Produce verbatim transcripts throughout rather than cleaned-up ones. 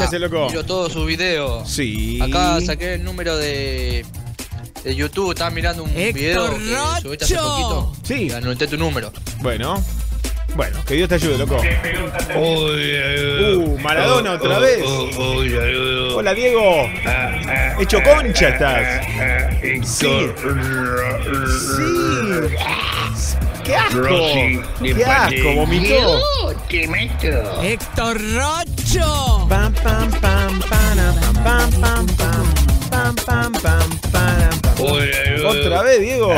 hace, loco? Miro todos sus videos. Sí. Acá saqué el número de, de YouTube. Estaba mirando un Héctor video que subiste hace Rocho. poquito. Sí. Y anoté tu número. Bueno. Bueno, que Dios te ayude, loco. Uh, Uh, Maradona otra vez. Hola, Diego. Hecho concha estás. Sí. Sí. ¡Qué asco! ¡Qué asco! ¡Vomitó! Héctor Rocho. Pam, pam, pam, para, pam, pam, pam, pam, pam, pam, pam, para, pam. Otra vez, Diego.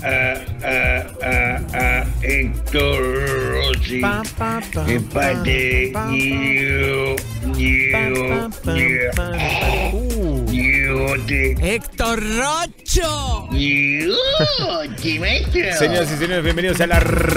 Héctor Rossi. Pam, pam, pam, Empate. pam, pam, You, you, pam, pam, you, pam, pam. Uh. you, te- Héctor Rocho. you, te meto. Señoras y señores, bienvenidos a la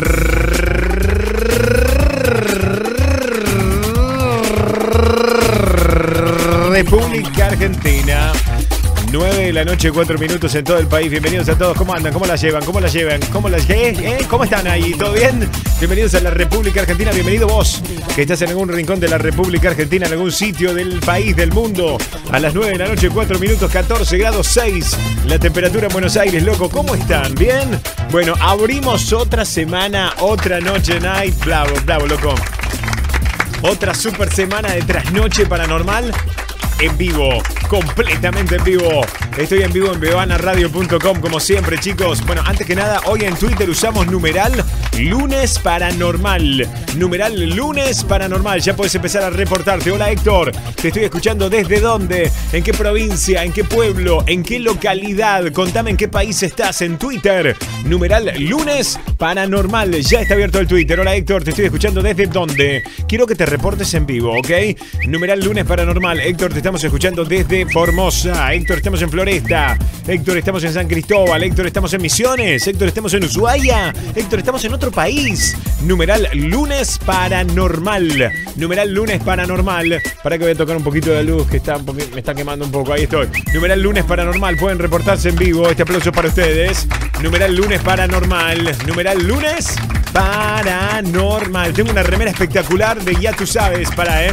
República Argentina. nueve de la noche, cuatro minutos en todo el país. Bienvenidos a todos. ¿Cómo andan? ¿Cómo la llevan? ¿Cómo la llevan? ¿Cómo las ¿Eh? ¿Eh? ¿Cómo están ahí? ¿Todo bien? Bienvenidos a la República Argentina. Bienvenido vos, que estás en algún rincón de la República Argentina, en algún sitio del país, del mundo. A las nueve de la noche, cuatro minutos, catorce grados seis. La temperatura en Buenos Aires, loco. ¿Cómo están? ¿Bien? Bueno, abrimos otra semana, otra noche night. Bravo, bravo, loco. Otra super semana de trasnoche paranormal. En vivo, completamente en vivo. Estoy en vivo en bebana radio punto com, como siempre, chicos. Bueno, antes que nada, hoy en Twitter usamos numeral lunes paranormal. Numeral lunes paranormal. Ya puedes empezar a reportarte. Hola, Héctor. Te estoy escuchando. ¿Desde dónde? ¿En qué provincia? ¿En qué pueblo? ¿En qué localidad? Contame en qué país estás en Twitter. Numeral lunes paranormal. Ya está abierto el Twitter. Hola, Héctor. Te estoy escuchando. ¿Desde dónde? Quiero que te reportes en vivo, ¿ok? Numeral lunes paranormal. Héctor, te estamos escuchando desde Formosa. Héctor, estamos en Floresta. Héctor, estamos en San Cristóbal. Héctor, estamos en Misiones. Héctor, estamos en Ushuaia. Héctor, estamos en otro país. Numeral lunes paranormal. Numeral lunes paranormal. Para que voy a tocar un poquito de luz que está un poqu- me está quemando un poco. Ahí estoy. Numeral lunes paranormal. Pueden reportarse en vivo. Este aplauso para ustedes. Numeral lunes paranormal. Numeral lunes paranormal. Tengo una remera espectacular de Ya Tú Sabes. Para, eh.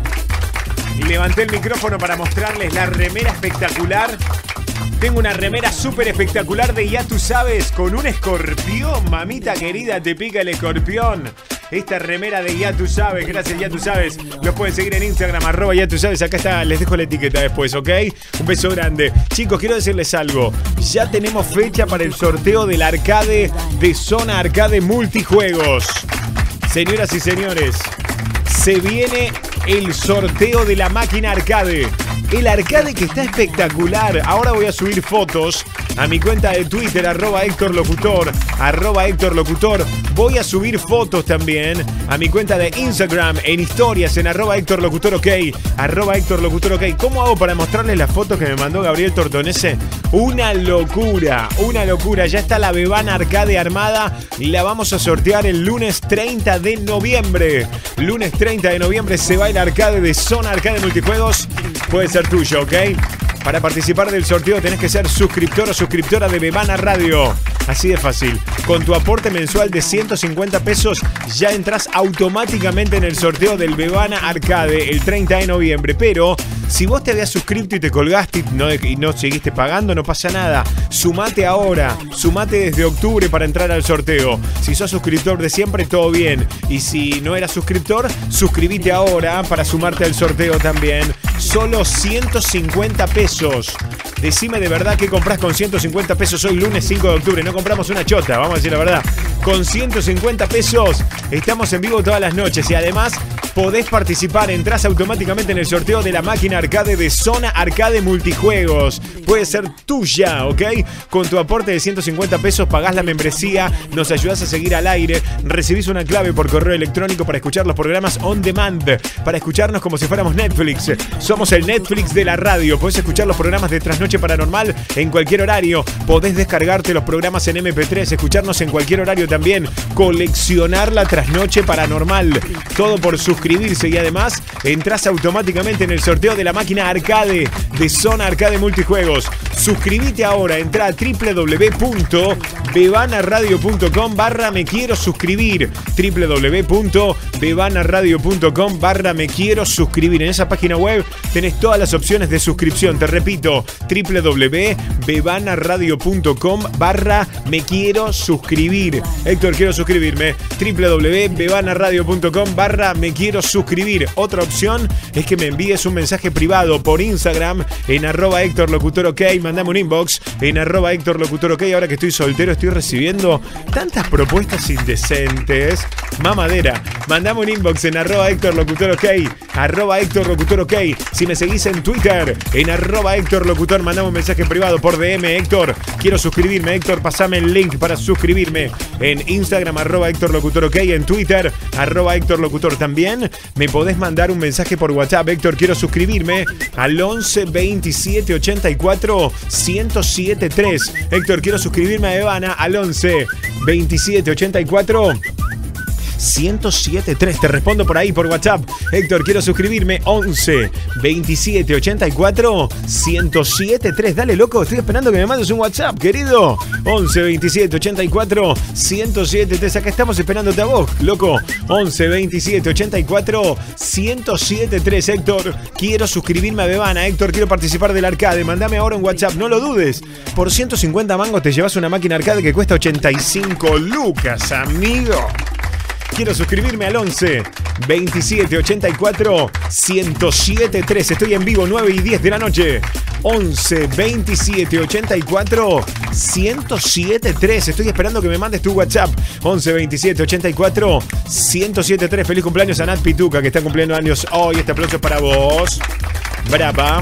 Y levanté el micrófono para mostrarles la remera espectacular. Tengo una remera súper espectacular de Ya Tú Sabes con un escorpión. Mamita querida, te pica el escorpión. Esta remera de Ya Tú Sabes, gracias Ya Tú Sabes. Los pueden seguir en Instagram, arroba Ya Tú Sabes. Acá está, les dejo la etiqueta después, ¿ok? Un beso grande. Chicos, quiero decirles algo. Ya tenemos fecha para el sorteo del arcade de Zona Arcade Multijuegos. Señoras y señores, se viene el sorteo de la máquina arcade. El arcade que está espectacular. Ahora voy a subir fotos a mi cuenta de Twitter, arroba Héctor Locutor, arroba Héctor Locutor. Voy a subir fotos también a mi cuenta de Instagram, en historias, en arroba Héctor Locutor, ok. Arroba Héctor Locutor, ok. ¿Cómo hago para mostrarles las fotos que me mandó Gabriel Tortonese? Una locura, una locura. Ya está la Bebana Arcade armada y la vamos a sortear el lunes treinta de noviembre. Lunes treinta de noviembre se va el arcade de Zona Arcade Multijuegos. Puede ser tuyo, ¿ok? Para participar del sorteo tenés que ser suscriptor o suscriptora de Bebana Radio. Así de fácil. Con tu aporte mensual de ciento cincuenta pesos ya entras automáticamente en el sorteo del Bebana Arcade el treinta de noviembre. Pero si vos te habías suscrito y te colgaste y no, y no seguiste pagando, no pasa nada. Sumate ahora. Sumate desde octubre para entrar al sorteo. Si sos suscriptor de siempre, todo bien. Y si no eras suscriptor, suscribite ahora para sumarte al sorteo también. Solo ciento cincuenta pesos. Decime de verdad qué compras con ciento cincuenta pesos hoy lunes cinco de octubre. No compramos una chota, vamos a decir la verdad. Con ciento cincuenta pesos estamos en vivo todas las noches y además podés participar. Entrás automáticamente en el sorteo de la máquina arcade de Zona Arcade Multijuegos. Puede ser tuya, ¿ok? Con tu aporte de ciento cincuenta pesos pagás la membresía, nos ayudás a seguir al aire, recibís una clave por correo electrónico para escuchar los programas on demand, para escucharnos como si fuéramos Netflix. Somos el Netflix de la radio. Podés escuchar los programas de Trasnoche Paranormal en cualquier horario. Podés descargarte los programas en eme pe tres, escucharnos en cualquier horario también. Coleccionar la Trasnoche Paranormal. Todo por suscripción suscribirse y además entras automáticamente en el sorteo de la máquina arcade de Zona Arcade Multijuegos. Suscríbete ahora, entra a w w w punto bebanaradio punto com barra me quiero suscribir. w w w punto bebanaradio punto com barra me quiero suscribir. En esa página web tenés todas las opciones de suscripción. Te repito, w w w punto bebanaradio punto com barra me quiero suscribir. Héctor, quiero suscribirme. w w w punto bebanaradio punto com barra me quiero suscribir. Otra opción es que me envíes un mensaje privado por Instagram en arroba Héctor Locutor OK. Mandame un inbox en arroba Héctor Locutor OK. Ahora que estoy soltero estoy recibiendo tantas propuestas indecentes. Mamadera. Mandame un inbox en arroba Héctor Locutor OK. Arroba Héctor Locutor OK. Si me seguís en Twitter en arroba Héctor Locutor, mandame un mensaje privado por D M. Héctor, quiero suscribirme. Héctor, pasame el link para suscribirme. En Instagram arroba Héctor Locutor OK. En Twitter arroba Héctor Locutor. También me podés mandar un mensaje por WhatsApp. Héctor, quiero suscribirme al once veintisiete ochenta y cuatro ciento siete tres. Héctor, quiero suscribirme a Bebana al once veintisiete ochenta y cuatro ciento siete tres. Te respondo por ahí por WhatsApp. Héctor, quiero suscribirme once veintisiete ochenta y cuatro ciento siete tres. Dale, loco, estoy esperando que me mandes un WhatsApp, querido. once veintisiete ochenta y cuatro ciento siete tres. Acá estamos esperándote a vos, loco. once veintisiete ochenta y cuatro ciento siete tres. Héctor, quiero suscribirme a Bebana. Héctor, quiero participar del arcade. Mandame ahora un WhatsApp, no lo dudes. Por ciento cincuenta mangos te llevas una máquina arcade que cuesta ochenta y cinco lucas, amigo. Quiero suscribirme al once veintisiete ochenta y cuatro ciento siete tres. Estoy en vivo nueve y diez de la noche. once veintisiete ochenta y cuatro ciento siete tres. Estoy esperando que me mandes tu WhatsApp. once veintisiete ochenta y cuatro ciento siete tres. Feliz cumpleaños a Nat Pituca, que está cumpliendo años hoy. Este aplauso es para vos. Brava.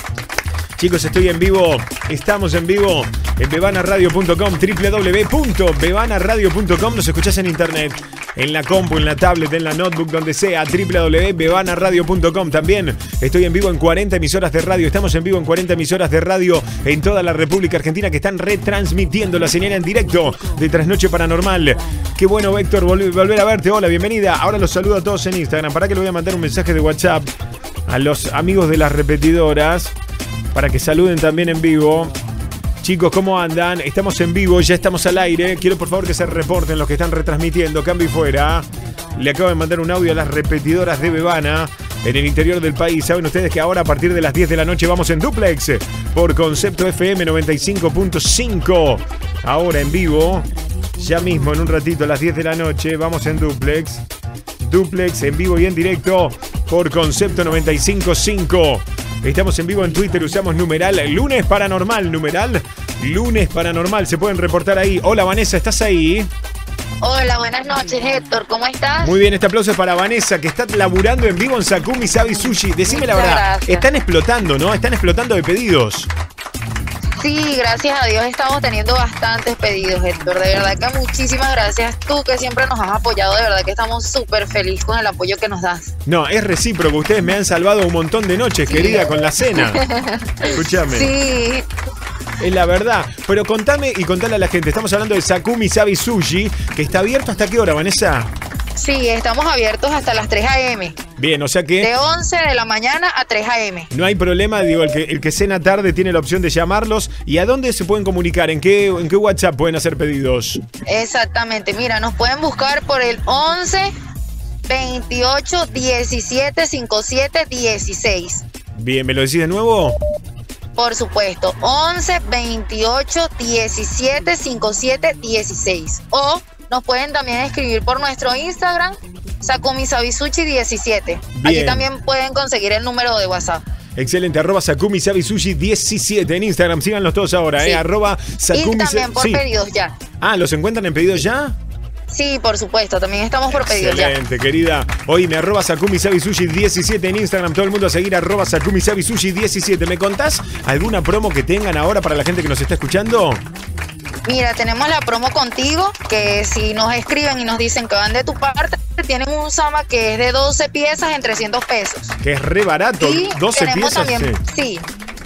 Chicos, estoy en vivo. Estamos en vivo en bebanaradio punto com, w w w punto bebanaradio punto com. Nos escuchás en internet, en la compu, en la tablet, en la notebook, donde sea. w w w punto bebanaradio punto com. También estoy en vivo en cuarenta emisoras de radio. Estamos en vivo en cuarenta emisoras de radio en toda la República Argentina que están retransmitiendo la señal en directo de Trasnoche Paranormal. Qué bueno, Héctor, vol- volver a verte. Hola, bienvenida. Ahora los saludo a todos en Instagram. Para que le voy a mandar un mensaje de WhatsApp a los amigos de las repetidoras, para que saluden también en vivo. Chicos, ¿cómo andan? Estamos en vivo, ya estamos al aire. Quiero por favor que se reporten los que están retransmitiendo. Cambio y fuera. Le acabo de mandar un audio a las repetidoras de Bebana en el interior del país. Saben ustedes que ahora a partir de las diez de la noche vamos en duplex por Concepto F M noventa y cinco punto cinco. Ahora en vivo, ya mismo en un ratito a las diez de la noche vamos en duplex. Duplex en vivo y en directo por Concepto noventa y cinco punto cinco. Estamos en vivo en Twitter, usamos numeral Lunes Paranormal, numeral Lunes Paranormal. Se pueden reportar ahí. Hola, Vanessa, ¿estás ahí? Hola, buenas noches, Héctor, ¿cómo estás? Muy bien, este aplauso es para Vanessa, que está laburando en vivo en Sakumi Sabi Sushi. Decime la Muchas verdad, gracias. están explotando, ¿no? Están explotando de pedidos. Sí, gracias a Dios estamos teniendo bastantes pedidos, Héctor. De verdad que muchísimas gracias. Tú que siempre nos has apoyado, de verdad que estamos súper felices con el apoyo que nos das. No, es recíproco. Ustedes me han salvado un montón de noches, Sí. querida, con la cena. Escúchame. Sí, Es la verdad. Pero contame y contale a la gente. Estamos hablando de Sakumi Sabi Sushi, que está abierto ¿hasta qué hora, Vanessa? sí, estamos abiertos hasta las tres a eme. Bien, o sea que De once de la mañana a tres a eme. no hay problema. Digo, el que, el que cena tarde tiene la opción de llamarlos. ¿Y a dónde se pueden comunicar? ¿En qué, en qué WhatsApp pueden hacer pedidos? Exactamente, mira, nos pueden buscar por el once veintiocho diecisiete cincuenta y siete dieciséis. Bien, ¿me lo decís de nuevo? Por supuesto, once veintiocho diecisiete cincuenta y siete dieciséis. O nos pueden también escribir por nuestro Instagram, Sakumi Sabi Sushi diecisiete. Bien. Allí también pueden conseguir el número de WhatsApp. Excelente, arroba Sakumi Sabi Sushi diecisiete en Instagram. Síganlos todos ahora, Sí. ¿eh? Arroba Sakumi Y también por sí. pedidos ya. Ah, ¿los encuentran en pedidos ya? Sí, por supuesto, también estamos por pedidos ya. Excelente, querida. Hoy me arroba Sakumi Sabi Sushi diecisiete en Instagram. Todo el mundo a seguir arroba Sakumi Sabi Sushi diecisiete. ¿Me contás alguna promo que tengan ahora para la gente que nos está escuchando? Mira, tenemos la promo contigo, que si nos escriben y nos dicen que van de tu parte, tienen un Sama que es de doce piezas en trescientos pesos. Que es re barato. Y doce tenemos piezas. también, Sí. sí.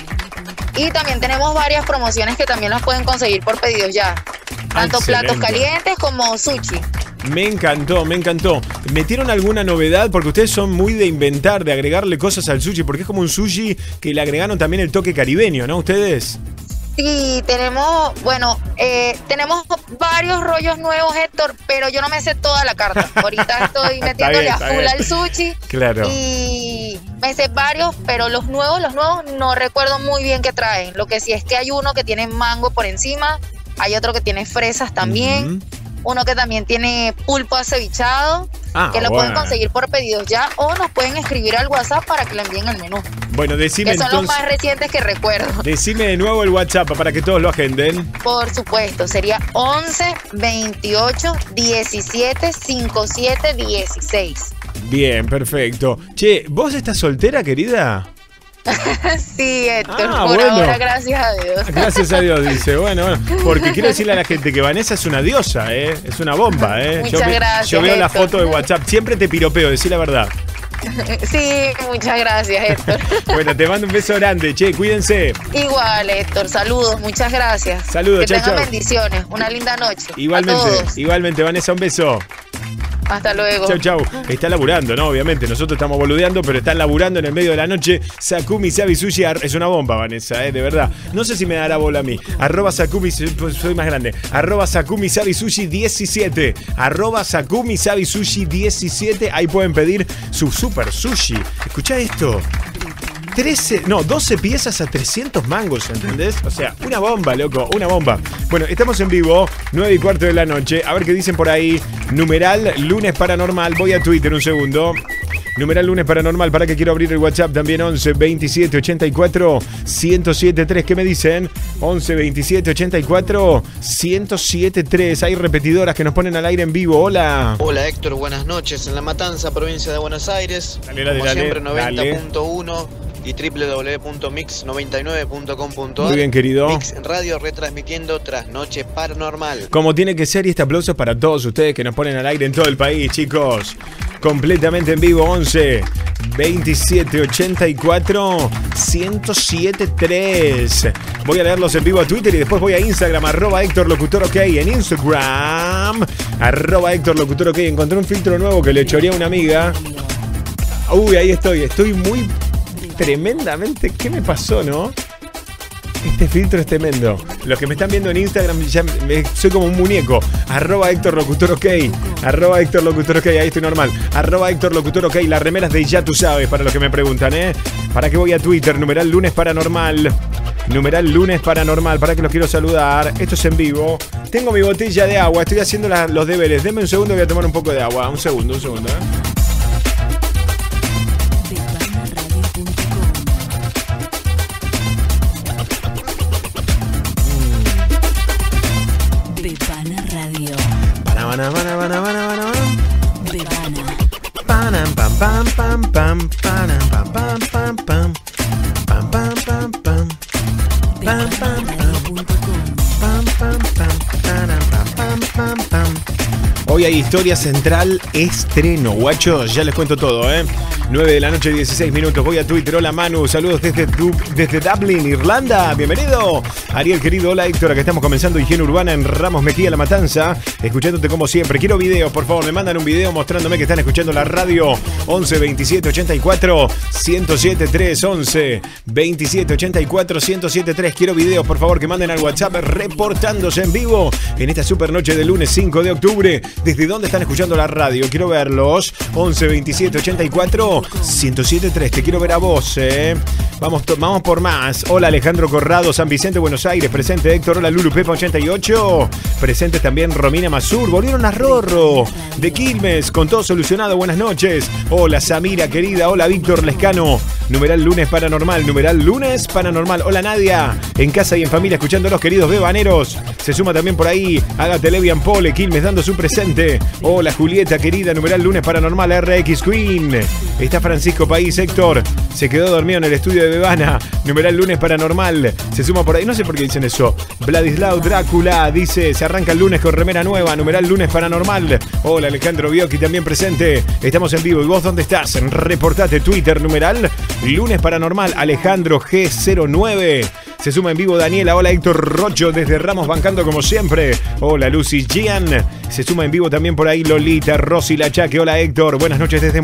Y también tenemos varias promociones que también las pueden conseguir por pedidos ya. Tanto excelente. platos calientes como sushi. Me encantó, me encantó. ¿Metieron alguna novedad? Porque ustedes son muy de inventar, de agregarle cosas al sushi, porque es como un sushi que le agregaron también el toque caribeño, ¿no? ¿Ustedes? Sí, tenemos, bueno, eh, tenemos varios rollos nuevos, Héctor, pero yo no me sé toda la carta. Ahorita estoy metiéndole bien, a full bien. al sushi. Claro. Y me sé varios, pero los nuevos, los nuevos no recuerdo muy bien qué traen. Lo que sí es que hay uno que tiene mango por encima, hay otro que tiene fresas también, uh-huh. Uno que también tiene pulpo acevichado, ah, que lo bueno. pueden conseguir por pedidos ya, o nos pueden escribir al WhatsApp para que le envíen el menú. Bueno, decime que son entonces, los más recientes que recuerdo. Decime de nuevo el WhatsApp para que todos lo agenden. Por supuesto, sería once veintiocho diecisiete cincuenta y siete dieciséis. Bien, perfecto. Che, ¿vos estás soltera, querida? Sí, Héctor, ah, por bueno. ahora, gracias a Dios. Gracias a Dios, dice. Bueno, bueno, porque quiero decirle a la gente que Vanessa es una diosa, ¿eh? Es una bomba, ¿eh? Muchas yo, gracias, Yo veo Héctor. la foto de WhatsApp. Siempre te piropeo, decí la verdad. Sí, muchas gracias, Héctor. Bueno, te mando un beso grande, che, cuídense. Igual, Héctor, saludos, muchas gracias. Saludos, que chau, tengan chau. bendiciones, una linda noche. Igualmente, igualmente, Vanessa, un beso. Hasta luego. Chau, chau. Está laburando, ¿no? Obviamente, nosotros estamos boludeando, pero están laburando en el medio de la noche. Sakumi Sabi Sushi es una bomba, Vanessa, ¿eh? De verdad. No sé si me dará bola a mí. Arroba Sakumi, soy más grande. Arroba Sakumi Sabi Sushi diecisiete. Arroba Sakumi Sabi Sushi diecisiete. Ahí pueden pedir su super sushi. Escuchá esto. trece, no, doce piezas a trescientos mangos, ¿entendés? O sea, una bomba, loco, una bomba. Bueno, estamos en vivo, nueve y cuarto de la noche. A ver qué dicen por ahí. Numeral lunes paranormal. Voy a Twitter un segundo. Numeral lunes paranormal. Para que quiero abrir el WhatsApp también. Once veintisiete ochenta y cuatro ciento siete tres. ¿Qué me dicen? Once veintisiete ochenta y cuatro ciento siete tres. Hay repetidoras que nos ponen al aire en vivo. Hola. Hola Héctor, buenas noches. En La Matanza, provincia de Buenos Aires. Dale, dale, Como dale, siempre, noventa punto dale. uno y doble u doble u doble u punto mix noventa y nueve punto com punto a r. Muy bien, querido. Mix Radio retransmitiendo Trasnoche Paranormal. Como tiene que ser, y este aplauso para todos ustedes que nos ponen al aire en todo el país, chicos. Completamente en vivo. Once veintisiete ochenta y cuatro ciento siete tres. Voy a leerlos en vivo a Twitter y después voy a Instagram, arroba Héctor Locutor OK. En Instagram, arroba Héctor Locutor OK. Encontré un filtro nuevo que le choreé a una amiga. Uy, ahí estoy. Estoy muy tremendamente. ¿Qué me pasó, no? Este filtro es tremendo. Los que me están viendo en Instagram, ya me, soy como un muñeco. Arroba Héctor Locutor OK. Arroba Héctor Locutor OK. Ahí estoy normal. Arroba Héctor Locutor OK. Las remeras de Ya Tú Sabes, para los que me preguntan, ¿eh? ¿Para qué voy a Twitter? Numeral lunes paranormal. Numeral lunes paranormal. Para que los quiero saludar. Esto es en vivo. Tengo mi botella de agua. Estoy haciendo la, los deberes. Denme un segundo, voy a tomar un poco de agua. Un segundo, un segundo, ¿eh? Bana, bana, bana, bana, bana. Panam, pam, pam, pam, pam, panam, pam, pam, pam, pam. Pam, pam, pam, pam. Pam, pam, pam. Pam, pam, pam. Panam, pam, pam, pam, pam. Hoy hay historia central estreno, guachos, ya les cuento todo, ¿eh? nueve de la noche, dieciséis minutos. Voy a Twitter. Hola Manu, saludos desde, desde Dublin, Irlanda. Bienvenido. Ariel, querido, hola Héctor, acá estamos comenzando Higiene Urbana en Ramos Mejía, La Matanza. Escuchándote como siempre. Quiero videos, por favor, me mandan un video mostrándome que están escuchando la radio. Once veintisiete ochenta y cuatro ciento siete tres. Once veintisiete ochenta y cuatro ciento siete tres. Quiero videos, por favor, que manden al WhatsApp reportándose en vivo en esta super noche de lunes cinco de octubre. ¿Desde dónde están escuchando la radio? Quiero verlos. Once veintisiete ochenta y cuatro ciento siete tres. Te quiero ver a vos, eh. Vamos, vamos por más. Hola Alejandro Corrado, San Vicente, Buenos Aires. Presente Héctor. Hola Lulu Pepa ochenta y ocho. Presente también Romina Mazur. Volvieron a Rorro de Quilmes. Con todo solucionado. Buenas noches. Hola Samira, querida. Hola Víctor Lescano. Numeral lunes paranormal. Numeral lunes paranormal. Hola Nadia. En casa y en familia escuchando a los queridos bebaneros. Se suma también por ahí Ágate Levian Pole. Quilmes dando su presente. Hola Julieta, querida. Numeral lunes paranormal. R X Queen. Está Francisco País. Héctor se quedó dormido en el estudio de Bebana. Numeral lunes paranormal. Se suma por ahí. No sé por qué dicen eso. Vladislao Drácula dice: se arranca el lunes con remera nueva. Numeral lunes paranormal. Hola Alejandro Biocchi también presente. Estamos en vivo. ¿Y vos dónde estás? Reportate Twitter. Numeral lunes paranormal. Alejandro G cero nueve. Se suma en vivo Daniela. Hola Héctor Rocho desde Ramos bancando como siempre. Hola Lucy Gian. Se suma en vivo también por ahí Lolita, Rosy Lachaque. Hola Héctor. Buenas noches desde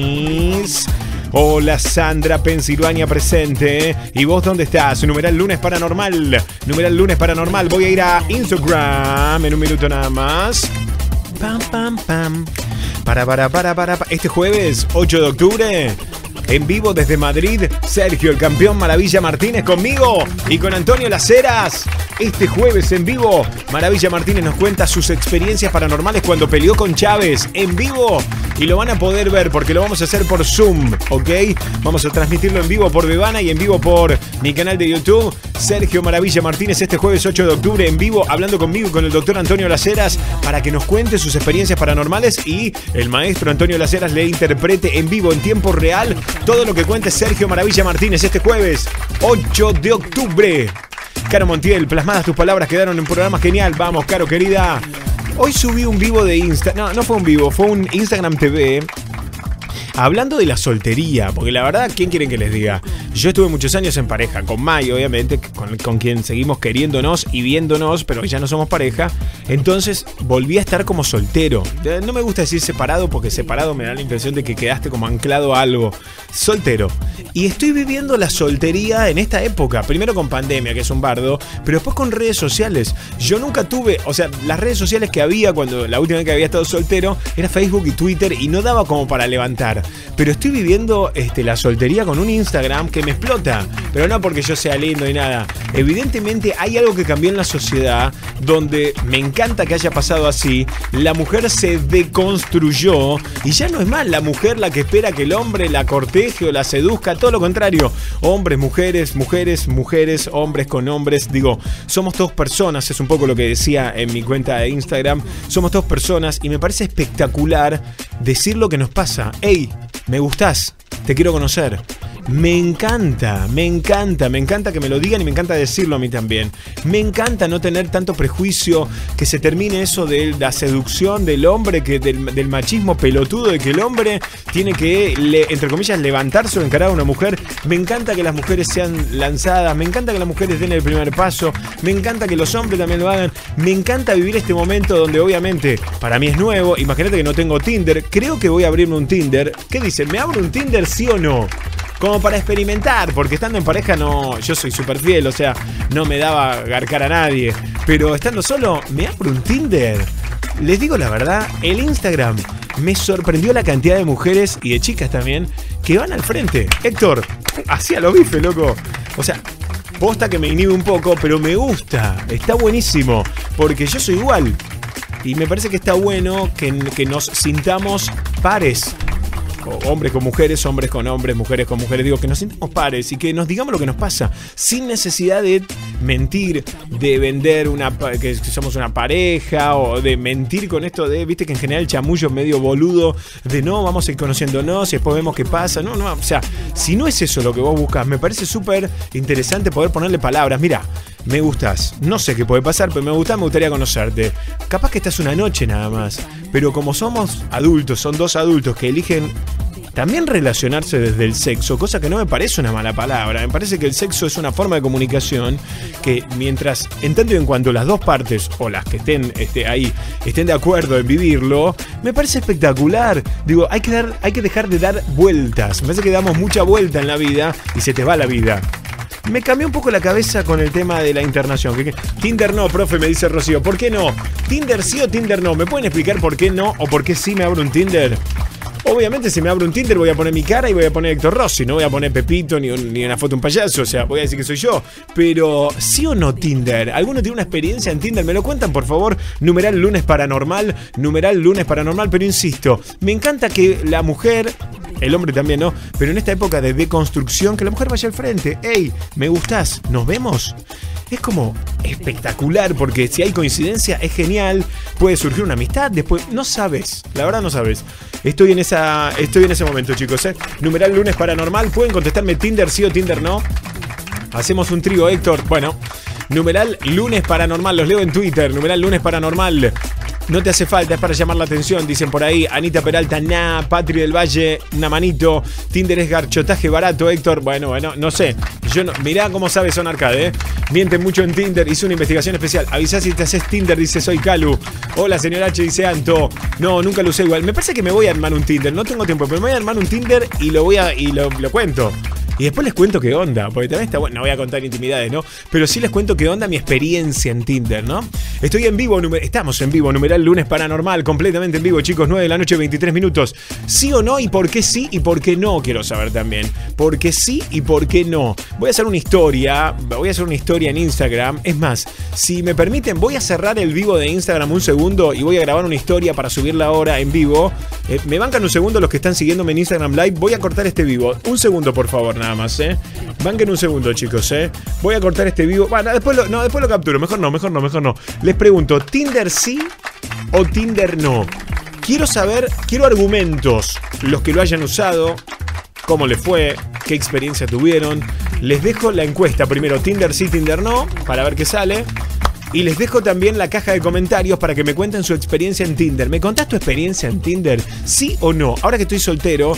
Muniz. Hola Sandra, Pensilvania presente. ¿Y vos dónde estás? Numeral lunes paranormal. Numeral lunes paranormal. Voy a ir a Instagram en un minuto nada más. Pam, pam, pam. Para, para, para, para. Este jueves, ocho de octubre. En vivo desde Madrid, Sergio, el campeón Maravilla Martínez conmigo y con Antonio Las Heras. Este jueves en vivo, Maravilla Martínez nos cuenta sus experiencias paranormales cuando peleó con Chávez en vivo. Y lo van a poder ver porque lo vamos a hacer por Zoom, ¿ok? Vamos a transmitirlo en vivo por Bebana y en vivo por mi canal de YouTube. Sergio Maravilla Martínez este jueves ocho de octubre en vivo, hablando conmigo y con el doctor Antonio Las Heras para que nos cuente sus experiencias paranormales y el maestro Antonio Las Heras le interprete en vivo, en tiempo real, todo lo que cuente Sergio Maravilla Martínez este jueves ocho de octubre. Caro Montiel, plasmadas tus palabras quedaron en un programa genial. Vamos, Caro querida. Hoy subí un vivo de Insta... No, no fue un vivo, fue un Instagram T V hablando de la soltería, porque la verdad, ¿quién quieren que les diga? Yo estuve muchos años en pareja, con Mai, obviamente, con, con quien seguimos queriéndonos y viéndonos, pero ya no somos pareja. Entonces volví a estar como soltero. No me gusta decir separado, porque separado me da la impresión de que quedaste como anclado a algo. Soltero. Y estoy viviendo la soltería en esta época. Primero con pandemia, que es un bardo, pero después con redes sociales. Yo nunca tuve, o sea, las redes sociales que había cuando la última vez que había estado soltero era Facebook y Twitter y no daba como para levantar. Pero estoy viviendo este, la soltería con un Instagram que me explota. Pero no porque yo sea lindo y nada. Evidentemente hay algo que cambió en la sociedad donde me encanta que haya pasado así. La mujer se deconstruyó y ya no es más la mujer la que espera que el hombre la corteje o la seduzca. Todo lo contrario. Hombres, mujeres, mujeres, mujeres, hombres con hombres. Digo, somos todos personas. Es un poco lo que decía en mi cuenta de Instagram. Somos todos personas y me parece espectacular decir lo que nos pasa. Ey, me gustás, te quiero conocer. Me encanta, me encanta, me encanta que me lo digan y me encanta decirlo a mí también. Me encanta no tener tanto prejuicio, que se termine eso de la seducción del hombre, que del, del machismo pelotudo de que el hombre tiene que, le, entre comillas, levantarse o encarar a una mujer. Me encanta que las mujeres sean lanzadas, me encanta que las mujeres den el primer paso, me encanta que los hombres también lo hagan. Me encanta vivir este momento donde obviamente para mí es nuevo. Imagínate que no tengo Tinder, creo que voy a abrirme un Tinder. ¿Qué dicen? ¿Me abro un Tinder sí o no? Como para experimentar, porque estando en pareja no, yo soy súper fiel, o sea, no me daba garcar a nadie. Pero estando solo, me abro un Tinder. Les digo la verdad, el Instagram me sorprendió la cantidad de mujeres y de chicas también que van al frente. Héctor, hacía lo bife, loco. O sea, posta que me inhibe un poco, pero me gusta, está buenísimo, porque yo soy igual. Y me parece que está bueno que, que nos sintamos pares. Hombres con mujeres, hombres con hombres, mujeres con mujeres. Digo, que nos sintamos pares y que nos digamos lo que nos pasa sin necesidad de mentir, de vender una que somos una pareja o de mentir con esto de, viste que en general el chamullo es medio boludo de no, vamos a ir conociéndonos y después vemos qué pasa. No, no, o sea, si no es eso lo que vos buscas, me parece súper interesante poder ponerle palabras. Mira, me gustas, no sé qué puede pasar, pero me gusta, me gustaría conocerte. Capaz que estás una noche nada más, pero como somos adultos, son dos adultos que eligen también relacionarse desde el sexo, cosa que no me parece una mala palabra. Me parece que el sexo es una forma de comunicación que mientras, en tanto y en cuanto las dos partes, o las que estén este, ahí, estén de acuerdo en vivirlo, me parece espectacular. Digo, hay que, dar, hay que dejar de dar vueltas. Me parece que damos mucha vuelta en la vida y se te va la vida. Me cambió un poco la cabeza con el tema de la internación. ¿Qué, qué? Tinder no, profe, me dice Rocío. ¿Por qué no? ¿Tinder sí o Tinder no? ¿Me pueden explicar por qué no o por qué sí me abro un Tinder? Obviamente si me abro un Tinder voy a poner mi cara y voy a poner Héctor Rossi. No voy a poner Pepito ni, un, ni una foto de un payaso. O sea, voy a decir que soy yo. Pero ¿sí o no Tinder? ¿Alguno tiene una experiencia en Tinder? ¿Me lo cuentan, por favor? Numeral lunes paranormal. Numeral lunes paranormal. Pero insisto, me encanta que la mujer... El hombre también, ¿no? Pero en esta época de deconstrucción, que la mujer vaya al frente. ¡Ey! ¿Me gustás? ¿Nos vemos? Es como espectacular, porque si hay coincidencia es genial. Puede surgir una amistad, después no sabes. La verdad no sabes. Estoy en esa, estoy en ese momento, chicos, ¿eh? Numeral lunes paranormal. ¿Pueden contestarme Tinder sí o Tinder no? Hacemos un trío, Héctor. Bueno, numeral lunes paranormal. Los leo en Twitter. Numeral lunes paranormal. No te hace falta, es para llamar la atención, dicen por ahí. Anita Peralta, nah. Patri del Valle, una manito. Tinder es garchotaje barato, Héctor. Bueno, bueno, no sé. Yo no, mirá cómo sabe Son Arcade, ¿eh? Mienten mucho en Tinder, hizo una investigación especial. Avisá si te haces Tinder, dice Soy Calu. Hola, señor H, dice Anto. No, nunca lo usé igual. Me parece que me voy a armar un Tinder, no tengo tiempo, pero me voy a armar un Tinder y lo voy a, y lo, lo cuento. Y después les cuento qué onda, porque también está bueno, no voy a contar intimidades, ¿no? Pero sí les cuento qué onda mi experiencia en Tinder, ¿no? Estoy en vivo, numer- estamos en vivo, numeral lunes paranormal, completamente en vivo, chicos, nueve de la noche, veintitrés minutos. ¿Sí o no? ¿Y por qué sí y por qué no? Quiero saber también. ¿Por qué sí y por qué no? Voy a hacer una historia, voy a hacer una historia en Instagram. Es más, si me permiten, voy a cerrar el vivo de Instagram un segundo y voy a grabar una historia para subirla ahora en vivo. Eh, me bancan un segundo los que están siguiéndome en Instagram Live. Voy a cortar este vivo. Un segundo, por favor, nada más, ¿eh? Banquen un segundo, chicos, ¿eh? Voy a cortar este vivo. Bueno, después lo, no, después lo capturo. Mejor no, mejor no, mejor no. Les pregunto, ¿Tinder sí o Tinder no? Quiero saber, quiero argumentos. Los que lo hayan usado, cómo les fue, qué experiencia tuvieron. Les dejo la encuesta primero, Tinder sí, Tinder no, para ver qué sale. Y les dejo también la caja de comentarios para que me cuenten su experiencia en Tinder. ¿Me contás tu experiencia en Tinder? ¿Sí o no? Ahora que estoy soltero,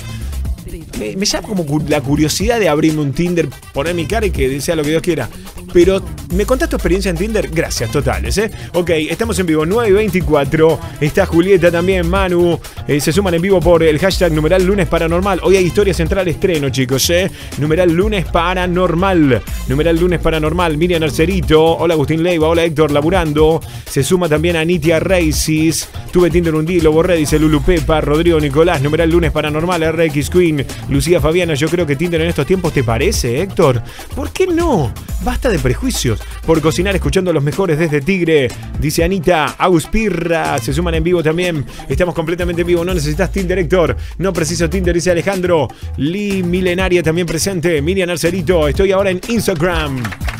me, me llama como la curiosidad de abrirme un Tinder, poner mi cara y que sea lo que Dios quiera. Pero, ¿me contás tu experiencia en Tinder? Gracias, totales, ¿eh? Ok, estamos en vivo, nueve y veinticuatro. Está Julieta también, Manu. Eh, se suman en vivo por el hashtag numeral lunes paranormal. Hoy hay historia central estreno, chicos, ¿eh? Numeral lunes paranormal. Numeral lunes paranormal. Miriam Arcerito. Hola, Agustín Leiva. Hola, Héctor Laburando. Se suma también a Nitia Reisis. Tuve Tinder un día y lo borré, dice Lulu Pepa. Rodrigo Nicolás. Numeral lunes paranormal. R X Queen. Lucía Fabiana. Yo creo que Tinder en estos tiempos te parece, Héctor. ¿Por qué no? Basta de prejuicios. Por cocinar escuchando a los mejores desde Tigre, dice Anita. Agus Pirra. Se suman en vivo también. Estamos completamente en vivo. No necesitas Tinder, Héctor. No preciso Tinder, dice Alejandro. Lee Milenaria también presente. Miriam Arcerito. Estoy ahora en Instagram.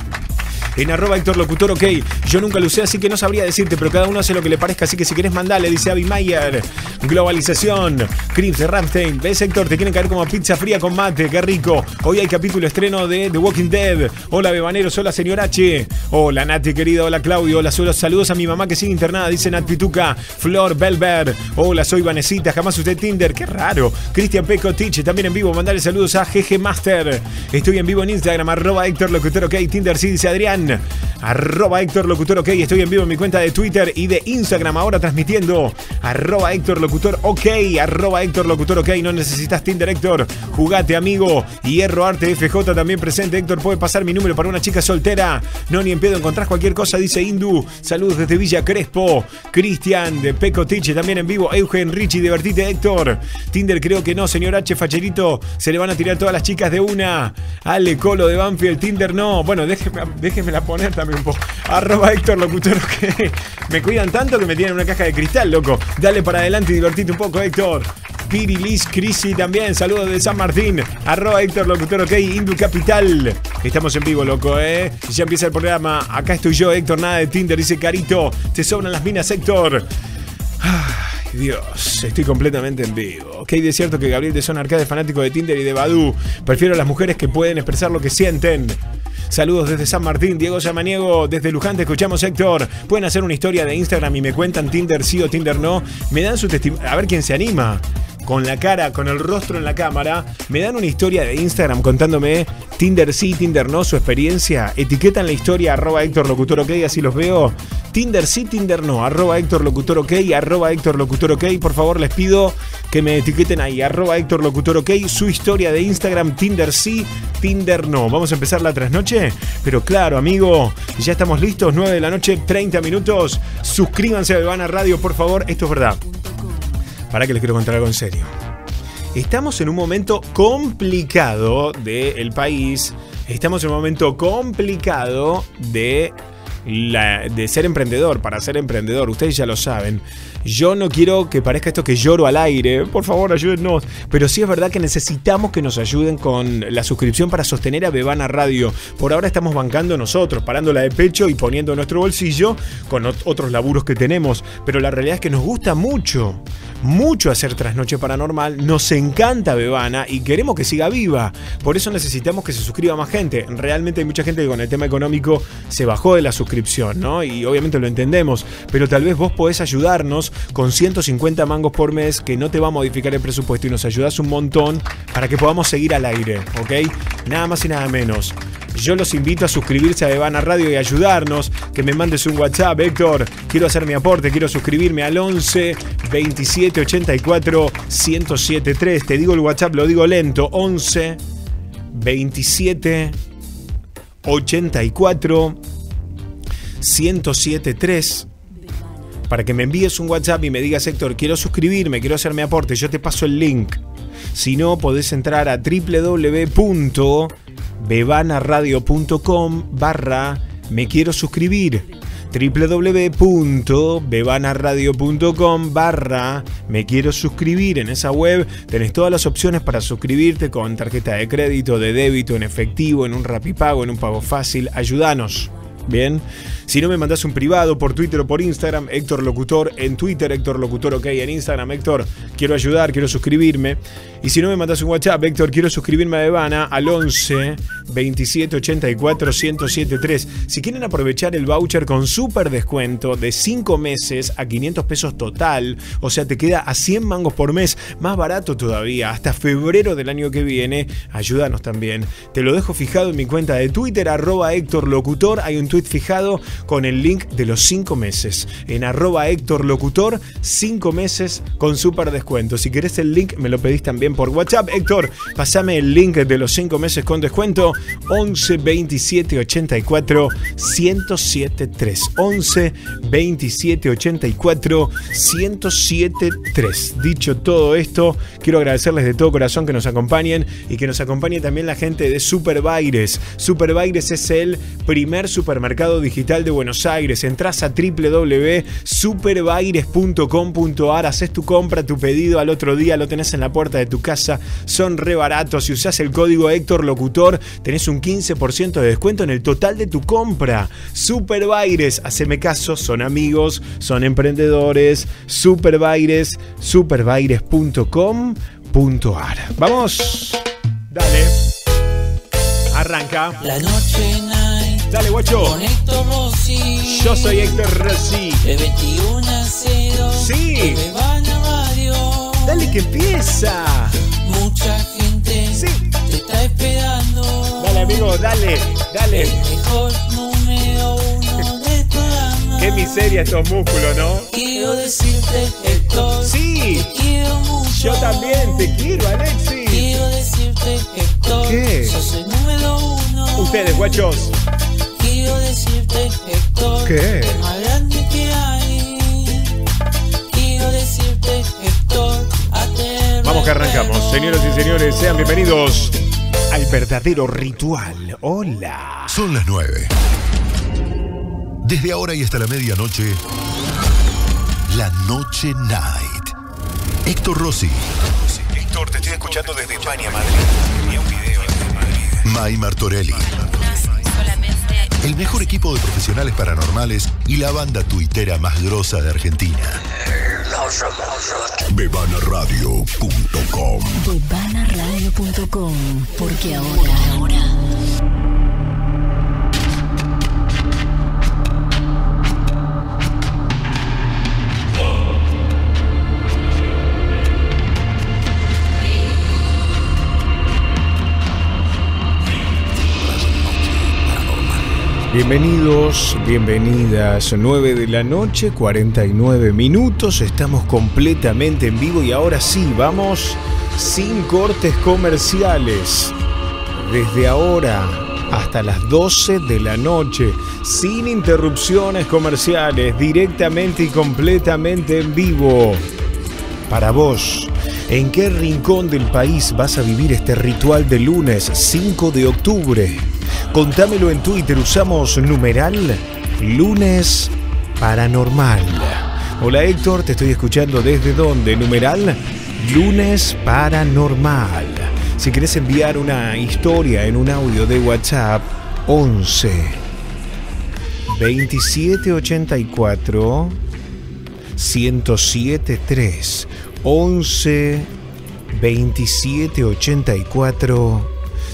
En arroba Héctor Locutor, ok. Yo nunca lo usé, así que no sabría decirte, pero cada uno hace lo que le parezca, así que si querés mandale, dice Abby Mayer. Globalización. Crims de Ramstein. ¿Ves, Héctor? Te quieren caer como pizza fría con mate, qué rico. Hoy hay capítulo estreno de The Walking Dead. Hola, Bebaneros. Hola, señor H. Hola, Nati, querida. Hola, Claudio. Hola, saludos a mi mamá que sigue internada, dice Nat Pituca. Flor Belver. Hola, soy Vanesita. Jamás usé Tinder. Qué raro. Cristian Peco Tich, también en vivo. Mandale saludos a G G Master. Estoy en vivo en Instagram, arroba Héctor Locutor, ok. Tinder sí, dice Adrián. Arroba Héctor Locutor, ok. Estoy en vivo en mi cuenta de Twitter y de Instagram ahora transmitiendo. Arroba Héctor Locutor, ok. Arroba Héctor Locutor, ok. No necesitas Tinder, Héctor. Jugate, amigo. Hierro Arte F J también presente. Héctor, ¿puede pasar mi número para una chica soltera? No, ni en pedo. Encontrás cualquier cosa, dice Indu. Saludos desde Villa Crespo. Cristian de Peco Tiche también en vivo. Eugen Richie, divertite, Héctor. Tinder creo que no, señor H. Facherito. Se le van a tirar todas las chicas de una. Ale Colo de Banfield, Tinder no. Bueno, déjeme, déjeme la poner también un poco. Arroba Héctor Locutor, ok. Me cuidan tanto que me tienen una caja de cristal, loco. Dale para adelante y divertite un poco, Héctor. Pirilis Crisi también, saludos de San Martín. Arroba Héctor Locutor, ok. Indu Capital. Estamos en vivo, loco, eh. Ya empieza el programa. Acá estoy yo, Héctor, nada de Tinder, dice Carito. Te sobran las minas, Héctor. Ay, Dios, estoy completamente en vivo. Ok, de cierto que Gabriel de Son Arcade es fanático de Tinder y de Badoo. Prefiero a las mujeres que pueden expresar lo que sienten. Saludos desde San Martín, Diego Samaniego, desde Luján te escuchamos, Héctor. Pueden hacer una historia de Instagram y me cuentan Tinder sí o Tinder no. Me dan su testimonio, a ver quién se anima. Con la cara, con el rostro en la cámara, me dan una historia de Instagram contándome Tinder sí, Tinder no, su experiencia. Etiquetan la historia arroba Héctor Locutor, ok, así los veo. Tinder sí, Tinder no, arroba Héctor Locutor, ok, arroba Héctor Locutor, ok. Por favor, les pido que me etiqueten ahí, arroba Héctor Locutor, ok. Su historia de Instagram, Tinder sí, Tinder no. Vamos a empezar la trasnoche, pero claro, amigo, ya estamos listos, nueve de la noche, treinta minutos. Suscríbanse a Bebana Radio, por favor, esto es verdad. Para que les quiero contar algo en serio. Estamos en un momento complicado del país. Estamos en un momento complicado de, la, de ser emprendedor. Para ser emprendedor, ustedes ya lo saben. Yo no quiero que parezca esto que lloro al aire. Por favor, ayúdennos. Pero sí es verdad que necesitamos que nos ayuden con la suscripción para sostener a Bebana Radio. Por ahora estamos bancando nosotros, parándola de pecho y poniendo nuestro bolsillo con otros laburos que tenemos. Pero la realidad es que nos gusta mucho, mucho hacer Trasnoche Paranormal. Nos encanta Bebana y queremos que siga viva. Por eso necesitamos que se suscriba más gente. Realmente hay mucha gente que con el tema económico se bajó de la suscripción. suscripción, ¿no? Y obviamente lo entendemos, pero tal vez vos podés ayudarnos con ciento cincuenta mangos por mes, que no te va a modificar el presupuesto y nos ayudás un montón para que podamos seguir al aire, ¿ok? Nada más y nada menos. Yo los invito a suscribirse a Bebana Radio y ayudarnos, que me mandes un WhatsApp, Héctor, quiero hacer mi aporte, quiero suscribirme al once veintisiete ochenta y cuatro ciento setenta y tres. Te digo el WhatsApp, lo digo lento, once veintisiete ochenta y cuatro ciento setenta y tres. Para que me envíes un WhatsApp y me digas, Héctor, quiero suscribirme, quiero hacer mi aporte, yo te paso el link. Si no, podés entrar a www punto bebanaradio punto com barra me quiero suscribir. www punto bebanaradio punto com barra me quiero suscribir. En esa web tenés todas las opciones para suscribirte con tarjeta de crédito, de débito, en efectivo, en un Rapipago, en un pago fácil. Ayúdanos. Bien, si no me mandás un privado por Twitter o por Instagram, Héctor Locutor en Twitter, Héctor Locutor OK en Instagram, Héctor, quiero ayudar, quiero suscribirme. Y si no me mandás un WhatsApp, Héctor, quiero suscribirme a Bebana al once veintisiete ochenta y cuatro ciento setenta y tres. Si quieren aprovechar el voucher con súper descuento de cinco meses a quinientos pesos total, o sea, te queda a cien mangos por mes, más barato todavía, hasta febrero del año que viene, ayúdanos también. Te lo dejo fijado en mi cuenta de Twitter, arroba Héctor Locutor, hay un tweet fijado con el link de los cinco meses. En arroba Héctor Locutor, cinco meses con súper descuento. Si querés el link, me lo pedís también por WhatsApp. Héctor, pasame el link de los cinco meses con descuento. once veintisiete ochenta y cuatro ciento setenta y tres. once veintisiete ochenta y cuatro ciento setenta y tres. Dicho todo esto, quiero agradecerles de todo corazón que nos acompañen y que nos acompañe también la gente de Superbaires. Superbaires es el primer supermercado digital de Buenos Aires. Entrás a w w w punto superbaires punto com punto a r, haces tu compra, tu pedido, al otro día lo tenés en la puerta de tu casa. Son re baratos. Si usás el código Héctor Locutor, tenés un quince por ciento de descuento en el total de tu compra. Superbaires, haceme caso, son amigos, son emprendedores. Superbaires, superbaires punto com punto a r. Vamos, dale, arranca La noche night. Dale, guacho. Con Héctor Rossi. Yo soy Héctor Rossi. De veintiuno a cero. Sí. De Bebana Radio. Dale que empieza. Mucha gente Sí. te está esperando. Dale, amigo, dale, dale. El mejor número uno del programa. Qué miseria estos músculos, ¿no? Quiero decirte, Héctor. Sí. Te quiero mucho. Yo también te quiero, Alexis. Quiero decirte, Héctor. ¿Qué? Sos el número uno. Ustedes, guachos. Quiero decirte, Héctor. ¿Qué? El más grande que hay. Quiero decirte, Héctor. hazte Vamos que recuerdo. arrancamos. Señoras y señores, sean bienvenidos al verdadero ritual. Hola. Son las nueve. Desde ahora y hasta la medianoche, la Noche Night. Héctor Rossi. Héctor, te estoy escuchando desde España, Madrid. Envié un video desde Madrid. May Martorelli. El mejor equipo de profesionales paranormales y la banda tuitera más grosa de Argentina. Bebanaradio punto com. Bebanaradio punto com. Porque ahora, ahora. Bienvenidos, bienvenidas, nueve de la noche, cuarenta y nueve minutos, estamos completamente en vivo y ahora sí, vamos sin cortes comerciales, desde ahora hasta las doce de la noche, sin interrupciones comerciales, directamente y completamente en vivo. Para vos, ¿en qué rincón del país vas a vivir este ritual de lunes cinco de octubre? Contámelo en Twitter, usamos numeral lunes paranormal. Hola Héctor, te estoy escuchando desde dónde, numeral lunes paranormal. Si querés enviar una historia en un audio de WhatsApp, once veintisiete ochenta y cuatro ciento setenta y tres. once veintisiete ochenta y cuatro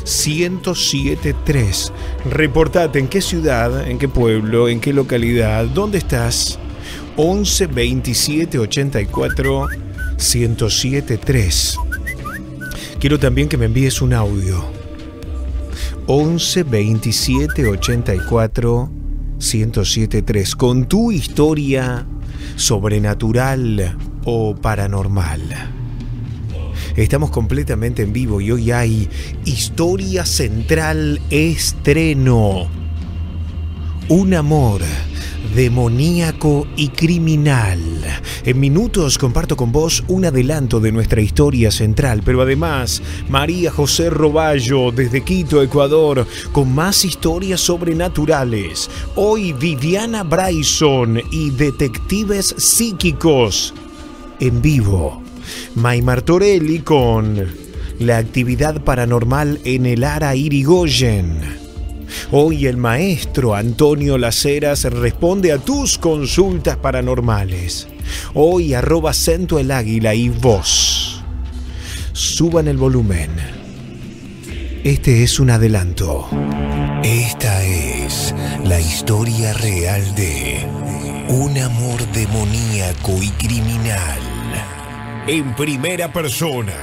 uno cero siete tres. Reportate en qué ciudad, en qué pueblo, en qué localidad, dónde estás. once veintisiete ochenta y cuatro uno cero siete tres. Quiero también que me envíes un audio. once veintisiete ochenta y cuatro uno cero siete tres con tu historia sobrenatural o paranormal. Estamos completamente en vivo y hoy hay Historia Central Estreno. Un amor demoníaco y criminal. En minutos comparto con vos un adelanto de nuestra historia central, pero además María José Roballo desde Quito, Ecuador, con más historias sobrenaturales. Hoy Viviana Bryson y detectives psíquicos en vivo. Maymar Torelli con la actividad paranormal en el Ara Irigoyen. Hoy el maestro Antonio Laceras responde a tus consultas paranormales. Hoy arroba Cento el Águila y vos. Suban el volumen. Este es un adelanto. Esta es la historia real de un amor demoníaco y criminal. En primera persona.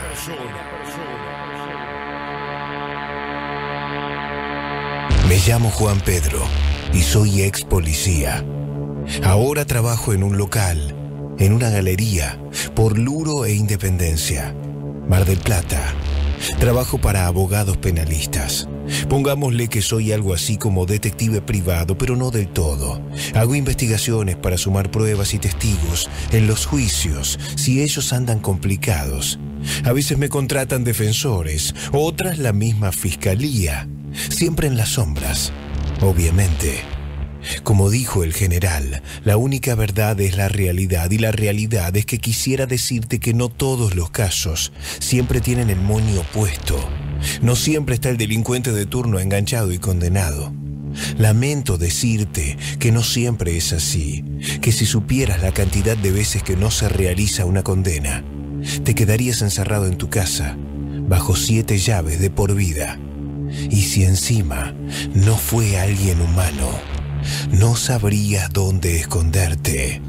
Me llamo Juan Pedro y soy ex policía. Ahora trabajo en un local, en una galería, por Luro e Independencia, Mar del Plata. Trabajo para abogados penalistas. Pongámosle que soy algo así como detective privado, pero no del todo. Hago investigaciones para sumar pruebas y testigos en los juicios, si ellos andan complicados. A veces me contratan defensores, otras la misma fiscalía. Siempre en las sombras, obviamente. Como dijo el general, la única verdad es la realidad, y la realidad es que quisiera decirte que no todos los casos siempre tienen el moño puesto. No siempre está el delincuente de turno enganchado y condenado. Lamento decirte que no siempre es así, que si supieras la cantidad de veces que no se realiza una condena, te quedarías encerrado en tu casa, bajo siete llaves de por vida. Y si encima no fue alguien humano, no sabrías dónde esconderte.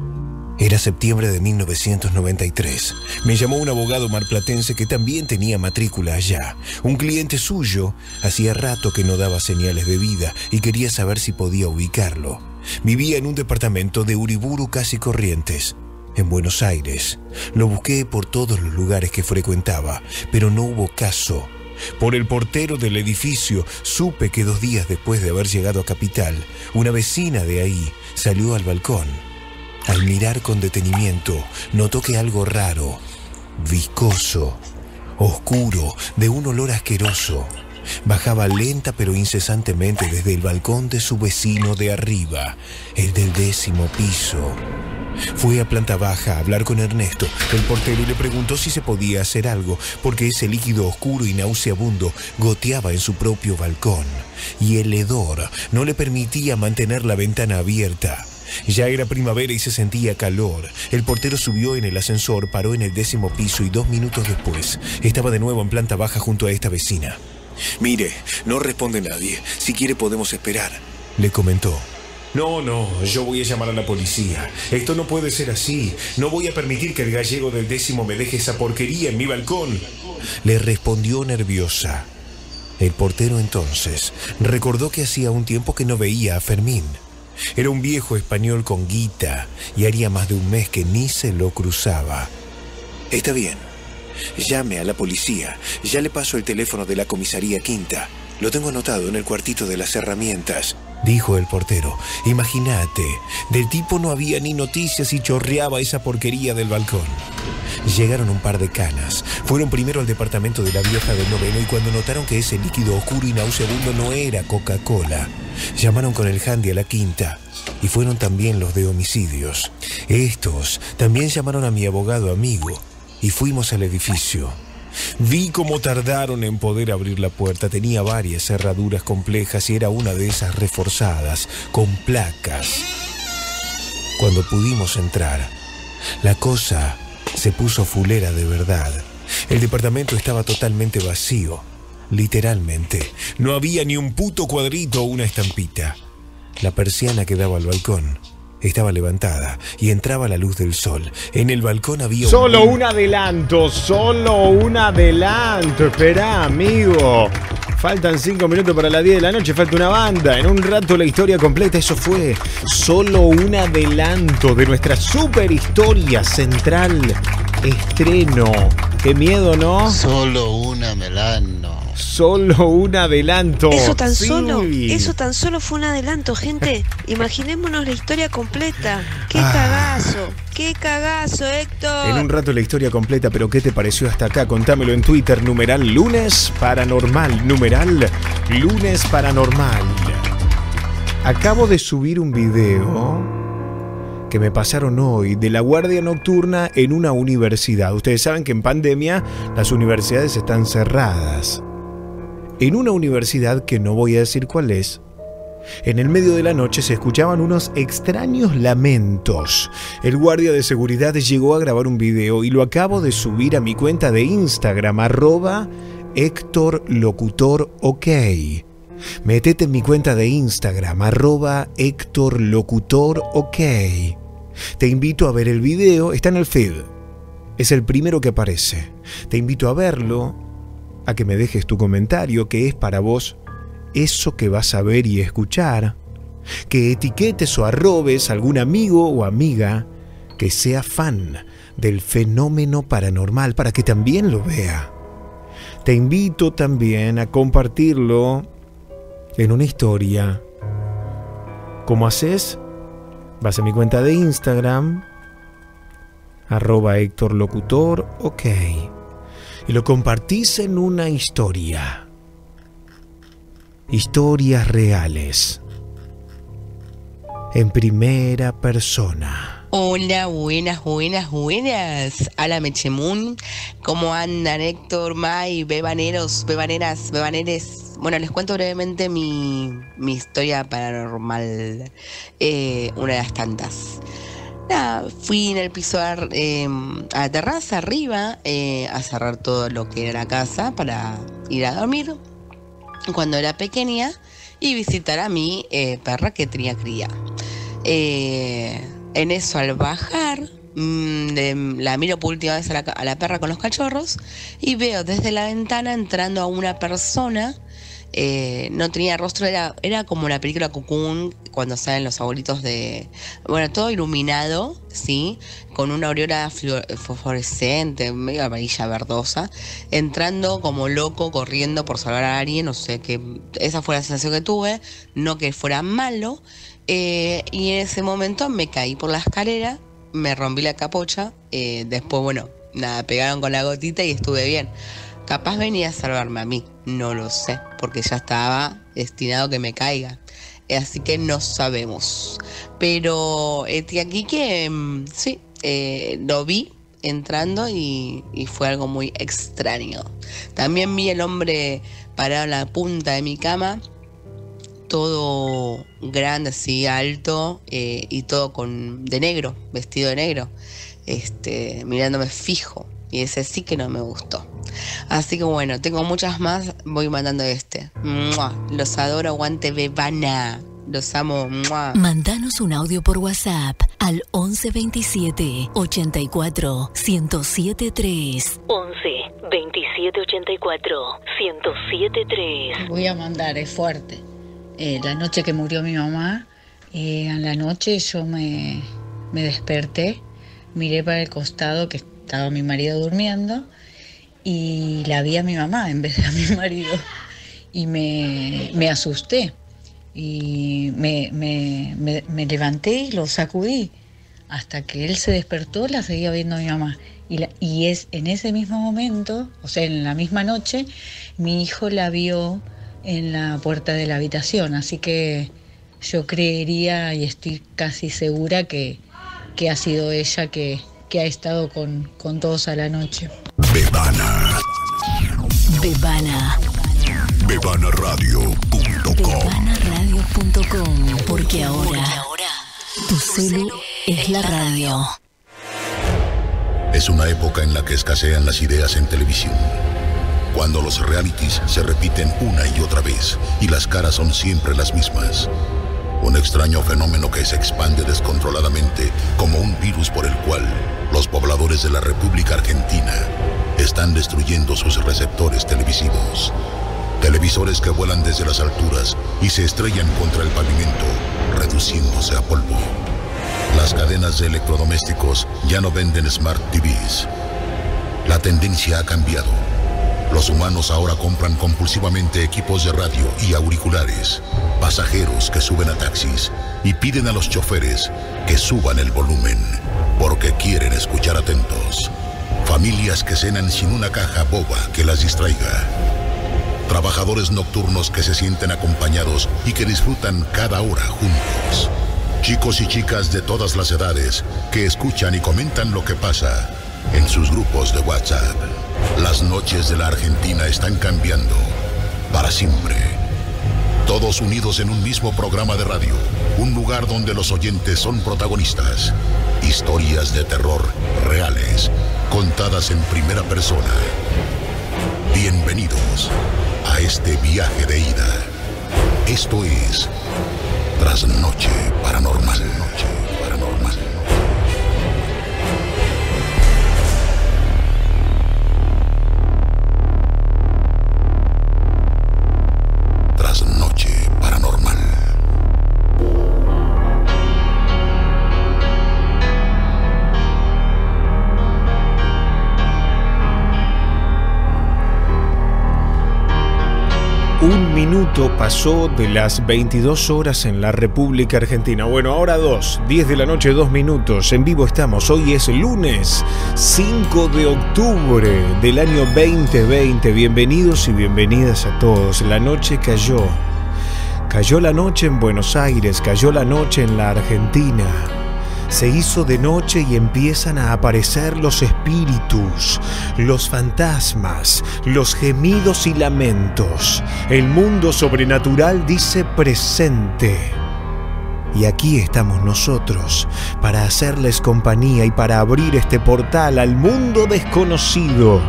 Era septiembre de mil novecientos noventa y tres. Me llamó un abogado marplatense que también tenía matrícula allá. Un cliente suyo hacía rato que no daba señales de vida y quería saber si podía ubicarlo. Vivía en un departamento de Uriburu, casi Corrientes, en Buenos Aires. Lo busqué por todos los lugares que frecuentaba, pero no hubo caso. Por el portero del edificio supe que dos días después de haber llegado a Capital, una vecina de ahí salió al balcón. Al mirar con detenimiento, notó que algo raro, viscoso, oscuro, de un olor asqueroso, bajaba lenta pero incesantemente desde el balcón de su vecino de arriba, el del décimo piso. Fue a planta baja a hablar con Ernesto, el portero, y le preguntó si se podía hacer algo, porque ese líquido oscuro y nauseabundo goteaba en su propio balcón, y el hedor no le permitía mantener la ventana abierta. Ya era primavera y se sentía calor. El portero subió en el ascensor, paró en el décimo piso y dos minutos después estaba de nuevo en planta baja junto a esta vecina. «Mire, no responde nadie. Si quiere podemos esperar», le comentó. «No, no, yo voy a llamar a la policía. Esto no puede ser así. No voy a permitir que el gallego del décimo me deje esa porquería en mi balcón», le respondió nerviosa. El portero entonces recordó que hacía un tiempo que no veía a Fermín. Era un viejo español con guita y haría más de un mes que ni se lo cruzaba. «Está bien. Llame a la policía. Ya le paso el teléfono de la comisaría Quinta. Lo tengo anotado en el cuartito de las herramientas», dijo el portero. Imagínate, del tipo no había ni noticias y chorreaba esa porquería del balcón. Llegaron un par de canas. Fueron primero al departamento de la vieja del noveno y cuando notaron que ese líquido oscuro y nauseabundo no era Coca-Cola, llamaron con el handy a la Quinta y fueron también los de homicidios. Estos también llamaron a mi abogado amigo y fuimos al edificio. Vi cómo tardaron en poder abrir la puerta. Tenía varias cerraduras complejas y era una de esas reforzadas, con placas. Cuando pudimos entrar, la cosa se puso fulera de verdad. El departamento estaba totalmente vacío. Literalmente, no había ni un puto cuadrito o una estampita. La persiana que daba al balcón estaba levantada y entraba la luz del sol. En el balcón había un... Solo un adelanto, solo un adelanto. Esperá, amigo. Faltan cinco minutos para las diez de la noche, falta una banda. En un rato la historia completa. Eso fue solo un adelanto de nuestra super historia central. Estreno. Qué miedo, ¿no? Solo una melano. Solo un adelanto. Eso tan sí. solo, eso tan solo fue un adelanto, gente. Imaginémonos la historia completa. ¡Qué Ah. cagazo! ¡Qué cagazo, Héctor! En un rato la historia completa, pero ¿qué te pareció hasta acá? Contámelo en Twitter, numeral lunes paranormal, numeral lunes paranormal. Acabo de subir un video que me pasaron hoy de la guardia nocturna en una universidad. Ustedes saben que en pandemia las universidades están cerradas. En una universidad que no voy a decir cuál es, en el medio de la noche se escuchaban unos extraños lamentos. El guardia de seguridad llegó a grabar un video y lo acabo de subir a mi cuenta de Instagram, arroba Héctor Locutor OK. Métete en mi cuenta de Instagram, arroba Héctor Locutor OK. Te invito a ver el video, está en el feed. Es el primero que aparece. Te invito a verlo, a que me dejes tu comentario, que es para vos eso que vas a ver y escuchar, que etiquetes o arrobes a algún amigo o amiga que sea fan del fenómeno paranormal para que también lo vea. Te invito también a compartirlo en una historia. ¿Cómo haces? Vas a mi cuenta de Instagram, arroba Héctor Locutor OK, y lo compartís en una historia. Historias reales. En primera persona. Hola, buenas, buenas, buenas. Hola, Mechemun. ¿Cómo andan, Héctor, May, bebaneros, bebaneras, bebaneres? Bueno, les cuento brevemente mi, mi historia paranormal. Eh, una de las tantas. Nada, fui en el piso a, eh, a la terraza arriba eh, a cerrar todo lo que era la casa para ir a dormir cuando era pequeña y visitar a mi eh, perra que tenía cría. Eh, en eso, al bajar, mmm, de, la miro por última vez a la, a la perra con los cachorros y veo desde la ventana entrando a una persona. Eh, no tenía rostro, era, era como la película Cocoon, cuando salen los abuelitos de... Bueno, todo iluminado, ¿sí? Con una aureola fosforescente, medio amarilla verdosa, entrando como loco, corriendo por salvar a alguien, no sé, que esa fue la sensación que tuve, no que fuera malo, eh, y en ese momento me caí por la escalera, me rompí la capocha, eh, después, bueno, nada, pegaron con la gotita y estuve bien. Capaz venía a salvarme a mí, no lo sé, porque ya estaba destinado a que me caiga. Así que no sabemos. Pero este aquí que mm, sí, eh, lo vi entrando y, y fue algo muy extraño. También vi el hombre parado en la punta de mi cama, todo grande, así alto, eh, y todo con de negro, vestido de negro, este, mirándome fijo. Y ese sí que no me gustó. Así que bueno, tengo muchas más. Voy mandando este. ¡Mua! Los adoro, aguante bebana. Los amo. ¡Mua! Mándanos un audio por WhatsApp al once veintisiete ochenta y cuatro ciento setenta y tres. once veintisiete ochenta y cuatro ciento setenta y tres. Voy a mandar, es fuerte. Eh, la noche que murió mi mamá, eh, a la noche yo me, me desperté, miré para el costado que estaba mi marido durmiendo y la vi a mi mamá en vez de a mi marido y me, me asusté y me, me, me, me levanté y lo sacudí hasta que él se despertó. La seguía viendo a mi mamá y, la, y es en ese mismo momento, o sea, en la misma noche, mi hijo la vio en la puerta de la habitación, así que yo creería y estoy casi segura que, que ha sido ella que que ha estado con, con todos a la noche. Bebana. Bebana. Bebana Radio punto com. Bebana Radio punto com. Porque ahora, tu celu es la radio. Es una época en la que escasean las ideas en televisión. Cuando los realities se repiten una y otra vez y las caras son siempre las mismas. Un extraño fenómeno que se expande descontroladamente como un virus por el cual los pobladores de la República Argentina están destruyendo sus receptores televisivos. Televisores que vuelan desde las alturas y se estrellan contra el pavimento, reduciéndose a polvo. Las cadenas de electrodomésticos ya no venden Smart T Vs. La tendencia ha cambiado. Los humanos ahora compran compulsivamente equipos de radio y auriculares, pasajeros que suben a taxis y piden a los choferes que suban el volumen, porque quieren escuchar atentos. Familias que cenan sin una caja boba que las distraiga. Trabajadores nocturnos que se sienten acompañados y que disfrutan cada hora juntos. Chicos y chicas de todas las edades que escuchan y comentan lo que pasa en sus grupos de WhatsApp. Las noches de la Argentina están cambiando para siempre. Todos unidos en un mismo programa de radio, un lugar donde los oyentes son protagonistas. Historias de terror reales, contadas en primera persona. Bienvenidos a este viaje de ida. Esto es Trasnoche Paranormal. Noche Paranormal. Trasnoche Paranormal. Un minuto pasó de las veintidós horas en la República Argentina. Bueno, ahora dos, diez de la noche, dos minutos. En vivo estamos. Hoy es lunes cinco de octubre del año veinte veinte. Bienvenidos y bienvenidas a todos. La noche cayó. Cayó la noche en Buenos Aires, cayó la noche en la Argentina. Se hizo de noche y empiezan a aparecer los espíritus, los fantasmas, los gemidos y lamentos. El mundo sobrenatural dice presente. Y aquí estamos nosotros para hacerles compañía y para abrir este portal al mundo desconocido,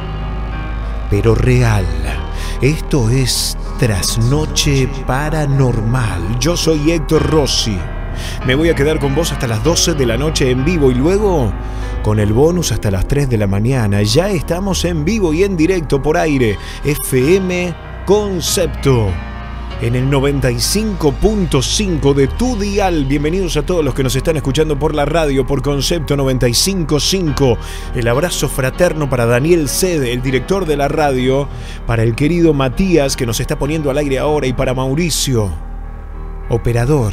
pero real. Esto es Trasnoche Paranormal. Yo soy Héctor Rossi. Me voy a quedar con vos hasta las doce de la noche en vivo y luego con el bonus hasta las tres de la mañana. Ya estamos en vivo y en directo por aire. F M Concepto en el noventa y cinco punto cinco de tu dial. Bienvenidos a todos los que nos están escuchando por la radio, por Concepto noventa y cinco punto cinco. El abrazo fraterno para Daniel Cede, el director de la radio, para el querido Matías que nos está poniendo al aire ahora y para Mauricio, operador.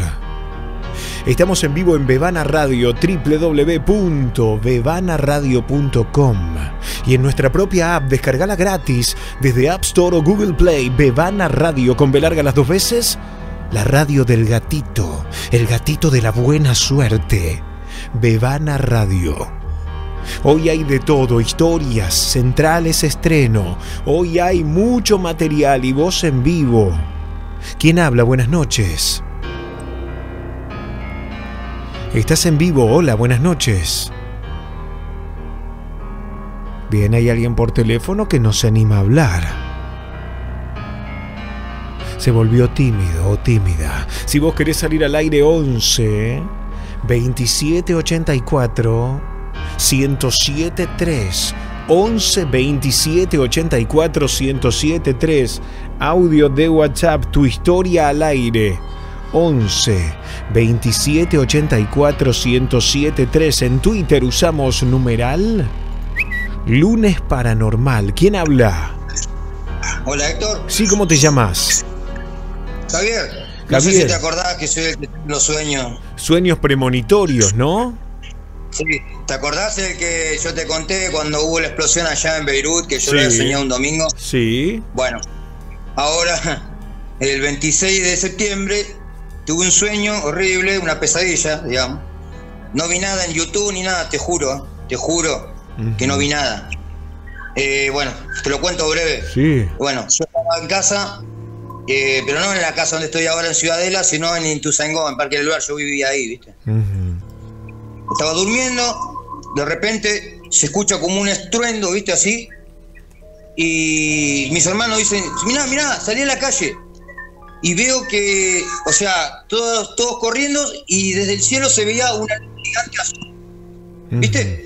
Estamos en vivo en Bebana Radio, doble u doble u doble u punto bebana radio punto com, y en nuestra propia app, descargala gratis desde App Store o Google Play. Bebana Radio, con B larga las dos veces, la radio del gatito, el gatito de la buena suerte. Bebana Radio. Hoy hay de todo, historias, centrales, estreno. Hoy hay mucho material y voz en vivo. ¿Quién habla? Buenas noches. Estás en vivo, hola, buenas noches. Bien, hay alguien por teléfono que no se anima a hablar. Se volvió tímido o tímida. Si vos querés salir al aire, once veintisiete ochenta y cuatro ciento siete tres. once veintisiete ochenta y cuatro ciento siete tres. Audio de WhatsApp, tu historia al aire. once veintisiete ochenta y cuatro ciento siete tres. En Twitter usamos numeral Lunes Paranormal. ¿Quién habla? Hola, Héctor. Sí, ¿cómo te llamas? Javier. No Javier. sé si te acordás que soy el que tiene los sueños. Sueños premonitorios, ¿no? Sí. ¿Te acordás el que yo te conté cuando hubo la explosión allá en Beirut, que yo Sí. lo soñé un domingo? Sí. Bueno, ahora, el veintiséis de septiembre, tuve un sueño horrible, una pesadilla, digamos. No vi nada en YouTube ni nada, te juro, te juro uh-huh. que no vi nada. Eh, bueno, te lo cuento breve. Sí. Bueno, yo estaba en casa, eh, pero no en la casa donde estoy ahora en Ciudadela, sino en Ituzaingó, en Parque del Lugar, yo vivía ahí, ¿viste? Uh-huh. Estaba durmiendo, de repente se escucha como un estruendo, ¿viste? Así. y mis hermanos dicen, mirá, mirá, salí a la calle. Y veo que, o sea, todos, todos corriendo y desde el cielo se veía una luz gigante azul. ¿Viste?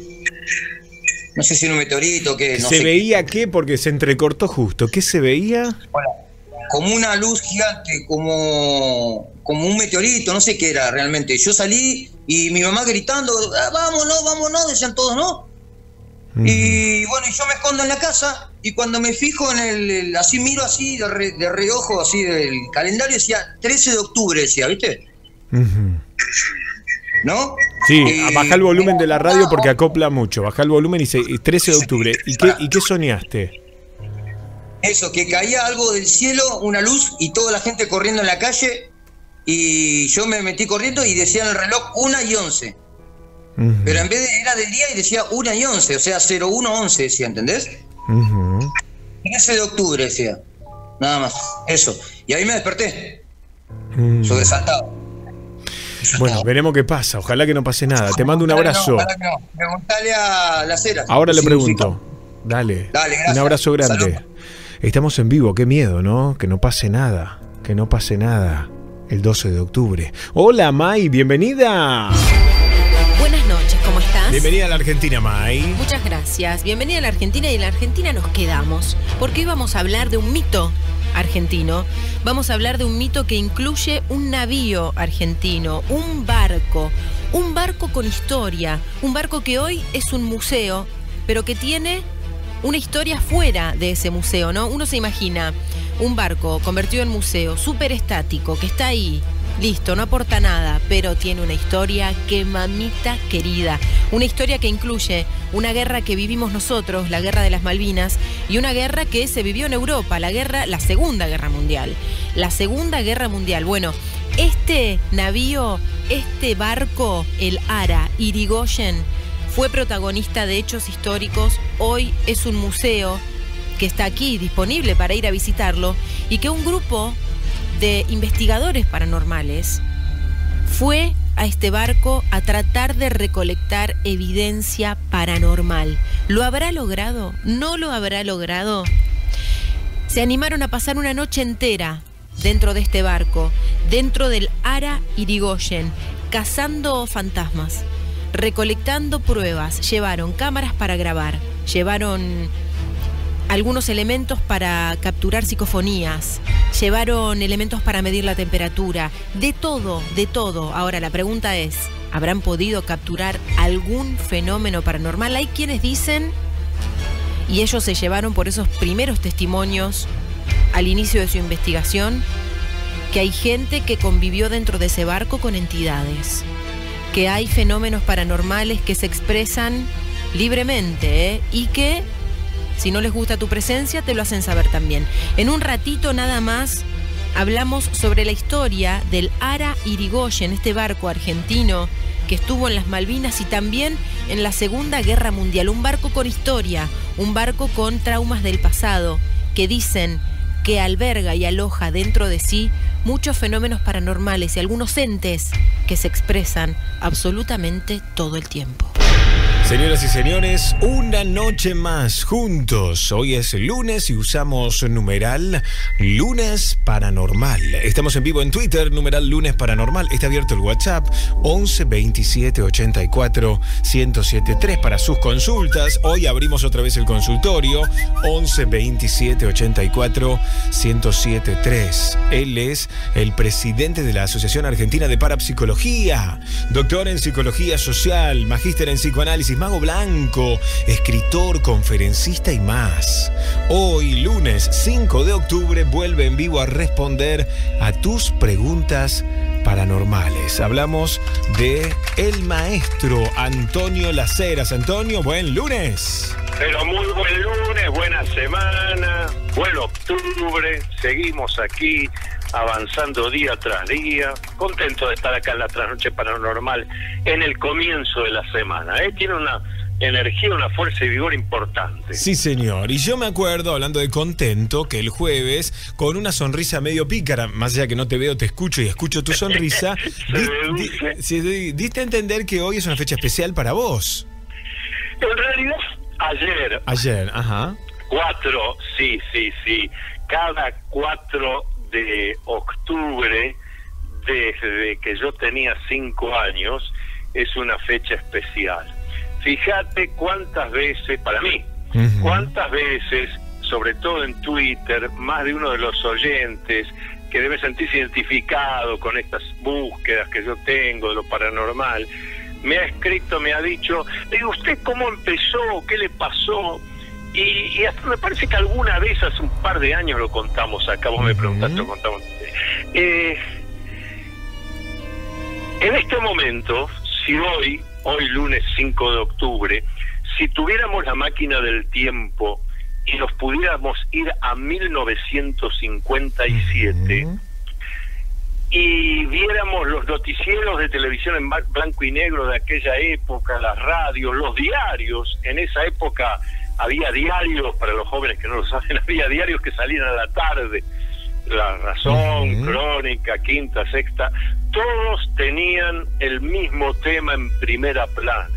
No sé si era un meteorito o qué. No ¿Se sé veía qué? Porque se entrecortó justo. ¿Qué se veía? Como una luz gigante, como, como un meteorito, no sé qué era realmente. Yo salí y mi mamá gritando, ah, vámonos, vámonos, decían todos, ¿no? Uh-huh. Y bueno, y yo me escondo en la casa y cuando me fijo en el, el así miro así de, re, de reojo, así del calendario, decía trece de octubre, decía, ¿viste? Uh-huh. ¿No? Sí, eh, baja el volumen de la radio porque acopla mucho. Baja el volumen y dice trece de octubre. ¿Y qué, ¿Y qué soñaste? Eso, que caía algo del cielo, una luz, y toda la gente corriendo en la calle, y yo me metí corriendo y decía en el reloj una y once. Uh-huh. Pero en vez de, era del día y decía una y once, o sea, cero uno once decía, ¿entendés? Uh-huh. trece de octubre decía, nada más, eso. Y ahí me desperté, uh-huh. sobresaltado. Bueno, veremos qué pasa, ojalá que no pase nada. Te mando un abrazo. Ojalá que no, preguntale a Las Heras. Ahora le sí, pregunto. Sí. Dale, Dale, gracias. Un abrazo grande. Salud. Estamos en vivo, qué miedo, ¿no? Que no pase nada, que no pase nada el doce de octubre. Hola, May, bienvenida. Buenas noches, ¿cómo estás? Bienvenida a la Argentina, May. Muchas gracias. Bienvenida a la Argentina y en la Argentina nos quedamos. Porque hoy vamos a hablar de un mito argentino. Vamos a hablar de un mito que incluye un navío argentino, un barco, un barco con historia, un barco que hoy es un museo, pero que tiene una historia fuera de ese museo, ¿no? Uno se imagina un barco convertido en museo, súper estático, que está ahí, listo, no aporta nada, pero tiene una historia que mamita querida. Una historia que incluye una guerra que vivimos nosotros, la guerra de las Malvinas, y una guerra que se vivió en Europa, la guerra, la Segunda Guerra Mundial. La Segunda Guerra Mundial. Bueno, este navío, este barco, el Ara Irigoyen, fue protagonista de hechos históricos. Hoy es un museo que está aquí disponible para ir a visitarlo y que un grupo de investigadores paranormales fue a este barco a tratar de recolectar evidencia paranormal. ¿Lo habrá logrado? ¿No lo habrá logrado? Se animaron a pasar una noche entera dentro de este barco, dentro del Ara Irigoyen, cazando fantasmas, recolectando pruebas. Llevaron cámaras para grabar, llevaron algunos elementos para capturar psicofonías, llevaron elementos para medir la temperatura, de todo, de todo. Ahora la pregunta es, ¿habrán podido capturar algún fenómeno paranormal? Hay quienes dicen, y ellos se llevaron por esos primeros testimonios al inicio de su investigación, que hay gente que convivió dentro de ese barco con entidades, que hay fenómenos paranormales que se expresan libremente, ¿eh? Y que, si no les gusta tu presencia, te lo hacen saber también. En un ratito nada más hablamos sobre la historia del Ara Irigoyen, este barco argentino que estuvo en las Malvinas y también en la Segunda Guerra Mundial. Un barco con historia, un barco con traumas del pasado, que dicen que alberga y aloja dentro de sí muchos fenómenos paranormales y algunos entes que se expresan absolutamente todo el tiempo. Señoras y señores, una noche más juntos. Hoy es lunes y usamos numeral lunes paranormal. Estamos en vivo en Twitter, numeral lunes paranormal. Está abierto el WhatsApp once veintisiete ochenta y cuatro ciento setenta y tres para sus consultas. Hoy abrimos otra vez el consultorio once veintisiete ochenta y cuatro ciento setenta y tres. Él es el presidente de la Asociación Argentina de Parapsicología, doctor en psicología social, magíster en psicoanálisis, mago blanco, escritor, conferencista y más. Hoy, lunes cinco de octubre, vuelve en vivo a responder a tus preguntas paranormales. Hablamos de el maestro Antonio Las Heras. Antonio, buen lunes. Pero muy buen lunes, buena semana, buen octubre, seguimos aquí avanzando día tras día, contento de estar acá en la Trasnoche Paranormal en el comienzo de la semana, ¿eh? Tiene una energía, una fuerza y vigor importante. Sí, señor, y yo me acuerdo, hablando de contento, que el jueves, con una sonrisa medio pícara, más allá que no te veo, te escucho y escucho tu sonrisa, di, di, di, diste a entender que hoy es una fecha especial para vos. En realidad, ayer. Ayer, ajá. Cuatro, sí, sí, sí. Cada cuatro de octubre, desde que yo tenía cinco años, es una fecha especial. Fíjate cuántas veces, para mí, uh-huh. cuántas veces, sobre todo en Twitter, más de uno de los oyentes que debe sentirse identificado con estas búsquedas que yo tengo de lo paranormal, me ha escrito, me ha dicho, digo, ¿usted cómo empezó? ¿Qué le pasó? Y, y hasta me parece que alguna vez, hace un par de años, lo contamos acá, vos uh-huh. me preguntaste, lo contamos. Eh, en este momento, si hoy, hoy lunes cinco de octubre, si tuviéramos la máquina del tiempo y nos pudiéramos ir a mil novecientos cincuenta y siete uh-huh. y viéramos los noticieros de televisión en blanco y negro de aquella época, las radios, los diarios, en esa época había diarios, para los jóvenes que no lo saben, había diarios que salían a la tarde, La Razón, uh-huh. Crónica, Quinta, Sexta, todos tenían el mismo tema en primera plana.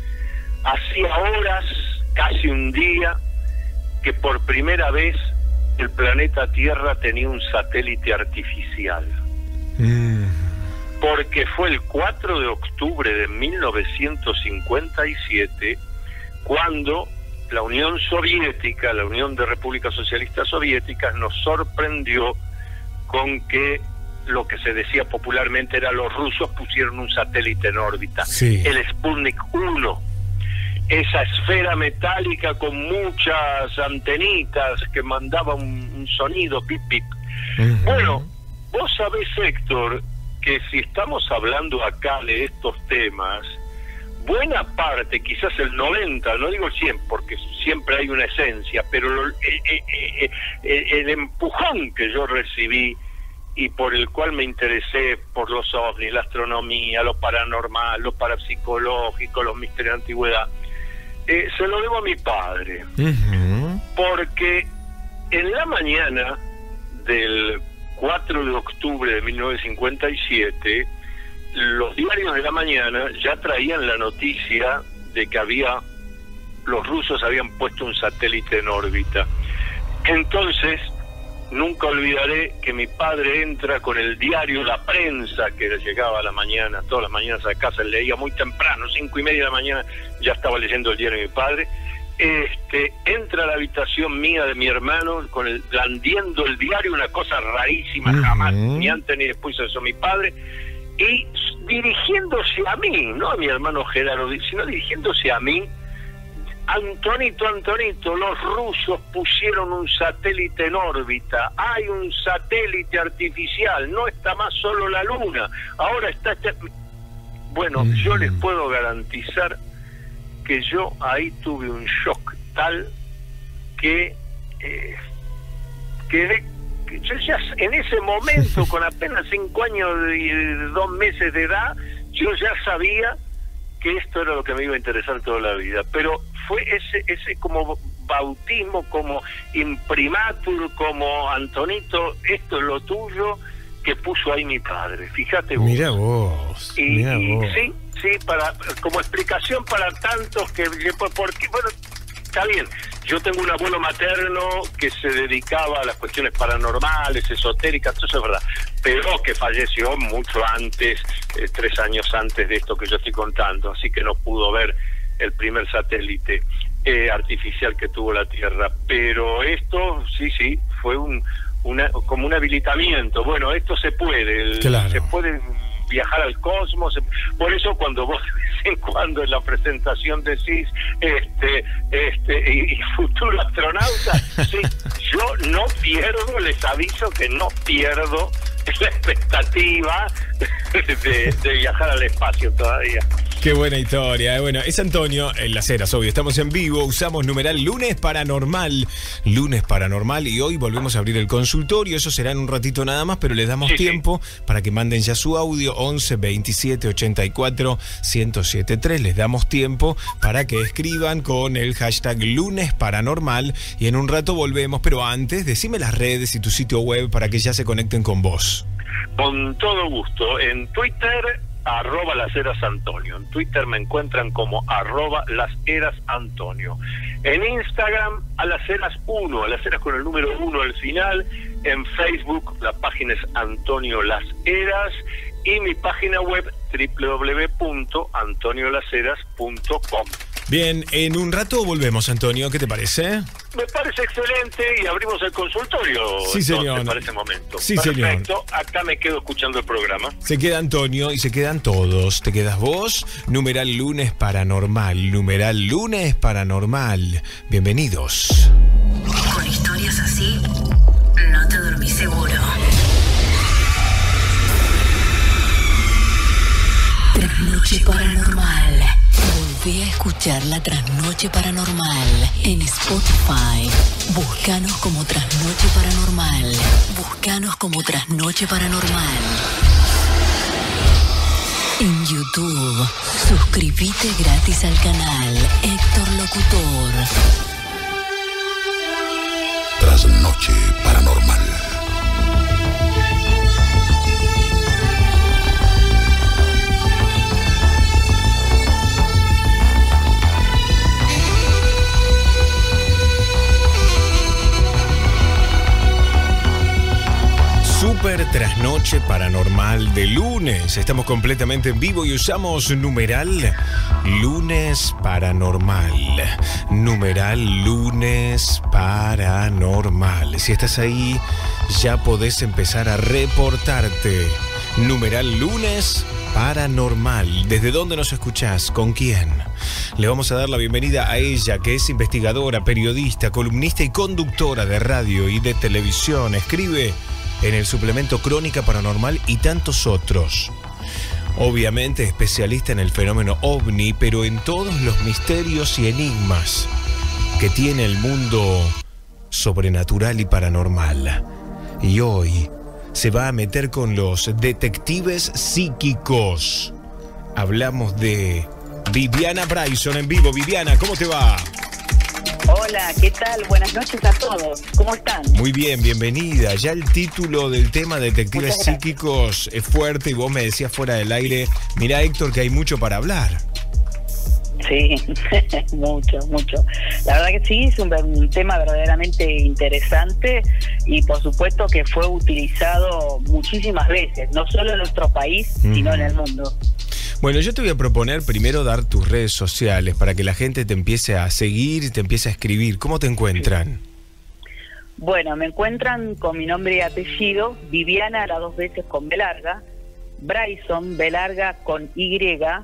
Hacía horas, casi un día, que por primera vez el planeta Tierra tenía un satélite artificial. Mm. Porque fue el cuatro de octubre de mil novecientos cincuenta y siete cuando la Unión Soviética, la Unión de Repúblicas Socialistas Soviéticas, nos sorprendió con que lo que se decía popularmente era los rusos pusieron un satélite en órbita, sí. el Sputnik uno, esa esfera metálica con muchas antenitas que mandaba un, un sonido pip pip. Uh-huh. Bueno, vos sabés, Héctor, que si estamos hablando acá de estos temas, buena parte, quizás el noventa, no digo el cien, porque siempre hay una esencia, pero lo, eh, eh, eh, eh, el empujón que yo recibí y por el cual me interesé por los ovnis, la astronomía, lo paranormal, lo parapsicológico, los misterios de antigüedad, eh, se lo debo a mi padre. Uh-huh. Porque en la mañana del cuatro de octubre de mil novecientos cincuenta y siete, los diarios de la mañana ya traían la noticia de que había, los rusos habían puesto un satélite en órbita. Entonces, nunca olvidaré que mi padre entra con el diario La Prensa, que llegaba a la mañana, todas las mañanas a casa, leía muy temprano, cinco y media de la mañana, ya estaba leyendo el diario de mi padre. Este, entra a la habitación mía de mi hermano, con el, blandiendo el diario, una cosa rarísima, uh-huh. jamás, ni antes ni después hizo eso mi padre, y dirigiéndose a mí, no a mi hermano Gerardo, sino dirigiéndose a mí, Antonito, Antonito, los rusos pusieron un satélite en órbita, hay un satélite artificial, no está más solo la luna, ahora está este... Bueno, mm. yo les puedo garantizar que yo ahí tuve un shock tal que eh, quedé, que yo ya en ese momento, con apenas cinco años y dos meses de edad, yo ya sabía que esto era lo que me iba a interesar toda la vida, pero fue ese ese como bautismo, como imprimatur, como Antonito, esto es lo tuyo, que puso ahí mi padre. Fíjate vos. Mira vos. Y, mira y vos. sí, sí, para como explicación para tantos que, porque bueno, está bien. Yo tengo un abuelo materno que se dedicaba a las cuestiones paranormales, esotéricas, todo eso es verdad, pero que falleció mucho antes, eh, tres años antes de esto que yo estoy contando, así que no pudo ver el primer satélite eh, artificial que tuvo la Tierra. Pero esto, sí, sí, fue un una como un habilitamiento. Bueno, esto se puede, el, claro. se puede viajar al cosmos. Por eso cuando vos de vez en cuando en la presentación decís este este y, y futuro astronauta, sí, yo no pierdo, les aviso que no pierdo la expectativa de, de viajar al espacio todavía. Qué buena historia. Bueno, es Antonio en Las Heras, obvio. Estamos en vivo, usamos numeral lunes paranormal. Lunes paranormal y hoy volvemos a abrir el consultorio. Eso será en un ratito nada más, pero les damos sí, tiempo sí. para que manden ya su audio once veintisiete ochenta y cuatro ciento setenta y tres. Les damos tiempo para que escriban con el hashtag lunes paranormal y en un rato volvemos. Pero antes, decime las redes y tu sitio web para que ya se conecten con vos. Con todo gusto. En Twitter, arroba Las Heras Antonio. En Twitter me encuentran como arroba Las Heras Antonio. En Instagram, a Las Heras uno, a Las Heras con el número uno al final. En Facebook, la página es Antonio Las Heras. Y mi página web, doble u doble u doble u punto antonio las heras punto com. Bien, en un rato volvemos, Antonio, ¿qué te parece? Me parece excelente y abrimos el consultorio. Sí, señor. Para ese momento. Sí, Perfecto. señor. Perfecto, acá me quedo escuchando el programa. Se queda Antonio y se quedan todos. Te quedas vos, numeral lunes paranormal, numeral lunes paranormal. Bienvenidos. Con historias así, no te dormís seguro. Trasnoche Paranormal. Volví a escuchar la Trasnoche Paranormal en Spotify. Búscanos como Trasnoche Paranormal. Búscanos como Trasnoche Paranormal. En YouTube, suscríbete gratis al canal Héctor Locutor. Trasnoche Paranormal. Super Trasnoche Paranormal de lunes. Estamos completamente en vivo y usamos numeral lunes paranormal. Numeral lunes paranormal. Si estás ahí, ya podés empezar a reportarte. Numeral lunes paranormal. ¿Desde dónde nos escuchás? ¿Con quién? Le vamos a dar la bienvenida a ella, que es investigadora, periodista, columnista y conductora de radio y de televisión. Escribe en el suplemento Crónica Paranormal y tantos otros. Obviamente especialista en el fenómeno ovni, pero en todos los misterios y enigmas que tiene el mundo sobrenatural y paranormal. Y hoy se va a meter con los detectives psíquicos. Hablamos de Viviana Bryson en vivo. Viviana, ¿cómo te va? Hola, ¿qué tal? Buenas noches a todos. ¿Cómo están? Muy bien, bienvenida. Ya el título del tema Detectives Psíquicos es fuerte y vos me decías fuera del aire, mirá, Héctor, que hay mucho para hablar. Sí, mucho, mucho. La verdad que sí, es un, un tema verdaderamente interesante y por supuesto que fue utilizado muchísimas veces, no solo en nuestro país, mm. sino en el mundo. Bueno, yo te voy a proponer primero dar tus redes sociales para que la gente te empiece a seguir y te empiece a escribir. ¿Cómo te encuentran? Bueno, me encuentran con mi nombre y apellido, Viviana, las dos veces con B larga, Bryson, B larga con Y.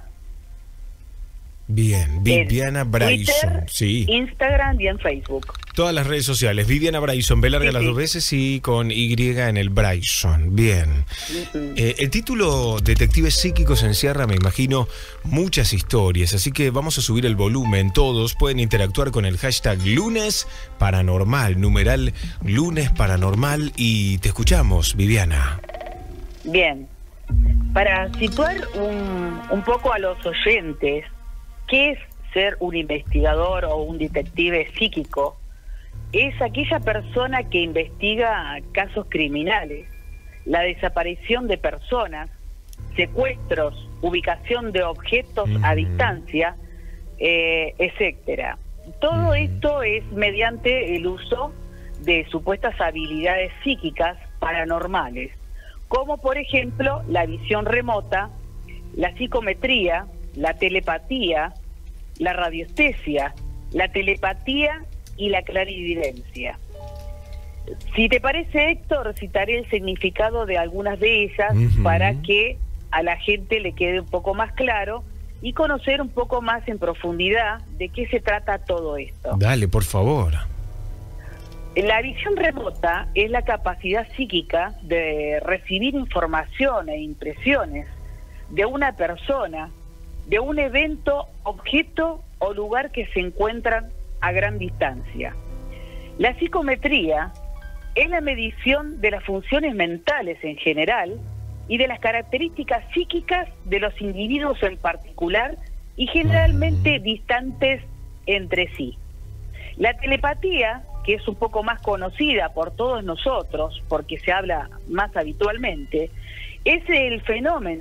Bien, Viviana Bryson, Twitter, sí. Instagram y en Facebook. Todas las redes sociales, Viviana Bryson, B larga sí, las sí. dos veces y con Y en el Bryson. Bien. Uh-huh. eh, el título Detectives Psíquicos encierra, me imagino, muchas historias, así que vamos a subir el volumen. Todos pueden interactuar con el hashtag lunes paranormal, numeral lunes paranormal, y te escuchamos, Viviana. Bien. Para situar un, un poco a los oyentes, ¿qué es ser un investigador o un detective psíquico? Es aquella persona que investiga casos criminales, la desaparición de personas, secuestros, ubicación de objetos mm. a distancia, eh, etcétera. Todo mm. esto es mediante el uso de supuestas habilidades psíquicas paranormales, como por ejemplo la visión remota, la psicometría, la telepatía, la radiestesia, la telepatía y la clarividencia. Si te parece, Héctor, citaré el significado de algunas de ellas uh-huh. para que a la gente le quede un poco más claro y conocer un poco más en profundidad de qué se trata todo esto. Dale, por favor. La visión remota es la capacidad psíquica de recibir información e impresiones de una persona, de un evento, objeto o lugar que se encuentran a gran distancia. La psicometría es la medición de las funciones mentales en general y de las características psíquicas de los individuos en particular y generalmente distantes entre sí. La telepatía, que es un poco más conocida por todos nosotros porque se habla más habitualmente, es el fenómeno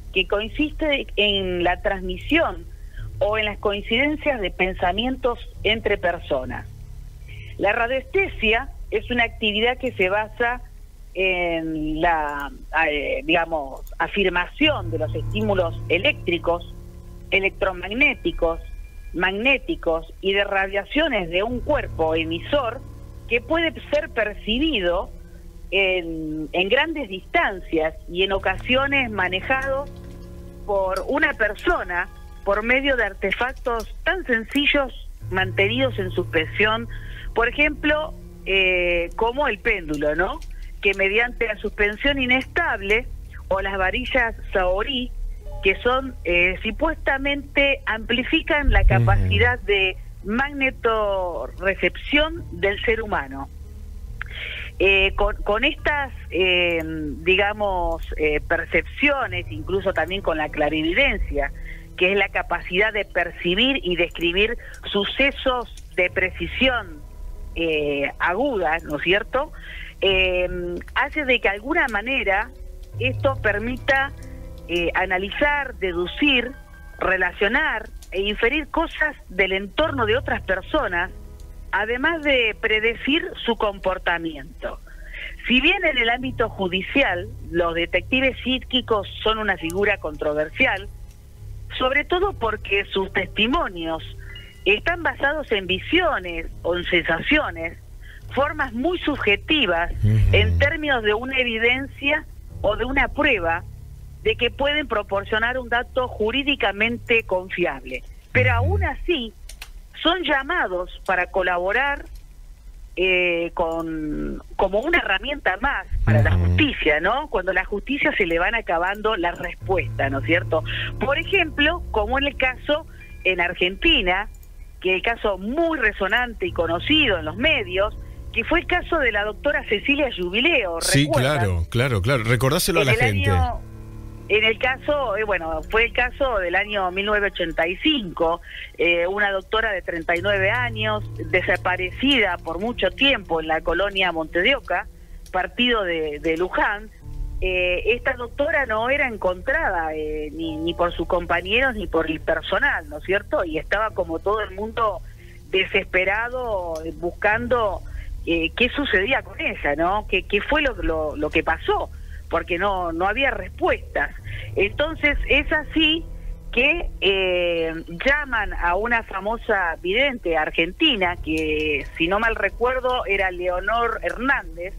que consiste en la transmisión o en las coincidencias de pensamientos entre personas. La radiestesia es una actividad que se basa en la, eh, digamos, afirmación de los estímulos eléctricos, electromagnéticos, magnéticos y de radiaciones de un cuerpo emisor que puede ser percibido en, en grandes distancias y en ocasiones manejado por una persona por medio de artefactos tan sencillos mantenidos en suspensión, por ejemplo, eh, como el péndulo, ¿no? Que mediante la suspensión inestable o las varillas Saori, que son eh, supuestamente amplifican la capacidad de magnetorrecepción del ser humano. Eh, con, con estas, eh, digamos, eh, percepciones, incluso también con la clarividencia, que es la capacidad de percibir y describir sucesos de precisión eh, aguda, ¿no es cierto?, eh, hace de que de alguna manera esto permita eh, analizar, deducir, relacionar e inferir cosas del entorno de otras personas, además de predecir su comportamiento. Si bien en el ámbito judicial los detectives psíquicos son una figura controversial, sobre todo porque sus testimonios están basados en visiones o en sensaciones, formas muy subjetivas en términos de una evidencia o de una prueba de que pueden proporcionar un dato jurídicamente confiable. Pero aún así son llamados para colaborar eh, con como una herramienta más para la justicia, ¿no? Cuando a la justicia se le van acabando las respuestas, ¿no es cierto? Por ejemplo, como en el caso en Argentina, que el caso muy resonante y conocido en los medios, que fue el caso de la doctora Cecilia Jubileo. Sí, ¿recuerdas? claro, claro, claro. Recordáselo a la En el gente. año- En el caso, eh, bueno, fue el caso del año mil novecientos ochenta y cinco, eh, una doctora de treinta y nueve años, desaparecida por mucho tiempo en la colonia Monte de Oca, partido de, de Luján. Eh, esta doctora no era encontrada eh, ni, ni por sus compañeros ni por el personal, ¿no es cierto? Y estaba como todo el mundo desesperado eh, buscando eh, qué sucedía con ella, ¿no? ¿Qué, qué fue lo, lo, lo que pasó? Porque no no había respuestas. Entonces es así que eh, llaman a una famosa vidente argentina, que si no mal recuerdo era Leonor Hernández,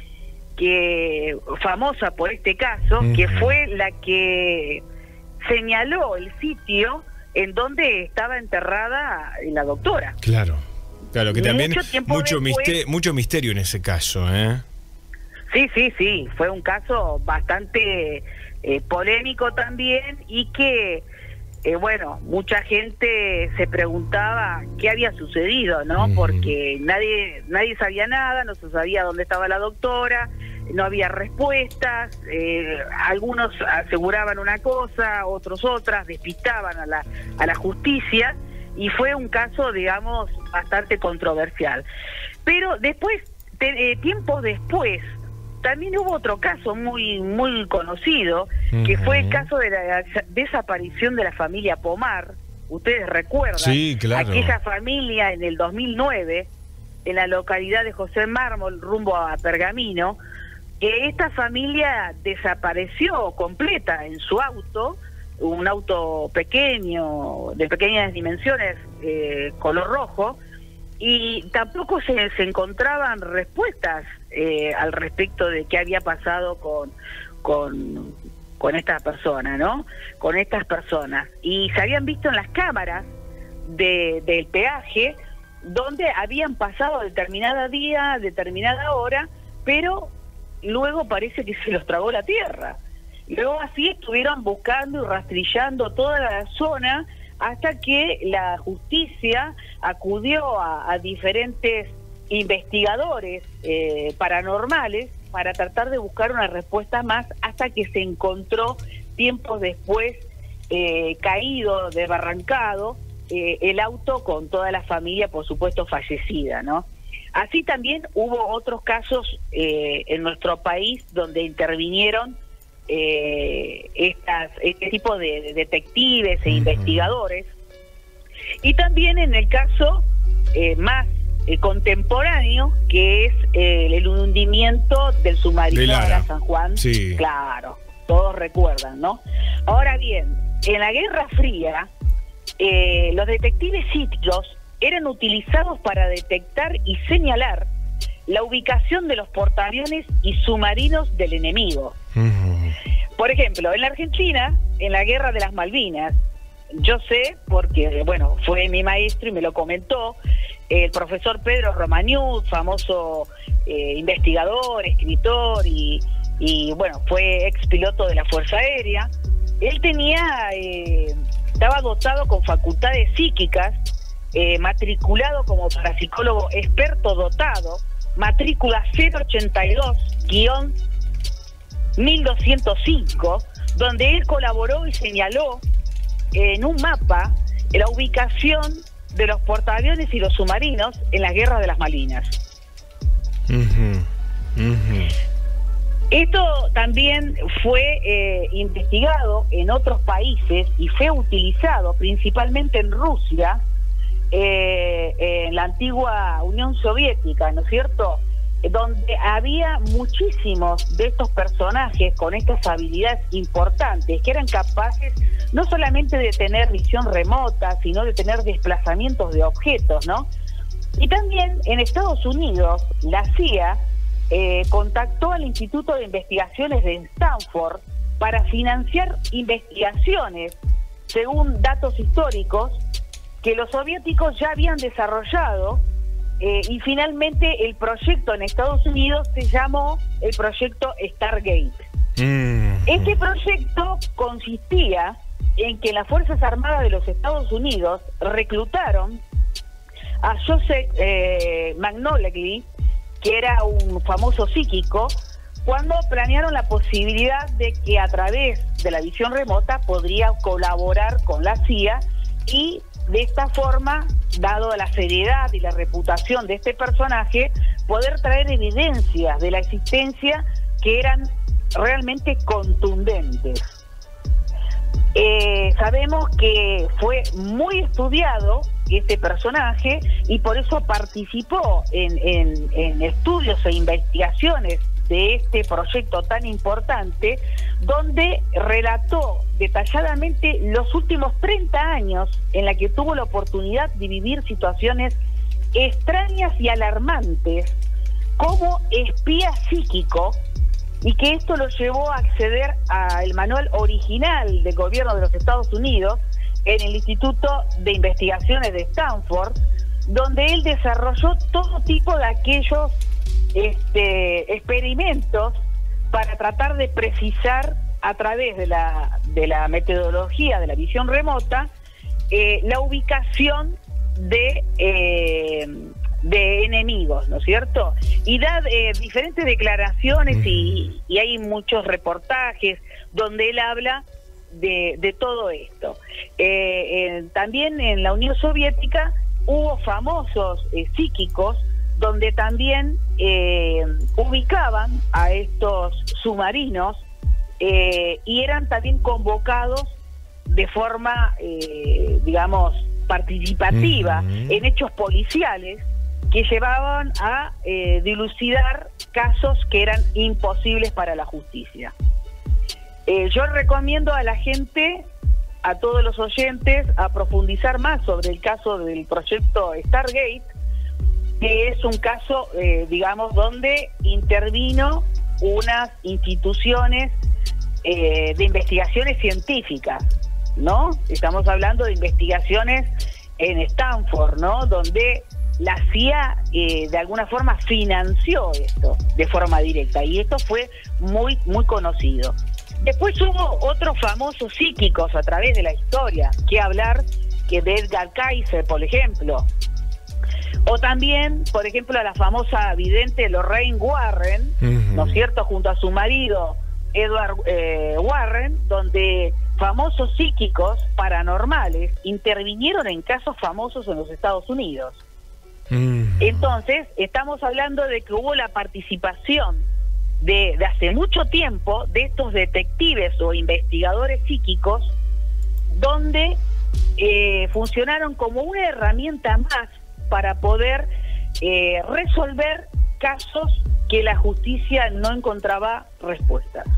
que famosa por este caso, uh-huh. que fue la que señaló el sitio en donde estaba enterrada la doctora. Claro, claro, que también Mucho tiempo mucho, después- misterio, mucho misterio en ese caso, ¿eh? Sí, sí, sí, fue un caso bastante eh, polémico también y que, eh, bueno, mucha gente se preguntaba qué había sucedido, ¿no? Porque nadie nadie sabía nada, no se sabía dónde estaba la doctora, no había respuestas, eh, algunos aseguraban una cosa, otros otras, despistaban a la, a la justicia y fue un caso, digamos, bastante controversial. Pero después, te- eh, tiempos después, también hubo otro caso muy muy conocido, que fue el caso de la desaparición de la familia Pomar. Ustedes recuerdan, Sí, claro. aquella familia en el dos mil nueve, en la localidad de José Mármol, rumbo a Pergamino, que esta familia desapareció completa en su auto, un auto pequeño, de pequeñas dimensiones, eh, color rojo, y tampoco se, se encontraban respuestas eh, al respecto de qué había pasado con, con, con esta persona, ¿no? Con estas personas. Y se habían visto en las cámaras de, del peaje, donde habían pasado determinada día, determinada hora, pero luego parece que se los tragó la tierra. Luego así estuvieron buscando y rastrillando toda la zona hasta que la justicia acudió a, a diferentes investigadores eh, paranormales para tratar de buscar una respuesta más, hasta que se encontró tiempos después eh, caído, desbarrancado, eh, el auto con toda la familia, por supuesto, fallecida, ¿no? Así también hubo otros casos eh, en nuestro país donde intervinieron eh, estas, este tipo de, de detectives e investigadores. Y también en el caso eh, más eh, contemporáneo, que es eh, el hundimiento del submarino de la San Juan. Sí. Claro, todos recuerdan, ¿no? Ahora bien, en la Guerra Fría, eh, los detectives psíquicos eran utilizados para detectar y señalar la ubicación de los portaaviones y submarinos del enemigo. Uh-huh. Por ejemplo, en la Argentina, en la Guerra de las Malvinas, yo sé, porque, bueno, fue mi maestro y me lo comentó, el profesor Pedro Romagnut, famoso eh, investigador, escritor y, y, bueno, fue ex piloto de la Fuerza Aérea. Él tenía, eh, estaba dotado con facultades psíquicas, eh, matriculado como parapsicólogo experto dotado, matrícula cero ochenta y dos guión mil doscientos cinco, donde él colaboró y señaló en un mapa la ubicación de los portaaviones y los submarinos en las guerras de las Malvinas. Uh-huh. Uh-huh. Esto también fue eh, investigado en otros países y fue utilizado principalmente en Rusia, eh, en la antigua Unión Soviética, ¿no es cierto?, donde había muchísimos de estos personajes con estas habilidades importantes que eran capaces no solamente de tener visión remota, sino de tener desplazamientos de objetos, ¿no? Y también en Estados Unidos, la C I A eh, contactó al Instituto de Investigaciones de Stanford para financiar investigaciones, según datos históricos, que los soviéticos ya habían desarrollado. Eh, y finalmente el proyecto en Estados Unidos se llamó el proyecto Stargate. Mm. Este proyecto consistía en que las Fuerzas Armadas de los Estados Unidos reclutaron a Joseph eh, McNulty, que era un famoso psíquico, cuando planearon la posibilidad de que a través de la visión remota podría colaborar con la C I A y de esta forma, dado la seriedad y la reputación de este personaje, poder traer evidencias de la existencia que eran realmente contundentes. Eh, sabemos que fue muy estudiado este personaje y por eso participó en, en, en estudios e investigaciones de este proyecto tan importante, donde relató detalladamente los últimos treinta años en la que tuvo la oportunidad de vivir situaciones extrañas y alarmantes como espía psíquico, y que esto lo llevó a acceder al manual original del gobierno de los Estados Unidos en el Instituto de Investigaciones de Stanford, donde él desarrolló todo tipo de aquellos este, experimentos para tratar de precisar a través de la, de la metodología de la visión remota eh, la ubicación de, eh, de enemigos, ¿no es cierto? Y da eh, diferentes declaraciones y, y hay muchos reportajes donde él habla de, de todo esto. Eh, eh, también en la Unión Soviética hubo famosos eh, psíquicos donde también eh, ubicaban a estos submarinos eh, y eran también convocados de forma, eh, digamos, participativa uh-huh. en hechos policiales que llevaban a eh, dilucidar casos que eran imposibles para la justicia. Eh, yo recomiendo a la gente, a todos los oyentes, a profundizar más sobre el caso del proyecto Stargate, que es un caso, eh, digamos, donde intervino unas instituciones eh, de investigaciones científicas, ¿no? Estamos hablando de investigaciones en Stanford, ¿no? Donde la C I A eh, de alguna forma financió esto de forma directa, y esto fue muy, muy conocido. Después hubo otros famosos psíquicos a través de la historia, que hablar que de Edgar Kaiser, por ejemplo. O también, por ejemplo, a la famosa vidente Lorraine Warren, uh-huh. ¿no es cierto?, junto a su marido Edward eh, Warren, donde famosos psíquicos paranormales intervinieron en casos famosos en los Estados Unidos. Uh-huh. Entonces, estamos hablando de que hubo la participación de, de hace mucho tiempo de estos detectives o investigadores psíquicos, donde eh, funcionaron como una herramienta más para poder eh, resolver casos que la justicia no encontraba respuestas.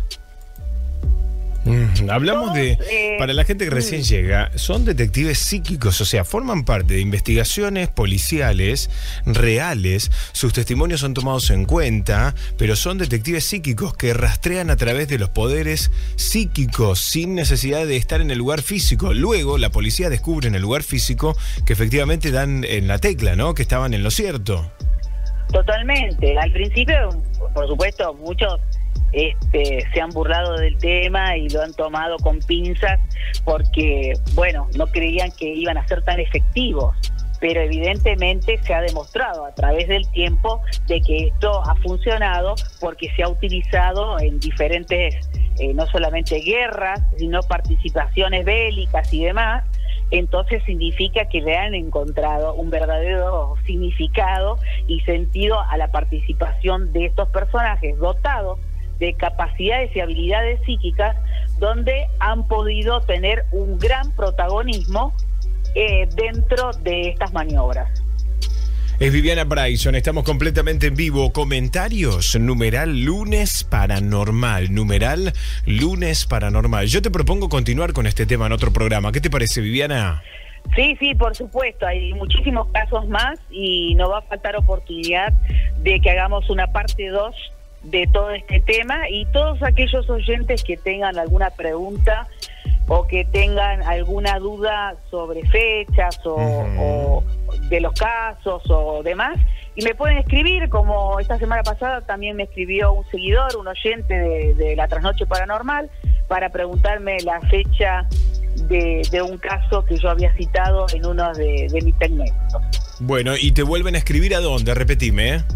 Mm, hablamos de, eh, para la gente que recién mm. llega, son detectives psíquicos, o sea, forman parte de investigaciones policiales reales, sus testimonios son tomados en cuenta, pero son detectives psíquicos que rastrean a través de los poderes psíquicos sin necesidad de estar en el lugar físico. Luego la policía descubre en el lugar físico que efectivamente dan en la tecla, ¿no? Que estaban en lo cierto. Totalmente. Al principio, por supuesto, muchos Este, se han burlado del tema y lo han tomado con pinzas porque, bueno, no creían que iban a ser tan efectivos, pero evidentemente se ha demostrado a través del tiempo de que esto ha funcionado porque se ha utilizado en diferentes, eh, no solamente guerras, sino participaciones bélicas y demás. Entonces significa que le han encontrado un verdadero significado y sentido a la participación de estos personajes dotados de capacidades y habilidades psíquicas, donde han podido tener un gran protagonismo eh, dentro de estas maniobras. Es Viviana Bryson, estamos completamente en vivo. Comentarios, numeral lunes paranormal, numeral lunes paranormal. Yo te propongo continuar con este tema en otro programa. ¿Qué te parece, Viviana? Sí, sí, por supuesto, hay muchísimos casos más y no va a faltar oportunidad de que hagamos una parte dos de todo este tema, y todos aquellos oyentes que tengan alguna pregunta o que tengan alguna duda sobre fechas o, uh-huh. o de los casos o demás, y me pueden escribir, como esta semana pasada también me escribió un seguidor, un oyente de, de la Trasnoche Paranormal, para preguntarme la fecha de, de un caso que yo había citado en uno de, de mis segmentos. Bueno, ¿y te vuelven a escribir a dónde? Repetime, ¿eh?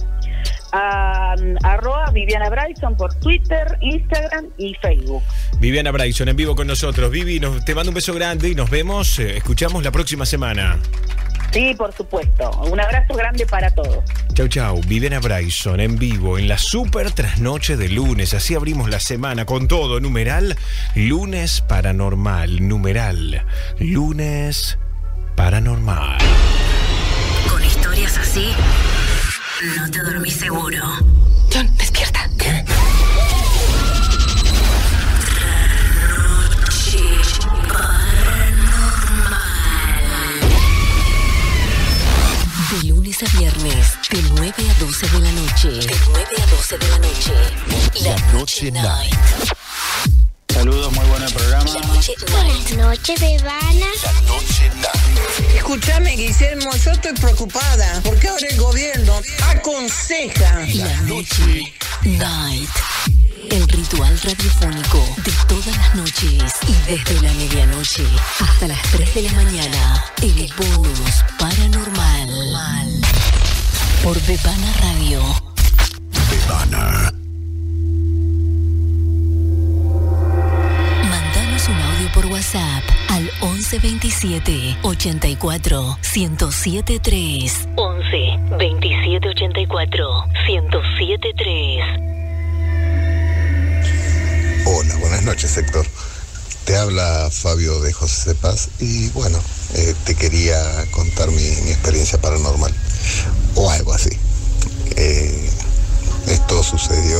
A, arroba Viviana Bryson por Twitter, Instagram y Facebook. Viviana Bryson en vivo con nosotros. Vivi, nos, te mando un beso grande y nos vemos, eh, escuchamos la próxima semana. Sí, por supuesto. Un abrazo grande para todos. Chau, chau. Viviana Bryson en vivo en la super trasnoche de lunes. Así abrimos la semana con todo. Numeral lunes paranormal. Numeral lunes paranormal. Con historias así, no te dormís seguro. John, despierta. ¿Qué? De lunes a viernes, de nueve a doce de la noche. De nueve a doce de la noche. La, la Noche Night. Saludos, muy buen programa. La Noche Night. Buenas noches, Bebana. La Noche Night. Escúchame, Guillermo, yo estoy preocupada porque ahora el gobierno aconseja. La Noche Night. El ritual radiofónico de todas las noches y desde la medianoche hasta las tres de la mañana. El bonus paranormal. Por Bebana Radio. Bebana. Mandanos un audio por WhatsApp al once veintisiete ochenta y cuatro ciento siete tres. once veintisiete ochenta y cuatro ciento siete tres. Hola, buenas noches, Héctor. Te habla Fabio de José Paz y bueno, eh, te quería contar mi, mi experiencia paranormal o algo así. Eh, esto sucedió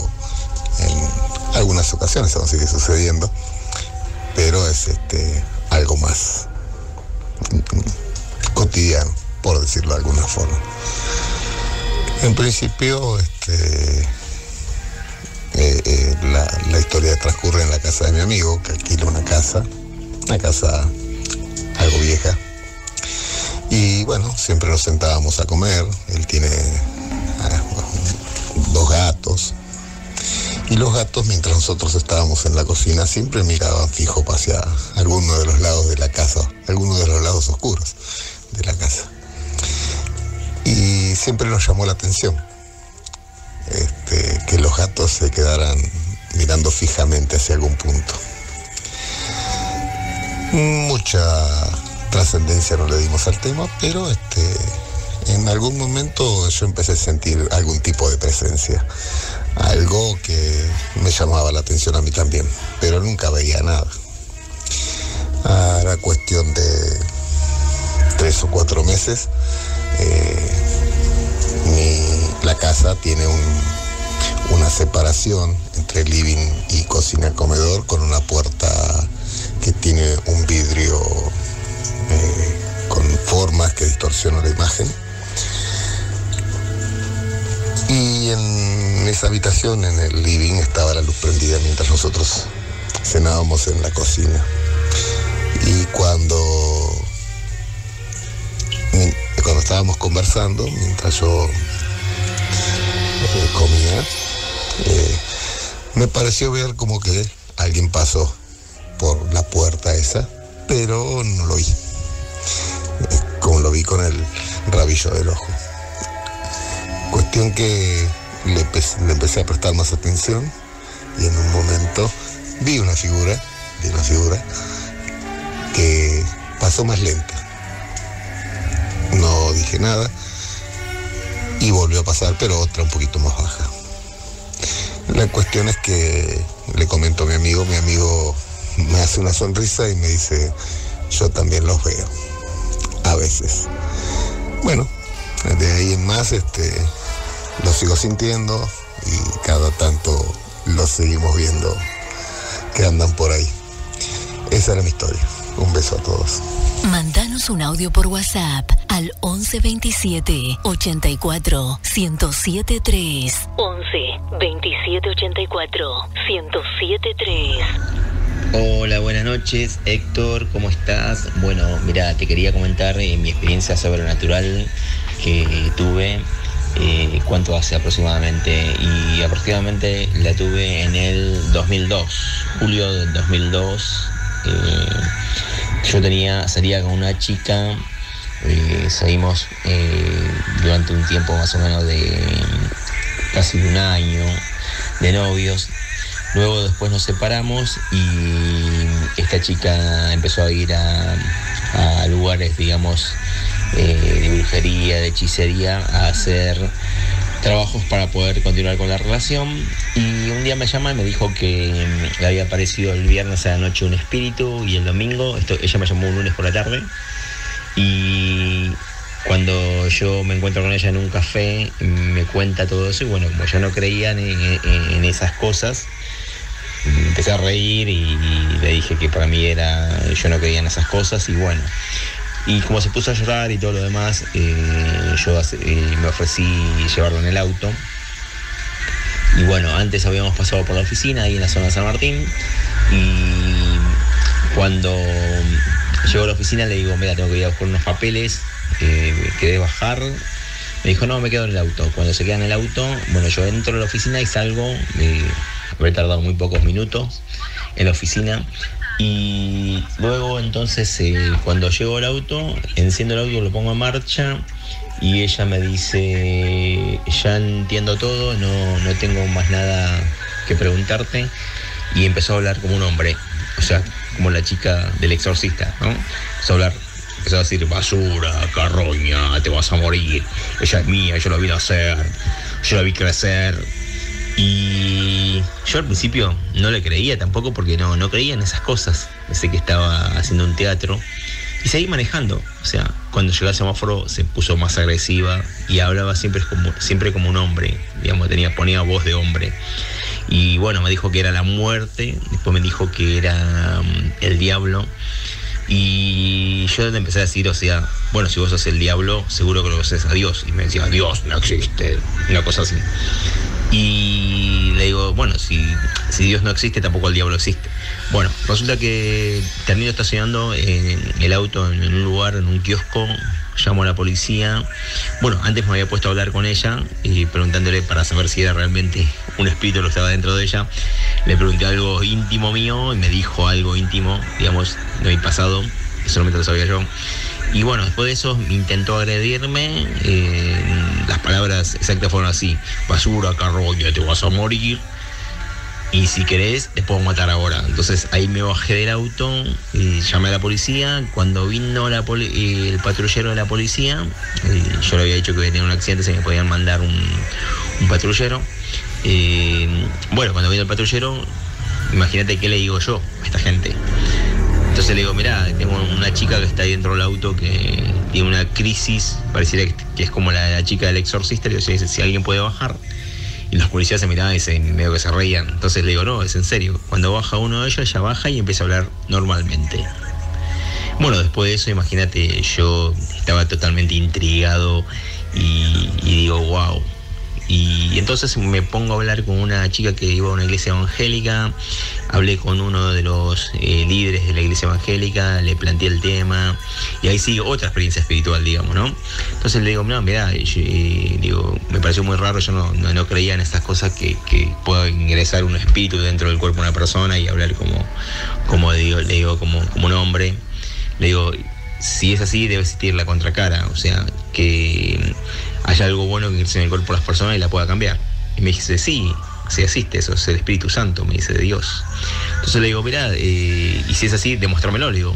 en algunas ocasiones, aún sigue sucediendo, pero es este algo más cotidiano, por decirlo de alguna forma. En principio, este... Eh, eh, la, la historia transcurre en la casa de mi amigo, que alquila una casa, una casa algo vieja. Y bueno, siempre nos sentábamos a comer. Él tiene ah, dos gatos. Y los gatos, mientras nosotros estábamos en la cocina, siempre miraban fijo hacia alguno de los lados de la casa, alguno de los lados oscuros de la casa. Y siempre nos llamó la atención Este, que los gatos se quedaran mirando fijamente hacia algún punto. Mucha trascendencia no le dimos al tema, pero este, en algún momento yo empecé a sentir algún tipo de presencia algo que me llamaba la atención a mí también, pero nunca veía nada. Ah, era cuestión de tres o cuatro meses. Eh, mi, la casa tiene un, una separación entre living y cocina-comedor con una puerta que tiene un vidrio eh, con formas que distorsionan la imagen. Y en esa habitación, en el living, estaba la luz prendida mientras nosotros cenábamos en la cocina. Y cuando, cuando estábamos conversando, mientras yo eh, comía, eh, me pareció ver como que alguien pasó por la puerta esa, pero no lo vi, eh, como lo vi con el rabillo del ojo. Cuestión que le, le empecé a prestar más atención y en un momento vi una figura, vi una figura que pasó más lenta. No dije nada y volvió a pasar, pero otra un poquito más baja. La cuestión es que le comento a mi amigo, mi amigo me hace una sonrisa y me dice, yo también los veo, a veces. Bueno, de ahí en más, este, lo sigo sintiendo y cada tanto los seguimos viendo que andan por ahí. Esa era mi historia. Un beso a todos. Mándanos un audio por WhatsApp al once veintisiete ochenta y cuatro ciento siete tres. once veintisiete ochenta y cuatro ciento siete tres. Hola, buenas noches, Héctor, ¿cómo estás? Bueno, mira, te quería comentar eh, mi experiencia sobrenatural que tuve, eh, cuánto hace aproximadamente, y aproximadamente la tuve en el dos mil dos, julio del dos mil dos. Eh, yo tenía, salía con una chica, eh, salimos eh, durante un tiempo más o menos de casi un año de novios. Luego después nos separamos y esta chica empezó a ir a, a lugares, digamos, eh, de brujería, de hechicería, a hacer trabajos para poder continuar con la relación. Y un día me llama y me dijo que le había aparecido el viernes a la noche un espíritu y el domingo, esto, ella me llamó un lunes por la tarde, y cuando yo me encuentro con ella en un café me cuenta todo eso y bueno, como ya no creían en, en, en esas cosas, empecé a reír y, y le dije que para mí era, yo no creía en esas cosas y bueno, y como se puso a llorar y todo lo demás, eh, yo eh, me ofrecí llevarlo en el auto. Y bueno, antes habíamos pasado por la oficina ahí en la zona de San Martín y cuando llegó a la oficina le digo, mira, tengo que ir a buscar unos papeles, eh, quedé bajar. Me dijo, no, me quedo en el auto. Cuando se queda en el auto, bueno, yo entro a la oficina y salgo, eh, habré tardado muy pocos minutos en la oficina. Y luego entonces eh, cuando llego al auto, enciendo el auto, lo pongo en marcha y ella me dice, ya entiendo todo, no, no tengo más nada que preguntarte. Y empezó a hablar como un hombre, o sea, como la chica del exorcista, ¿no? Empezó a hablar, empezó a decir, basura, carroña, te vas a morir, ella es mía, yo la vi nacer, yo la vi crecer. Y yo al principio no le creía tampoco porque no, no creía en esas cosas. Pensé que estaba haciendo un teatro y seguí manejando. O sea, cuando llegó al semáforo se puso más agresiva y hablaba siempre como, siempre como un hombre. Digamos, tenía, ponía voz de hombre. Y bueno, me dijo que era la muerte, después me dijo que era um, el diablo. Y yo le empecé a decir, o sea, bueno, si vos sos el diablo, seguro que lo sos a Dios. Y me decía, Dios no existe, una cosa así. Y le digo, bueno, si, si Dios no existe, tampoco el diablo existe. Bueno, resulta que termino estacionando en el auto en un lugar, en un kiosco, llamo a la policía. Bueno, antes me había puesto a hablar con ella y preguntándole para saber si era realmente un espíritu lo que estaba dentro de ella. Le pregunté algo íntimo mío y me dijo algo íntimo, digamos, de mi pasado, que solamente lo sabía yo. Y bueno, después de eso intentó agredirme, eh, las palabras exactas fueron así, basura, carroña, te vas a morir, y si querés te puedo matar ahora. Entonces ahí me bajé del auto y llamé a la policía. Cuando vino la poli- el patrullero de la policía, eh, yo le había dicho que había tenido un accidente, se me podían mandar un, un patrullero. Eh, bueno, cuando vino el patrullero, imagínate qué le digo yo a esta gente. Entonces le digo, mirá, tengo una chica que está ahí dentro del auto que tiene una crisis, pareciera que, que es como la, la chica del exorcista. Le digo, si alguien puede bajar. Y los policías se miraban y se, medio que se reían. Entonces le digo, no, es en serio. Cuando baja uno de ellos, ella baja y empieza a hablar normalmente. Bueno, después de eso, imagínate, yo estaba totalmente intrigado y, y digo, wow. Y entonces me pongo a hablar con una chica que iba a una iglesia evangélica, hablé con uno de los eh, líderes de la iglesia evangélica, le planteé el tema, y ahí sigue otra experiencia espiritual, digamos, ¿no? Entonces le digo, no, mirá, yo, eh, digo, me pareció muy raro, yo no, no, no creía en estas cosas que, que pueda ingresar un espíritu dentro del cuerpo de una persona y hablar como, como digo, le digo, como, como un hombre. Le digo, si es así, debe existir la contracara, o sea, que haya algo bueno que ingrese en el cuerpo de las personas y la pueda cambiar. Y me dice, sí, sí existe eso, es el Espíritu Santo, me dice, de Dios. Entonces le digo, mirá, eh, y si es así, demuéstramelo, le digo.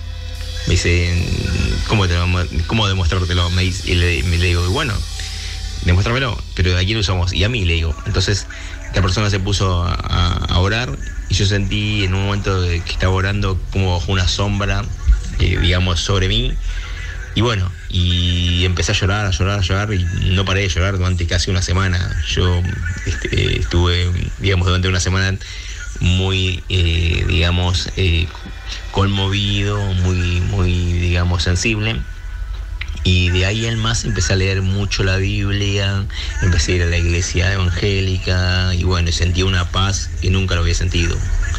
Me dice, ¿cómo, te, cómo demostrártelo? Me dice, y le, me, le digo, bueno, demuéstramelo, pero ¿a quién lo usamos? Y a mí, le digo. Entonces, esta persona se puso a, a orar y yo sentí en un momento de que estaba orando como bajo una sombra, eh, digamos, sobre mí. Y bueno, y empecé a llorar, a llorar, a llorar y no paré de llorar durante casi una semana. Yo este, estuve, digamos, durante una semana muy, eh, digamos, eh, conmovido, muy, muy, digamos, sensible. Y de ahí en más empecé a leer mucho la Biblia, empecé a ir a la iglesia evangélica y bueno, sentí una paz que nunca lo había sentido.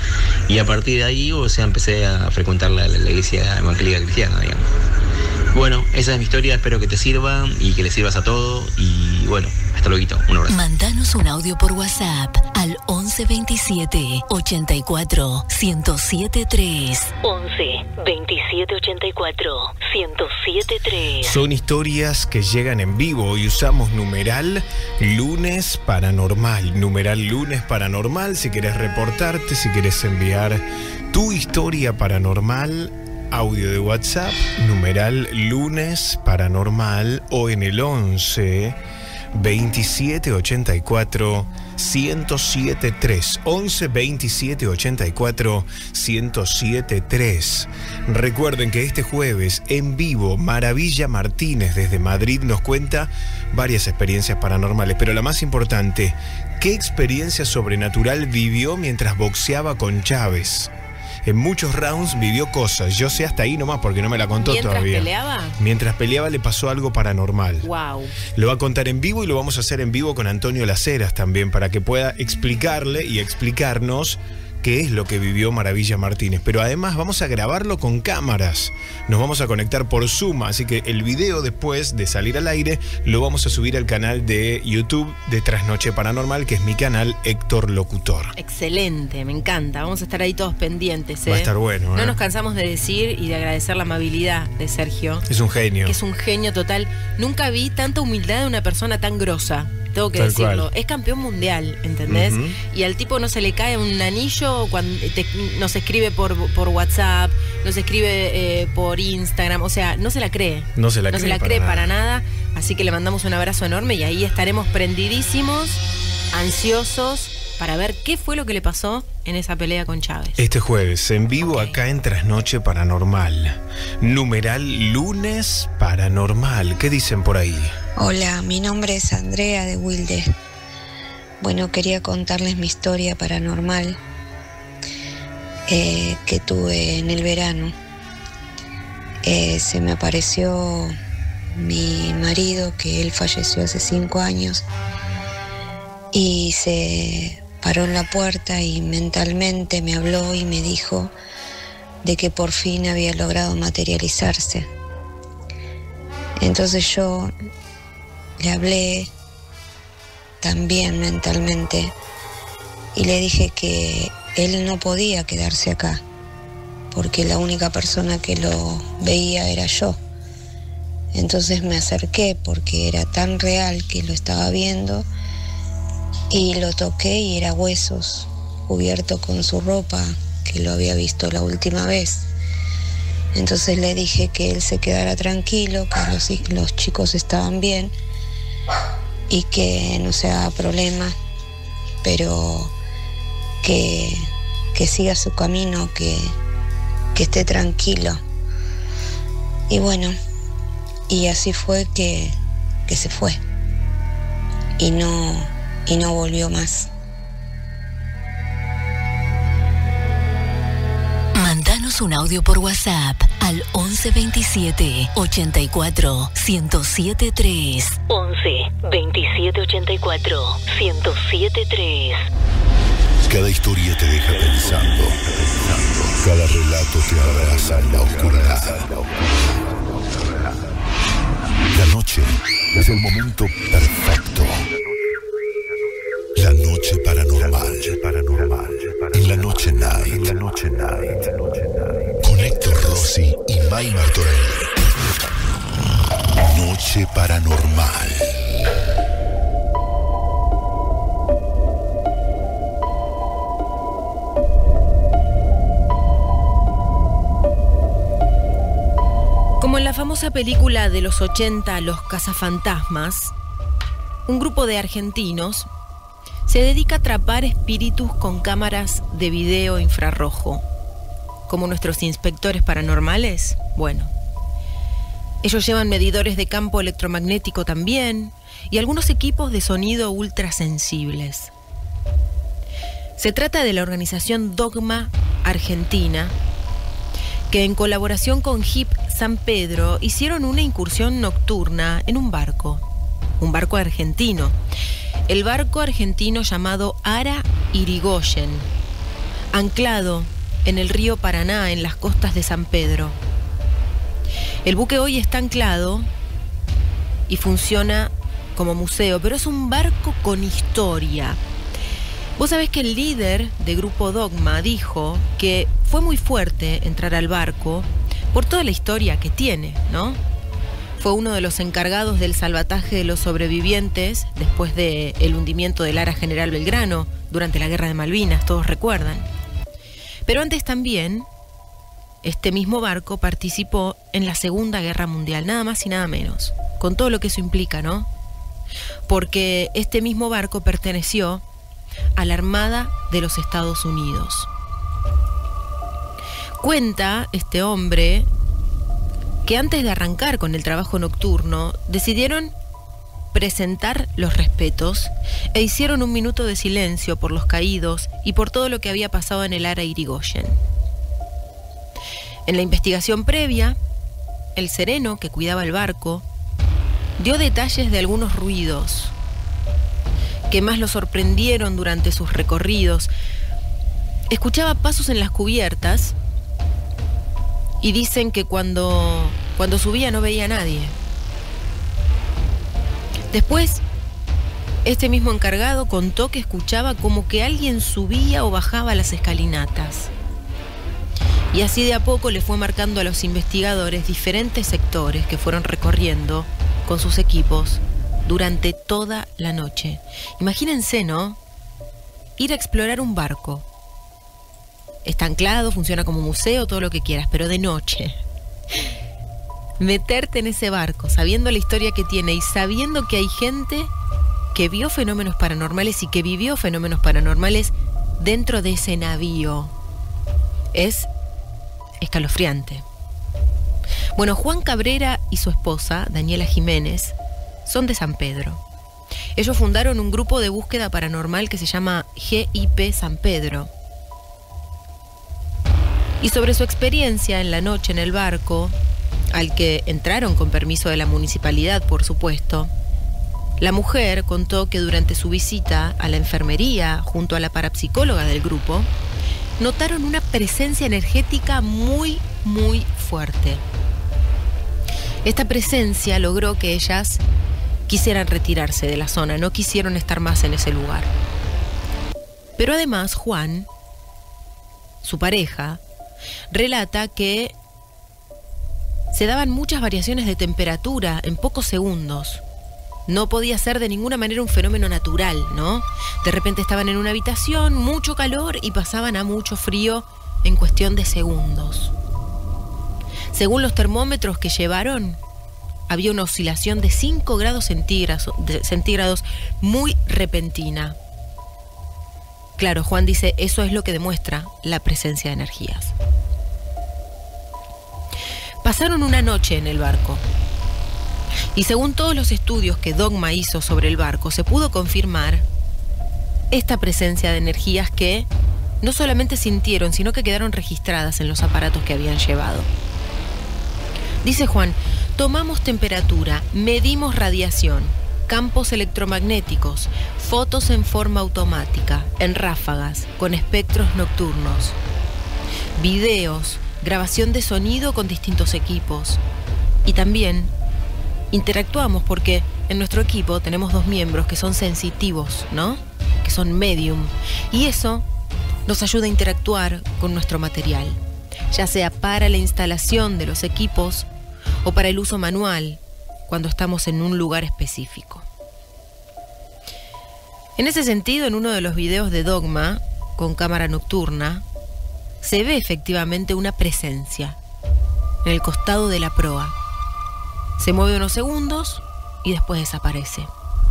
Y a partir de ahí, o sea, empecé a frecuentar la, la iglesia evangélica cristiana, digamos. Bueno, esa es mi historia, espero que te sirva y que le sirvas a todo y bueno, hasta luego, un abrazo. Mandanos un audio por WhatsApp al once veintisiete ochenta y cuatro ciento siete tres. once veintisiete ochenta y cuatro ciento siete tres. Son historias que llegan en vivo y usamos numeral lunes paranormal. Numeral lunes paranormal, si querés reportarte, si querés enviar tu historia paranormal, audio de WhatsApp, numeral lunes paranormal o en el once veintisiete ochenta y cuatro ciento siete tres. once veintisiete ochenta y cuatro ciento siete tres. Recuerden que este jueves en vivo Maravilla Martínez desde Madrid nos cuenta varias experiencias paranormales, pero la más importante, ¿qué experiencia sobrenatural vivió mientras boxeaba con Chávez? En muchos rounds vivió cosas. Yo sé hasta ahí nomás porque no me la contó todavía. ¿Mientras peleaba? Mientras peleaba le pasó algo paranormal. Wow. Lo va a contar en vivo y lo vamos a hacer en vivo con Antonio Laceras también para que pueda explicarle y explicarnos qué es lo que vivió Maravilla Martínez. Pero además vamos a grabarlo con cámaras. Nos vamos a conectar por Zoom, así que el video después de salir al aire lo vamos a subir al canal de YouTube de Trasnoche Paranormal, que es mi canal Héctor Locutor. Excelente, me encanta. Vamos a estar ahí todos pendientes, ¿eh? Va a estar bueno, ¿eh? No nos cansamos de decir y de agradecer la amabilidad de Sergio. Es un genio. Que es un genio total. Nunca vi tanta humildad de una persona tan grosa. Tengo que Tal decirlo. cual. Es campeón mundial, ¿entendés? Uh-huh. Y al tipo no se le cae un anillo cuando te, nos escribe por, por WhatsApp, nos escribe eh, por Instagram. O sea, no se la cree. No se la no cree, se la para, cree nada. para nada. Así que le mandamos un abrazo enorme y ahí estaremos prendidísimos, ansiosos, para ver qué fue lo que le pasó en esa pelea con Chávez. Este jueves, en vivo okay. Acá en Trasnoche Paranormal. Numeral lunes paranormal. ¿Qué dicen por ahí? Hola, mi nombre es Andrea de Wilde. Bueno, quería contarles mi historia paranormal eh, que tuve en el verano. Eh, se me apareció mi marido, que él falleció hace cinco años, y se paró en la puerta y mentalmente me habló y me dijo de que por fin había logrado materializarse. Entonces yo le hablé también mentalmente y le dije que él no podía quedarse acá porque la única persona que lo veía era yo. Entonces me acerqué porque era tan real que lo estaba viendo y lo toqué y era huesos, cubierto con su ropa que lo había visto la última vez. Entonces le dije que él se quedara tranquilo, que los, los chicos estaban bien y que no se haga problema pero que, que siga su camino, que, que esté tranquilo. Y bueno, y así fue que, que se fue y no, y no volvió más. Mandanos un audio por WhatsApp al once veintisiete ochenta y cuatro ciento setenta y tres. once veintisiete ochenta y cuatro ciento setenta y tres. Cada historia te deja pensando. Cada relato te abraza en la oscuridad. La noche es el momento perfecto. La noche paranormal. En la noche night. En la noche night. Con Héctor Rossi y May Martorell. Noche paranormal. Como en la famosa película de los ochenta, Los cazafantasmas, un grupo de argentinos se dedica a atrapar espíritus con cámaras de video infrarrojo. Como nuestros inspectores paranormales, bueno. Ellos llevan medidores de campo electromagnético también y algunos equipos de sonido ultrasensibles. Se trata de la organización Dogma Argentina, que en colaboración con H I P San Pedro hicieron una incursión nocturna en un barco, un barco argentino. El barco argentino llamado Ara Irigoyen, anclado en el río Paraná, en las costas de San Pedro. El buque hoy está anclado y funciona como museo, pero es un barco con historia. Vos sabés que el líder de Grupo Dogma dijo que fue muy fuerte entrar al barco por toda la historia que tiene, ¿no? Fue uno de los encargados del salvataje de los sobrevivientes después del hundimiento del Ara General Belgrano durante la Guerra de Malvinas, todos recuerdan. Pero antes también, este mismo barco participó en la Segunda Guerra Mundial, nada más y nada menos, con todo lo que eso implica, ¿no? Porque este mismo barco perteneció a la Armada de los Estados Unidos. Cuenta este hombre que antes de arrancar con el trabajo nocturno, decidieron presentar los respetos e hicieron un minuto de silencio por los caídos y por todo lo que había pasado en el Ara Irigoyen. En la investigación previa, el sereno que cuidaba el barco dio detalles de algunos ruidos que más lo sorprendieron durante sus recorridos. Escuchaba pasos en las cubiertas y dicen que cuando, cuando subía no veía a nadie. Después, este mismo encargado contó que escuchaba como que alguien subía o bajaba las escalinatas. Y así de a poco le fue marcando a los investigadores diferentes sectores que fueron recorriendo con sus equipos durante toda la noche. Imagínense, ¿no? Ir a explorar un barco. Está anclado, funciona como museo, todo lo que quieras, pero de noche. Meterte en ese barco, sabiendo la historia que tiene y sabiendo que hay gente que vio fenómenos paranormales y que vivió fenómenos paranormales dentro de ese navío. Es escalofriante. Bueno, Juan Cabrera y su esposa, Daniela Jiménez, son de San Pedro. Ellos fundaron un grupo de búsqueda paranormal que se llama G I P San Pedro. Y sobre su experiencia en la noche en el barco, al que entraron con permiso de la municipalidad, por supuesto, la mujer contó que durante su visita a la enfermería, junto a la parapsicóloga del grupo, notaron una presencia energética muy, muy fuerte. Esta presencia logró que ellas quisieran retirarse de la zona, no quisieron estar más en ese lugar. Pero además, Juan, su pareja, relata que se daban muchas variaciones de temperatura en pocos segundos. No podía ser de ninguna manera un fenómeno natural, ¿no? De repente estaban en una habitación, mucho calor, y pasaban a mucho frío en cuestión de segundos. Según los termómetros que llevaron, había una oscilación de cinco grados centígrados, de, centígrados muy repentina. claro, Juan dice, eso es lo que demuestra la presencia de energías. Pasaron una noche en el barco. Y según todos los estudios que Dogma hizo sobre el barco, se pudo confirmar esta presencia de energías que no solamente sintieron, sino que quedaron registradas en los aparatos que habían llevado. Dice Juan, tomamos temperatura, medimos radiación, campos electromagnéticos, fotos en forma automática, en ráfagas, con espectros nocturnos, videos, grabación de sonido con distintos equipos. Y también interactuamos porque en nuestro equipo tenemos dos miembros que son sensitivos, ¿no? Que son medium. Y eso nos ayuda a interactuar con nuestro material, ya sea para la instalación de los equipos o para el uso manual cuando estamos en un lugar específico. En ese sentido, en uno de los videos de Dogma con cámara nocturna, se ve efectivamente una presencia en el costado de la proa. Se mueve unos segundos y después desaparece.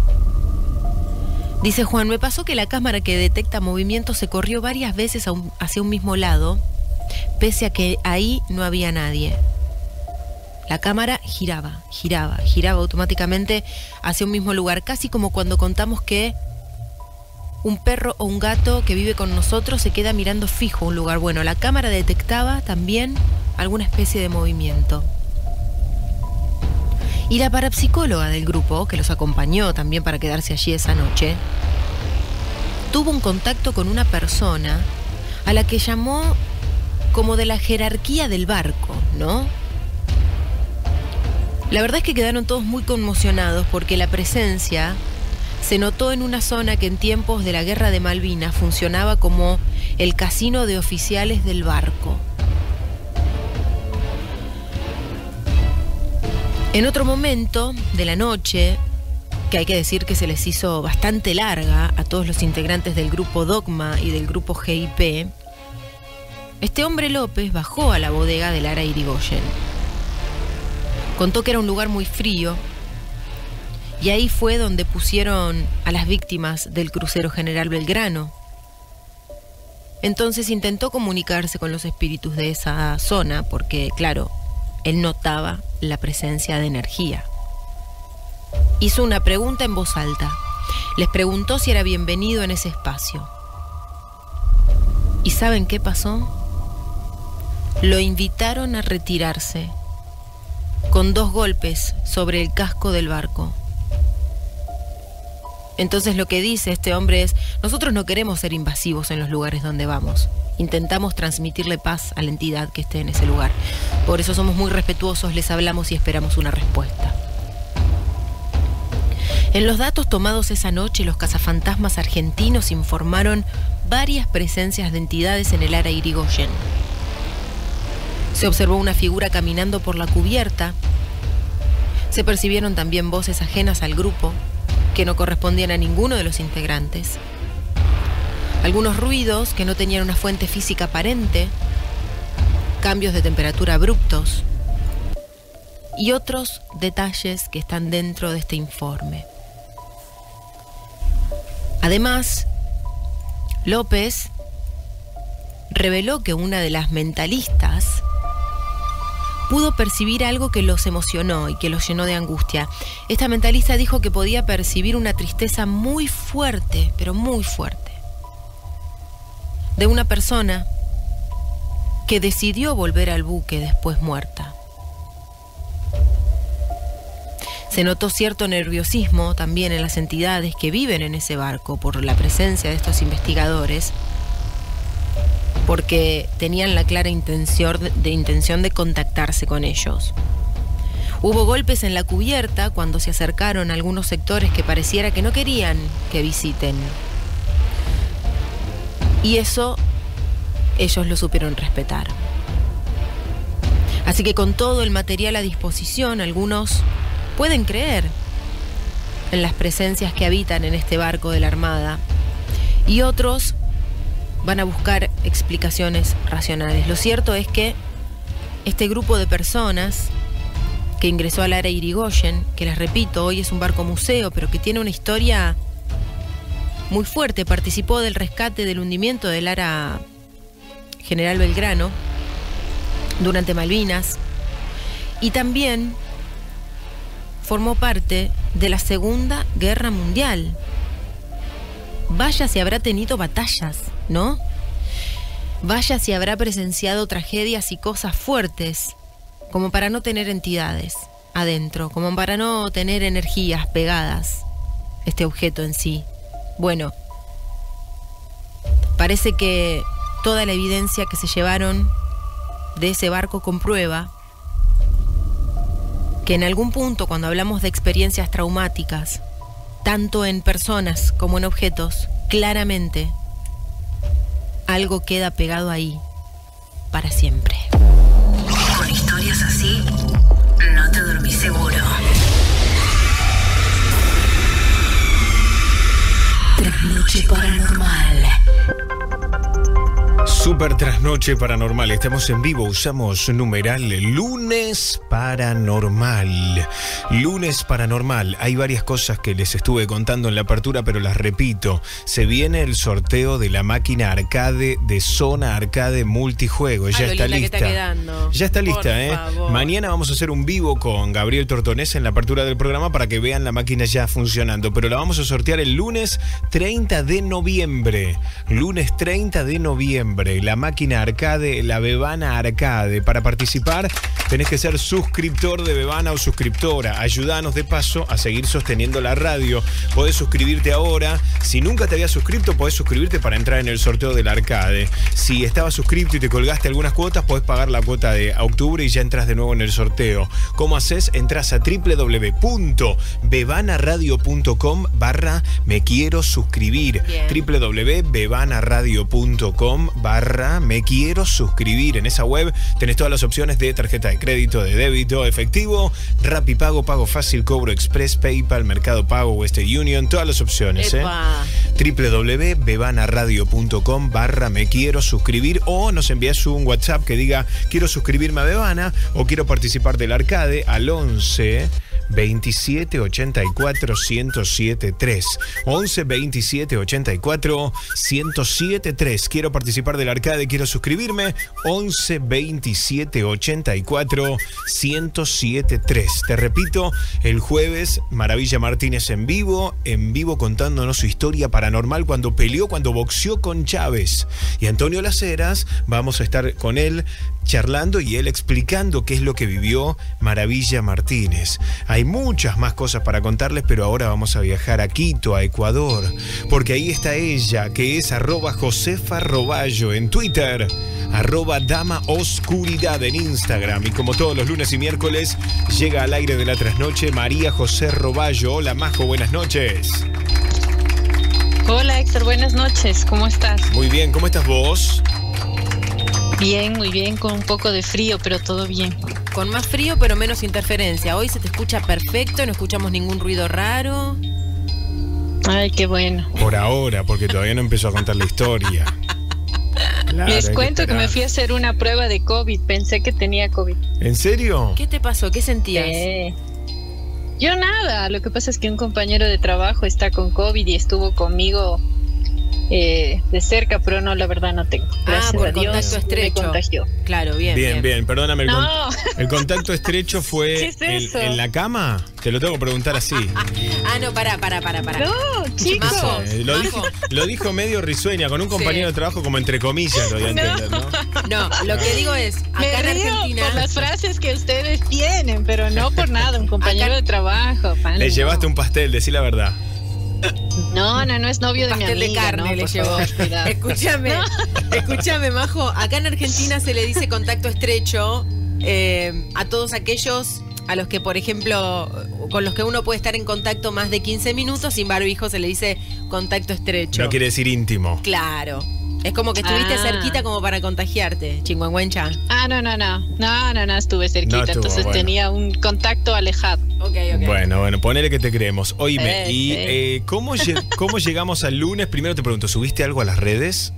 Dice Juan, me pasó que la cámara que detecta movimiento se corrió varias veces a un, hacia un mismo lado, pese a que ahí no había nadie. La cámara giraba, giraba, giraba automáticamente hacia un mismo lugar, casi como cuando contamos que un perro o un gato que vive con nosotros se queda mirando fijo a un lugar. Bueno, la cámara detectaba también alguna especie de movimiento. Y la parapsicóloga del grupo, que los acompañó también para quedarse allí esa noche, tuvo un contacto con una persona a la que llamó como de la jerarquía del barco, ¿no? La verdad es que quedaron todos muy conmocionados porque la presencia se notó en una zona que en tiempos de la Guerra de Malvinas funcionaba como el casino de oficiales del barco. En otro momento de la noche, que hay que decir que se les hizo bastante larga a todos los integrantes del grupo Dogma y del grupo G I P, este hombre López bajó a la bodega del Lara Irigoyen. Contó que era un lugar muy frío y ahí fue donde pusieron a las víctimas del crucero General Belgrano. Entonces intentó comunicarse con los espíritus de esa zona porque, claro, él notaba la presencia de energía. Hizo una pregunta en voz alta. Les preguntó si era bienvenido en ese espacio. ¿Y saben qué pasó? Lo invitaron a retirarse con dos golpes sobre el casco del barco. Entonces lo que dice este hombre es, nosotros no queremos ser invasivos en los lugares donde vamos. Intentamos transmitirle paz a la entidad que esté en ese lugar. Por eso somos muy respetuosos, les hablamos y esperamos una respuesta. En los datos tomados esa noche, los cazafantasmas argentinos informaron varias presencias de entidades en el Lara Irigoyen. Se observó una figura caminando por la cubierta. Se percibieron también voces ajenas al grupo, que no correspondían a ninguno de los integrantes. Algunos ruidos que no tenían una fuente física aparente, cambios de temperatura abruptos y otros detalles que están dentro de este informe. Además, López reveló que una de las mentalistas pudo percibir algo que los emocionó y que los llenó de angustia. Esta mentalista dijo que podía percibir una tristeza muy fuerte, pero muy fuerte, de una persona que decidió volver al buque después muerta. Se notó cierto nerviosismo también en las entidades que viven en ese barco por la presencia de estos investigadores, porque tenían la clara intención de, de intención de contactarse con ellos. Hubo golpes en la cubierta cuando se acercaron a algunos sectores que pareciera que no querían que visiten. Y eso ellos lo supieron respetar. Así que con todo el material a disposición, algunos pueden creer en las presencias que habitan en este barco de la Armada y otros van a buscar explicaciones racionales. Lo cierto es que este grupo de personas que ingresó al Lara Irigoyen, que les repito, hoy es un barco museo, pero que tiene una historia muy fuerte. Participó del rescate del hundimiento del Ara General Belgrano durante Malvinas y también formó parte de la Segunda Guerra Mundial. Vaya si habrá tenido batallas, ¿no? Vaya si habrá presenciado tragedias y cosas fuertes, como para no tener entidades adentro, como para no tener energías pegadas, este objeto en sí. Bueno, parece que toda la evidencia que se llevaron de ese barco comprueba que en algún punto, cuando hablamos de experiencias traumáticas, tanto en personas como en objetos, claramente algo queda pegado ahí para siempre. Con historias así, no te dormís seguro. Trasnoche paranormal. Super Trasnoche Paranormal, estamos en vivo, usamos numeral lunes paranormal. Lunes paranormal, hay varias cosas que les estuve contando en la apertura, pero las repito. Se viene el sorteo de la máquina arcade de Zona Arcade Multijuego, ya ah, está lista. lista. Que está quedando. Ya está lista, Por ¿eh? favor. Mañana vamos a hacer un vivo con Gabriel Tortonés en la apertura del programa para que vean la máquina ya funcionando, pero la vamos a sortear el lunes treinta de noviembre. Lunes treinta de noviembre. La máquina arcade, la Bebana Arcade. Para participar tenés que ser suscriptor de Bebana o suscriptora. Ayúdanos de paso a seguir sosteniendo la radio. Podés suscribirte ahora. Si nunca te habías suscrito, podés suscribirte para entrar en el sorteo del arcade. Si estabas suscrito y te colgaste algunas cuotas, podés pagar la cuota de octubre y ya entras de nuevo en el sorteo. ¿Cómo haces? Entrás a www punto bebanaradio punto com barra me quiero suscribir. www punto bebanaradio punto com barra me quiero suscribir. En esa web tenés todas las opciones de tarjeta de crédito, de débito, efectivo, Rapipago, Pago Fácil, Cobro Express, PayPal, Mercado Pago, Western Union, todas las opciones. ¿eh? www punto bebanaradio punto com barra me quiero suscribir, o nos envías un WhatsApp que diga quiero suscribirme a Bebana o quiero participar del arcade al once veintisiete ochenta y cuatro ciento siete tres. once veintisiete ochenta y cuatro ciento siete tres. Quiero participar del arcade, quiero suscribirme. once veintisiete ochenta y cuatro ciento siete tres. Te repito, el jueves Maravilla Martínez en vivo, en vivo contándonos su historia paranormal cuando peleó, cuando boxeó con Chávez. Y Antonio Las Heras, vamos a estar con él charlando y él explicando qué es lo que vivió Maravilla Martínez. Hay muchas más cosas para contarles, pero ahora vamos a viajar a Quito, a Ecuador, porque ahí está ella, que es arroba Josefa Roballo en Twitter, arroba Dama Oscuridad en Instagram, y como todos los lunes y miércoles llega al aire de la trasnoche María José Roballo. Hola Majo, buenas noches. Hola Héctor, buenas noches, ¿cómo estás? Muy bien, ¿cómo estás vos? Bien, muy bien, con un poco de frío, pero todo bien. Con más frío, pero menos interferencia. Hoy se te escucha perfecto, no escuchamos ningún ruido raro. Ay, qué bueno. Por ahora, porque todavía no empezó a contar la historia. Claro, Les cuento que, que me fui a hacer una prueba de COVID, pensé que tenía COVID. ¿En serio? ¿Qué te pasó? ¿Qué sentías? Eh, yo nada, lo que pasa es que un compañero de trabajo está con COVID y estuvo conmigo eh, de cerca, pero no, la verdad no tengo. Gracias ah, por a Dios, contacto estrecho. me contagió. Claro, bien, bien. Bien, bien, perdóname. El, no. con, el contacto estrecho fue ¿Qué es eso? en, en la cama. Te lo tengo que preguntar así. ah, no, pará, pará, pará, pará. No, chicos. No sé, lo, dijo, lo dijo medio risueña, con un compañero sí. de trabajo como entre comillas, lo voy a entender, ¿no? No, lo que digo es, acá me en río Argentina... por las frases que ustedes tienen, pero no por nada, un compañero acá... de trabajo. Pan, Le no. llevaste un pastel, decí la verdad. No, no, no es novio de mi amiga. Pastel de carne no, le llevó. Escúchame, no. escúchame, Majo. Acá en Argentina se le dice contacto estrecho eh, a todos aquellos a los que, por ejemplo, con los que uno puede estar en contacto más de quince minutos sin barbijo, se le dice contacto estrecho. No quiere decir íntimo. Claro. Es como que estuviste ah. cerquita como para contagiarte, chingüengüencha. Ah, no, no, no. No, no, no, estuve cerquita. No estuvo, entonces bueno. tenía un contacto alejado. Ok, ok. Bueno, bueno, ponele que te creemos. Oíme, eh, ¿y eh. Eh, ¿cómo, cómo llegamos al lunes? Primero te pregunto, ¿subiste algo a las redes?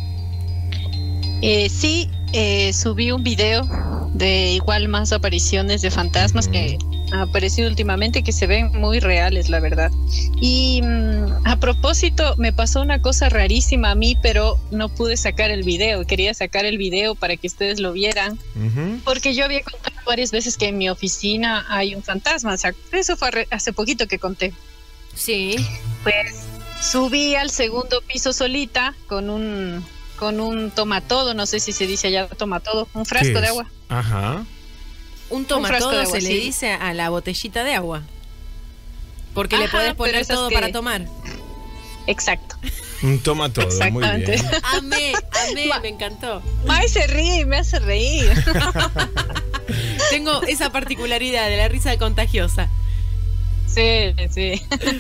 Eh, sí, eh, subí un video de igual más apariciones de fantasmas mm. que aparecido últimamente que se ven muy reales, la verdad. Y mmm, a propósito, me pasó una cosa rarísima a mí, pero no pude sacar el video. Quería sacar el video para que ustedes lo vieran, uh-huh. porque yo había contado varias veces que en mi oficina hay un fantasma. O sea, eso fue hace poquito que conté. Sí. Pues subí al segundo piso solita con un con un tomatodo, no sé si se dice allá tomatodo, un frasco de agua. Ajá. Un tomatodo se le dice a la botellita de agua. Porque Ajá, le podés poner todo que... para tomar. Exacto. Un tomatodo, muy bien. Amé, amé, me encantó. Ay, se ríe, me hace reír. Tengo esa particularidad de la risa contagiosa. Sí, sí.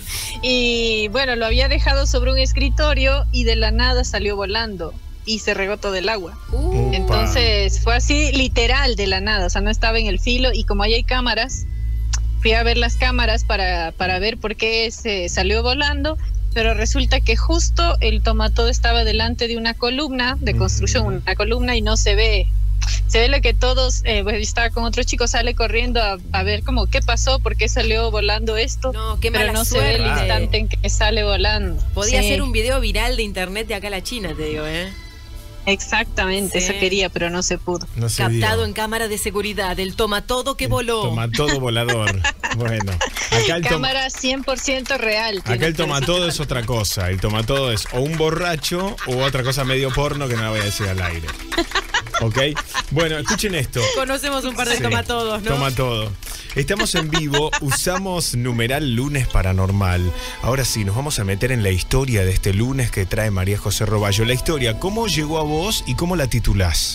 Y bueno, lo había dejado sobre un escritorio y de la nada salió volando y se regó todo el agua. Uh. Entonces fue así literal de la nada, o sea, no estaba en el filo, y como ahí hay cámaras, fui a ver las cámaras para, para ver por qué se salió volando, pero resulta que justo el tomatodo estaba delante de una columna de construcción, uh-huh. una columna, y no se ve. Se ve lo que todos, eh, pues estaba con otro chico, sale corriendo a, a ver como qué pasó, por qué salió volando esto, no, qué pero no suerte. Se ve el instante en que sale volando. Podía sí. ser un video viral de internet de acá a la China, te digo, ¿eh? Exactamente, sí. Eso quería, pero no se pudo. No se Captado dio. En cámara de seguridad, el tomatodo que el voló. Tomatodo volador. Bueno, acá el cámara cien por ciento real. Acá el tomatodo es otra cosa. El tomatodo es o un borracho o otra cosa medio porno que no la voy a decir al aire. ¿Ok? Bueno, escuchen esto. Conocemos un par de sí, tomatodos, ¿no? Tomatodo. Estamos en vivo, usamos numeral lunes paranormal. Ahora sí, nos vamos a meter en la historia de este lunes que trae María José Roballo. La historia, ¿cómo llegó a vos y cómo la titulás?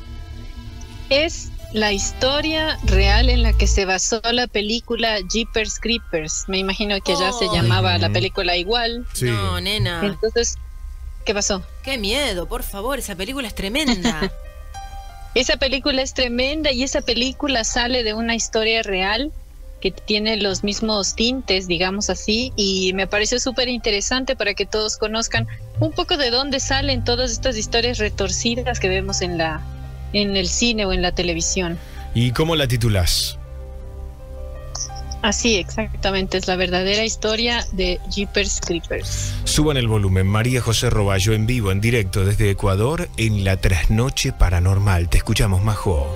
Es la historia real en la que se basó la película Jeepers Creepers. Me imagino que ya oh. se llamaba la película igual. Sí. No, nena. Entonces, ¿qué pasó? Qué miedo, por favor, esa película es tremenda. Esa película es tremenda y esa película sale de una historia real que tiene los mismos tintes, digamos así, y me pareció súper interesante para que todos conozcan un poco de dónde salen todas estas historias retorcidas que vemos en la en el cine o en la televisión. ¿Y cómo la titulás? Así, exactamente, es la verdadera historia de Jeepers Creepers. Suban el volumen, María José Roballo en vivo, en directo desde Ecuador, en la Trasnoche Paranormal. Te escuchamos, Majo.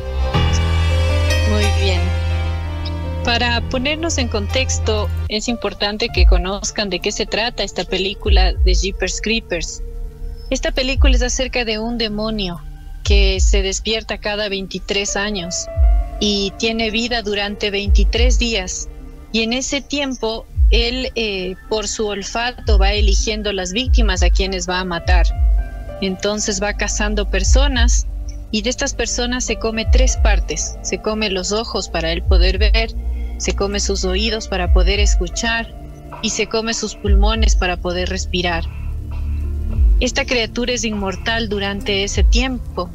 Muy bien. Para ponernos en contexto, es importante que conozcan de qué se trata esta película de Jeepers Creepers. Esta película es acerca de un demonio que se despierta cada veintitrés años y tiene vida durante veintitrés días. Y en ese tiempo, él, eh, por su olfato, va eligiendo las víctimas a quienes va a matar. Entonces va cazando personas, y de estas personas se come tres partes. Se come los ojos para él poder ver, se come sus oídos para poder escuchar, y se come sus pulmones para poder respirar. Esta criatura es inmortal durante ese tiempo.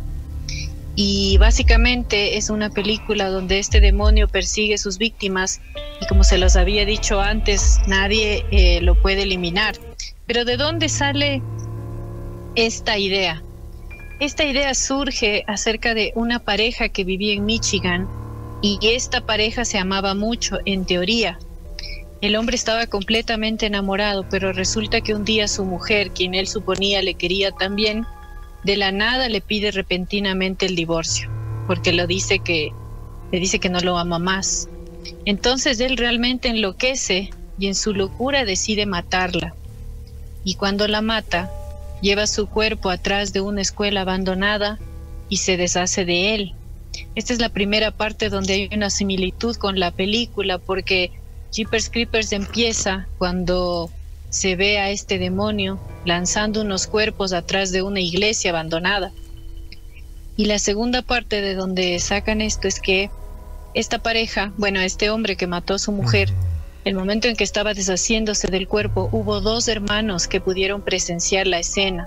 Y básicamente es una película donde este demonio persigue sus víctimas y, como se los había dicho antes, nadie eh, lo puede eliminar. Pero ¿de dónde sale esta idea? Esta idea surge acerca de una pareja que vivía en Michigan, y esta pareja se amaba mucho, en teoría. El hombre estaba completamente enamorado, pero resulta que un día su mujer, quien él suponía le quería también, de la nada le pide repentinamente el divorcio, porque lo dice que, le dice que no lo ama más. Entonces él realmente enloquece y en su locura decide matarla. Y cuando la mata, lleva su cuerpo atrás de una escuela abandonada y se deshace de él. Esta es la primera parte donde hay una similitud con la película, porque Jeepers Creepers empieza cuando se ve a este demonio lanzando unos cuerpos atrás de una iglesia abandonada. Y la segunda parte de donde sacan esto es que esta pareja, bueno, este hombre que mató a su mujer, el momento en que estaba deshaciéndose del cuerpo, hubo dos hermanos que pudieron presenciar la escena.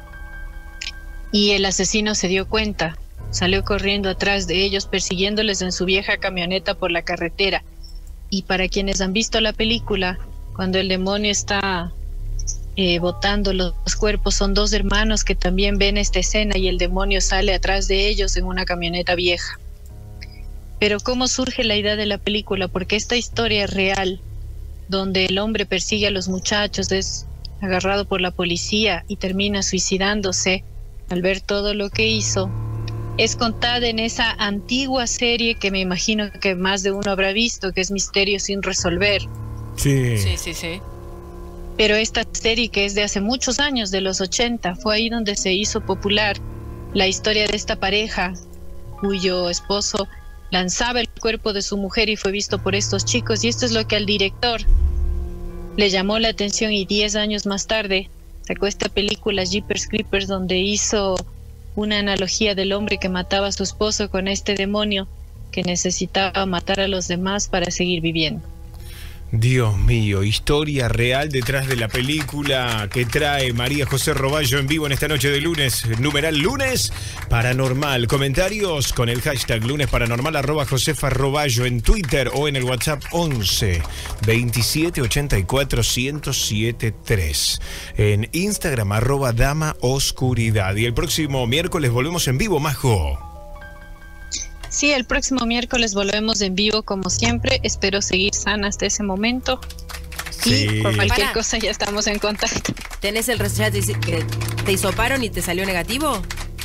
Y el asesino se dio cuenta, salió corriendo atrás de ellos, persiguiéndoles en su vieja camioneta por la carretera. Y para quienes han visto la película, cuando el demonio está eh, botando los cuerpos, son dos hermanos que también ven esta escena y el demonio sale atrás de ellos en una camioneta vieja. Pero ¿cómo surge la idea de la película? Porque esta historia es real, donde el hombre persigue a los muchachos, es agarrado por la policía y termina suicidándose al ver todo lo que hizo. Es contada en esa antigua serie que me imagino que más de uno habrá visto, que es Misterio sin resolver. Sí. Sí, sí, sí. Pero esta serie, que es de hace muchos años, de los ochenta, fue ahí donde se hizo popular la historia de esta pareja cuyo esposo lanzaba el cuerpo de su mujer y fue visto por estos chicos, y esto es lo que al director le llamó la atención, y diez años más tarde sacó esta película Jeepers Creepers, donde hizo una analogía del hombre que mataba a su esposo con este demonio que necesitaba matar a los demás para seguir viviendo. Dios mío, historia real detrás de la película que trae María José Roballo en vivo en esta noche de lunes, numeral lunes paranormal. Comentarios con el hashtag lunes paranormal, arroba Josefa Roballo en Twitter o en el WhatsApp once veintisiete ochenta y cuatro ciento setenta y tres. En Instagram, arroba Dama Oscuridad. Y el próximo miércoles volvemos en vivo, Majo. Sí, el próximo miércoles volvemos en vivo como siempre. Espero seguir sana hasta ese momento. Sí. Y por cualquier Para. cosa ya estamos en contacto. ¿Tenés el resultado que te hisoparon y te salió negativo?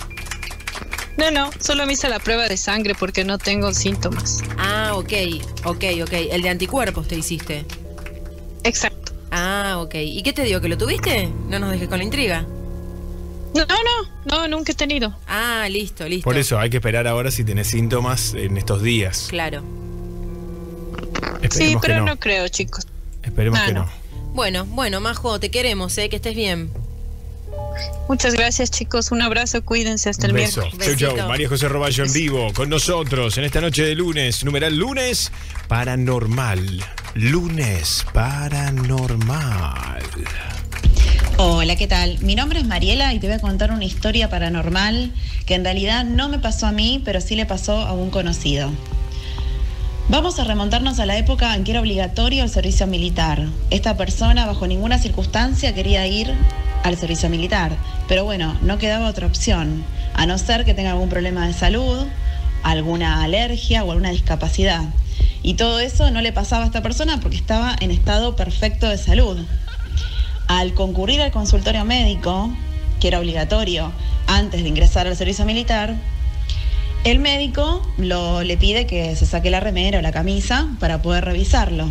No, no, solo me hice la prueba de sangre porque no tengo síntomas. Ah, ok, ok, ok. El de anticuerpos te hiciste. Exacto. Ah, ok. ¿Y qué te dio? ¿Que lo tuviste? No nos dejes con la intriga. No, no, no, nunca he tenido. Ah, listo, listo. Por eso hay que esperar ahora si tenés síntomas en estos días. Claro. Esperemos Sí, pero que no. no creo, chicos. Esperemos Ah, que no. no. Bueno, bueno, Majo, te queremos, ¿eh? Que estés bien. Muchas gracias, chicos. Un abrazo, cuídense hasta el Beso. miércoles. Chau, chau. María José Roballo en vivo con nosotros en esta noche de lunes, numeral lunes paranormal. Lunes paranormal. Hola, ¿qué tal? Mi nombre es Mariela y te voy a contar una historia paranormal que en realidad no me pasó a mí, pero sí le pasó a un conocido. Vamos a remontarnos a la época en que era obligatorio el servicio militar. Esta persona bajo ninguna circunstancia quería ir al servicio militar, pero bueno, no quedaba otra opción, a no ser que tenga algún problema de salud, alguna alergia o alguna discapacidad. Y todo eso no le pasaba a esta persona porque estaba en estado perfecto de salud. Al concurrir al consultorio médico, que era obligatorio antes de ingresar al servicio militar, el médico lo, le pide que se saque la remera o la camisa para poder revisarlo.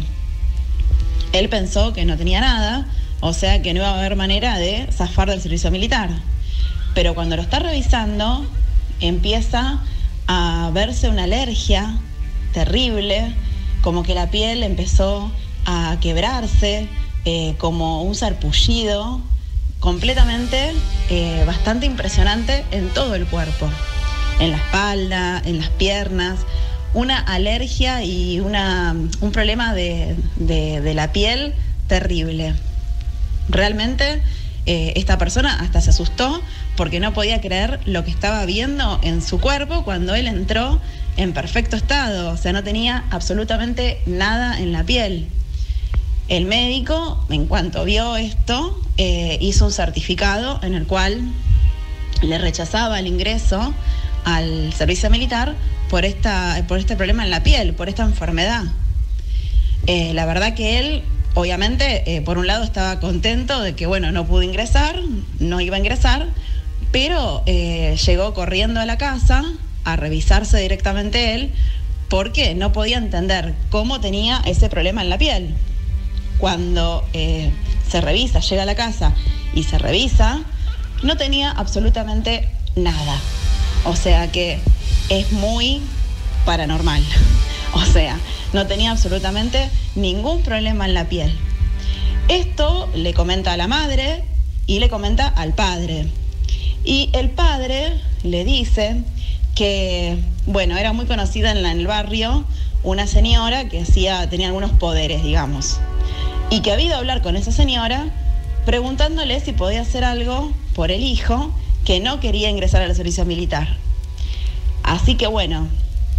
Él pensó que no tenía nada, o sea que no iba a haber manera de zafar del servicio militar. Pero cuando lo está revisando, empieza a verse una alergia terrible, como que la piel empezó a quebrarse, Eh, como un sarpullido completamente eh, bastante impresionante en todo el cuerpo, en la espalda, en las piernas, una alergia y una, un problema de, de, de la piel terrible. Realmente eh, esta persona hasta se asustó porque no podía creer lo que estaba viendo en su cuerpo cuando él entró en perfecto estado, o sea, no tenía absolutamente nada en la piel. El médico, en cuanto vio esto, eh, hizo un certificado en el cual le rechazaba el ingreso al servicio militar por, esta, por este problema en la piel, por esta enfermedad. Eh, la verdad que él, obviamente, eh, por un lado estaba contento de que, bueno, no pudo ingresar, no iba a ingresar, pero eh, llegó corriendo a la casa a revisarse directamente él porque no podía entender cómo tenía ese problema en la piel. Cuando eh, se revisa, llega a la casa y se revisa, no tenía absolutamente nada. O sea que es muy paranormal. O sea, no tenía absolutamente ningún problema en la piel. Esto le comenta a la madre y le comenta al padre. Y el padre le dice que, bueno, era muy conocida en, la, en el barrio una señora que hacía, tenía algunos poderes, digamos. Y que había ido a hablar con esa señora preguntándole si podía hacer algo por el hijo que no quería ingresar al servicio militar. Así que bueno,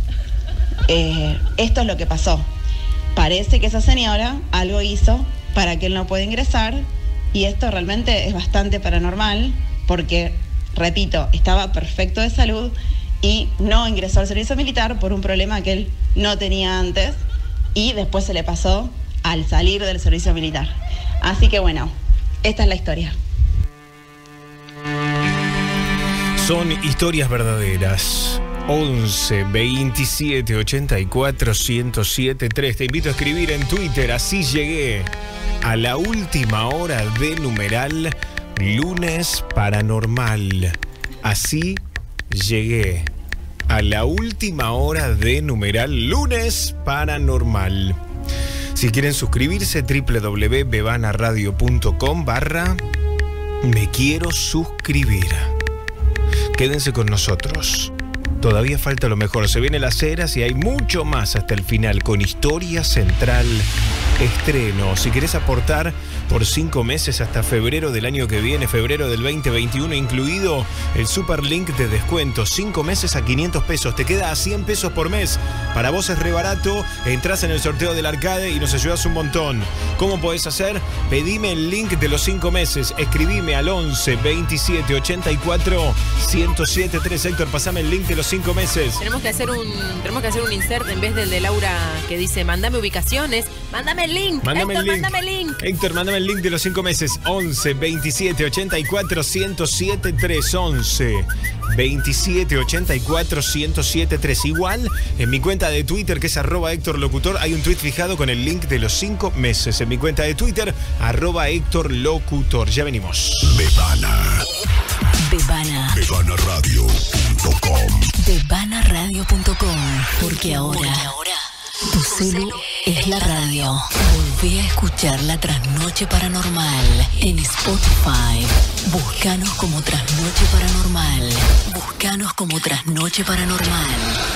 eh, esto es lo que pasó. Parece que esa señora algo hizo para que él no pueda ingresar y esto realmente es bastante paranormal porque, repito, estaba perfecto de salud y no ingresó al servicio militar por un problema que él no tenía antes y después se le pasó al salir del servicio militar. Así que bueno, esta es la historia. Son historias verdaderas. once veintisiete ochenta y cuatro ciento siete tres. Te invito a escribir en Twitter. Así llegué a la última hora de numeral lunes paranormal. Así llegué a la última hora de numeral lunes paranormal. Si quieren suscribirse, doble u doble u doble u punto bebanaradio punto com barra me quiero suscribir. Quédense con nosotros. Todavía falta lo mejor. Se vienen las eras y hay mucho más hasta el final con Historia Central Estreno. Si querés aportar por cinco meses hasta febrero del año que viene, febrero del veinte veintiuno, incluido el super link de descuento, cinco meses a quinientos pesos, te queda a cien pesos por mes. Para vos es re barato, entras en el sorteo del arcade y nos ayudas un montón. ¿Cómo podés hacer? Pedime el link de los cinco meses, escribime al once veintisiete ochenta y cuatro ciento setenta y tres. Héctor, pasame el link de los cinco meses. Tenemos que hacer un tenemos que hacer un insert en vez del de Laura que dice mandame ubicaciones, mándame el link. Mándame Héctor, el link. mándame el link. Héctor, mándame el link de los cinco meses. once veintisiete ochenta y cuatro ciento setenta y tres. once veintisiete ochenta y cuatro ciento setenta y tres. Igual en mi cuenta de Twitter, que es arroba Héctor Locutor, hay un tweet fijado con el link de los cinco meses. En mi cuenta de Twitter, arroba Héctor Locutor. Ya venimos. Bebana. Bebana. Bebana Radio punto com. Bebana Radio punto com. Porque ahora, Porque ahora tu celu es la radio. Volvé a escuchar la Trasnoche Paranormal en Spotify. Búscanos como Trasnoche Paranormal. Búscanos como Trasnoche Paranormal.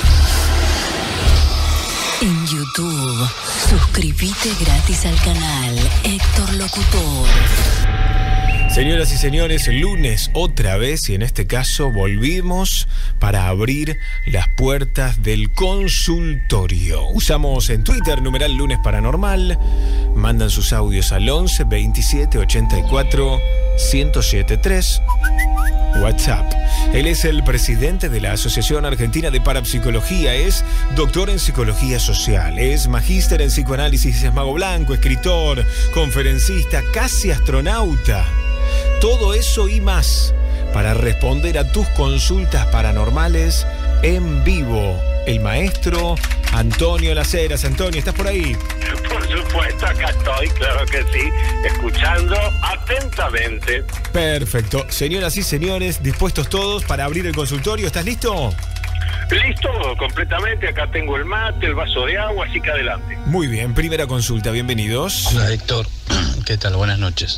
En YouTube, suscríbete gratis al canal Héctor Locutor. Señoras y señores, lunes otra vez y en este caso volvimos para abrir las puertas del consultorio. Usamos en Twitter numeral lunes paranormal, mandan sus audios al once veintisiete ochenta y cuatro ciento setenta y tres. WhatsApp. Él es el presidente de la Asociación Argentina de Parapsicología, es doctor en psicología social, es magíster en psicoanálisis, es mago blanco, escritor, conferencista, casi astronauta. Todo eso y más para responder a tus consultas paranormales en vivo. El maestro Antonio Las Heras. Antonio, ¿estás por ahí? Por supuesto, acá estoy, claro que sí, escuchando atentamente. Perfecto. Señoras y señores, dispuestos todos para abrir el consultorio. ¿Estás listo? Listo, completamente. Acá tengo el mate, el vaso de agua, así que adelante. Muy bien, primera consulta, bienvenidos. Hola Héctor, ¿qué tal? Buenas noches.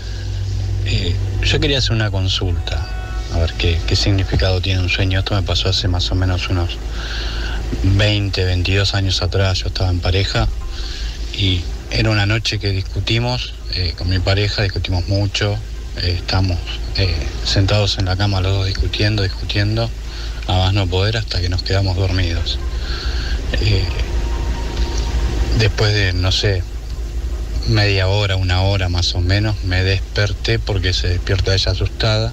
Eh, yo quería hacer una consulta, a ver qué, qué significado tiene un sueño. Esto me pasó hace más o menos unos veinte, veintidós años atrás. Yo estaba en pareja y era una noche que discutimos eh, con mi pareja, discutimos mucho, eh, estamos eh, sentados en la cama los dos discutiendo, discutiendo, a más no poder hasta que nos quedamos dormidos. Eh, después de, no sé, media hora, una hora más o menos, me desperté porque se despierta ella asustada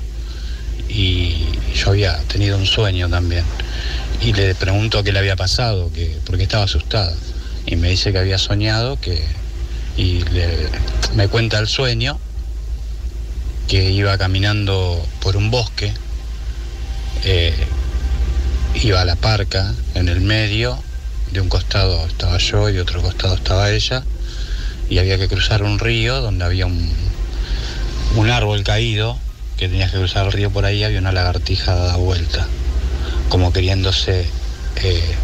y yo había tenido un sueño también. Y le pregunto qué le había pasado, que, porque estaba asustada. Y me dice que había soñado, que y le, me cuenta el sueño, que iba caminando por un bosque, eh, iba a la parca, en el medio, de un costado estaba yo y de otro costado estaba ella, y había que cruzar un río donde había un, un árbol caído, que tenías que cruzar el río por ahí, había una lagartija dada vuelta, como queriéndose eh,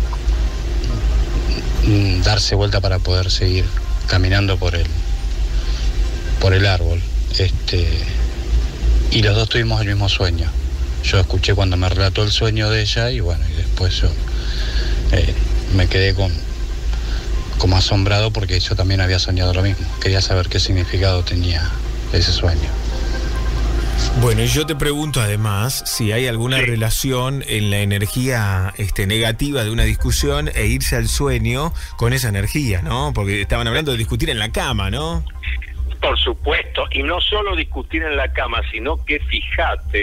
darse vuelta para poder seguir caminando por el, por el árbol. Este, y los dos tuvimos el mismo sueño. Yo escuché cuando me relató el sueño de ella y bueno, y después yo eh, me quedé con, como asombrado porque yo también había soñado lo mismo. Quería saber qué significado tenía ese sueño. Bueno, y yo te pregunto además si hay alguna sí. relación en la energía este, negativa de una discusión e irse al sueño con esa energía, ¿no? Porque estaban hablando de discutir en la cama, ¿no? Por supuesto, y no solo discutir en la cama, sino que fíjate,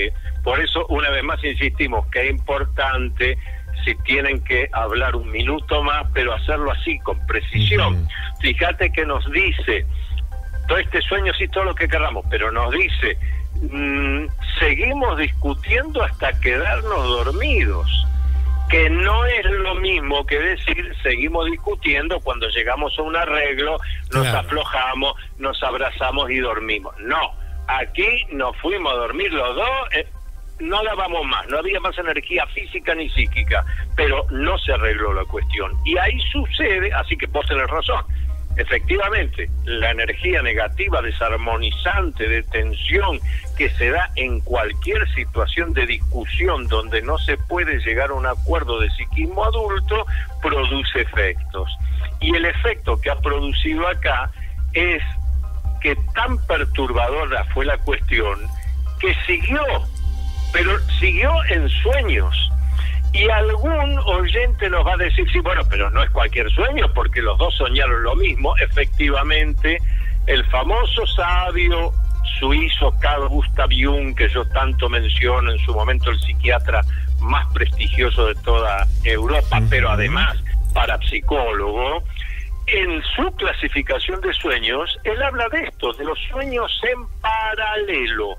Por eso, una vez más, insistimos que es importante, si tienen que hablar un minuto más, pero hacerlo así, con precisión. Uh-huh. Fíjate que nos dice, todo este sueño, sí, todo lo que queramos, pero nos dice, mmm, seguimos discutiendo hasta quedarnos dormidos, que no es lo mismo que decir seguimos discutiendo cuando llegamos a un arreglo, nos claro. aflojamos, nos abrazamos y dormimos. No, aquí nos fuimos a dormir los dos, eh, no dábamos más, no había más energía física ni psíquica, pero no se arregló la cuestión. Y ahí sucede, así que vos tenés razón, efectivamente, la energía negativa, desarmonizante, de tensión, que se da en cualquier situación de discusión donde no se puede llegar a un acuerdo de psiquismo adulto, produce efectos. Y el efecto que ha producido acá es que tan perturbadora fue la cuestión que siguió, pero siguió en sueños. Y algún oyente nos va a decir, sí, bueno, pero no es cualquier sueño, porque los dos soñaron lo mismo. Efectivamente, el famoso sabio suizo Carl Gustav Jung, que yo tanto menciono, en su momento el psiquiatra más prestigioso de toda Europa, uh-huh. pero además parapsicólogo, en su clasificación de sueños, él habla de esto, de los sueños en paralelo.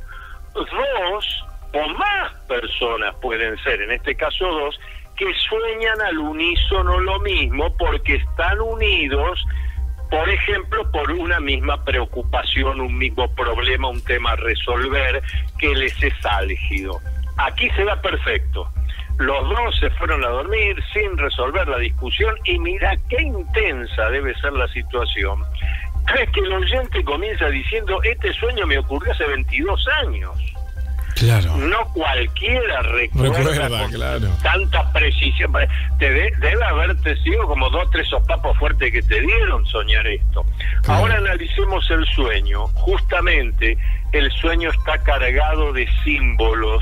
Dos o más personas pueden ser, en este caso dos, que sueñan al unísono lo mismo porque están unidos, por ejemplo, por una misma preocupación, un mismo problema, un tema a resolver que les es álgido. Aquí se da perfecto. Los dos se fueron a dormir sin resolver la discusión y mira qué intensa debe ser la situación. Es que el oyente comienza diciendo, este sueño me ocurrió hace veintidós años. Claro. No cualquiera recuerda, recuerda con claro. tanta precisión. Te de, debe haberte sido como dos o tres sopapos fuertes que te dieron soñar esto. Claro. Ahora analicemos el sueño. Justamente el sueño está cargado de símbolos,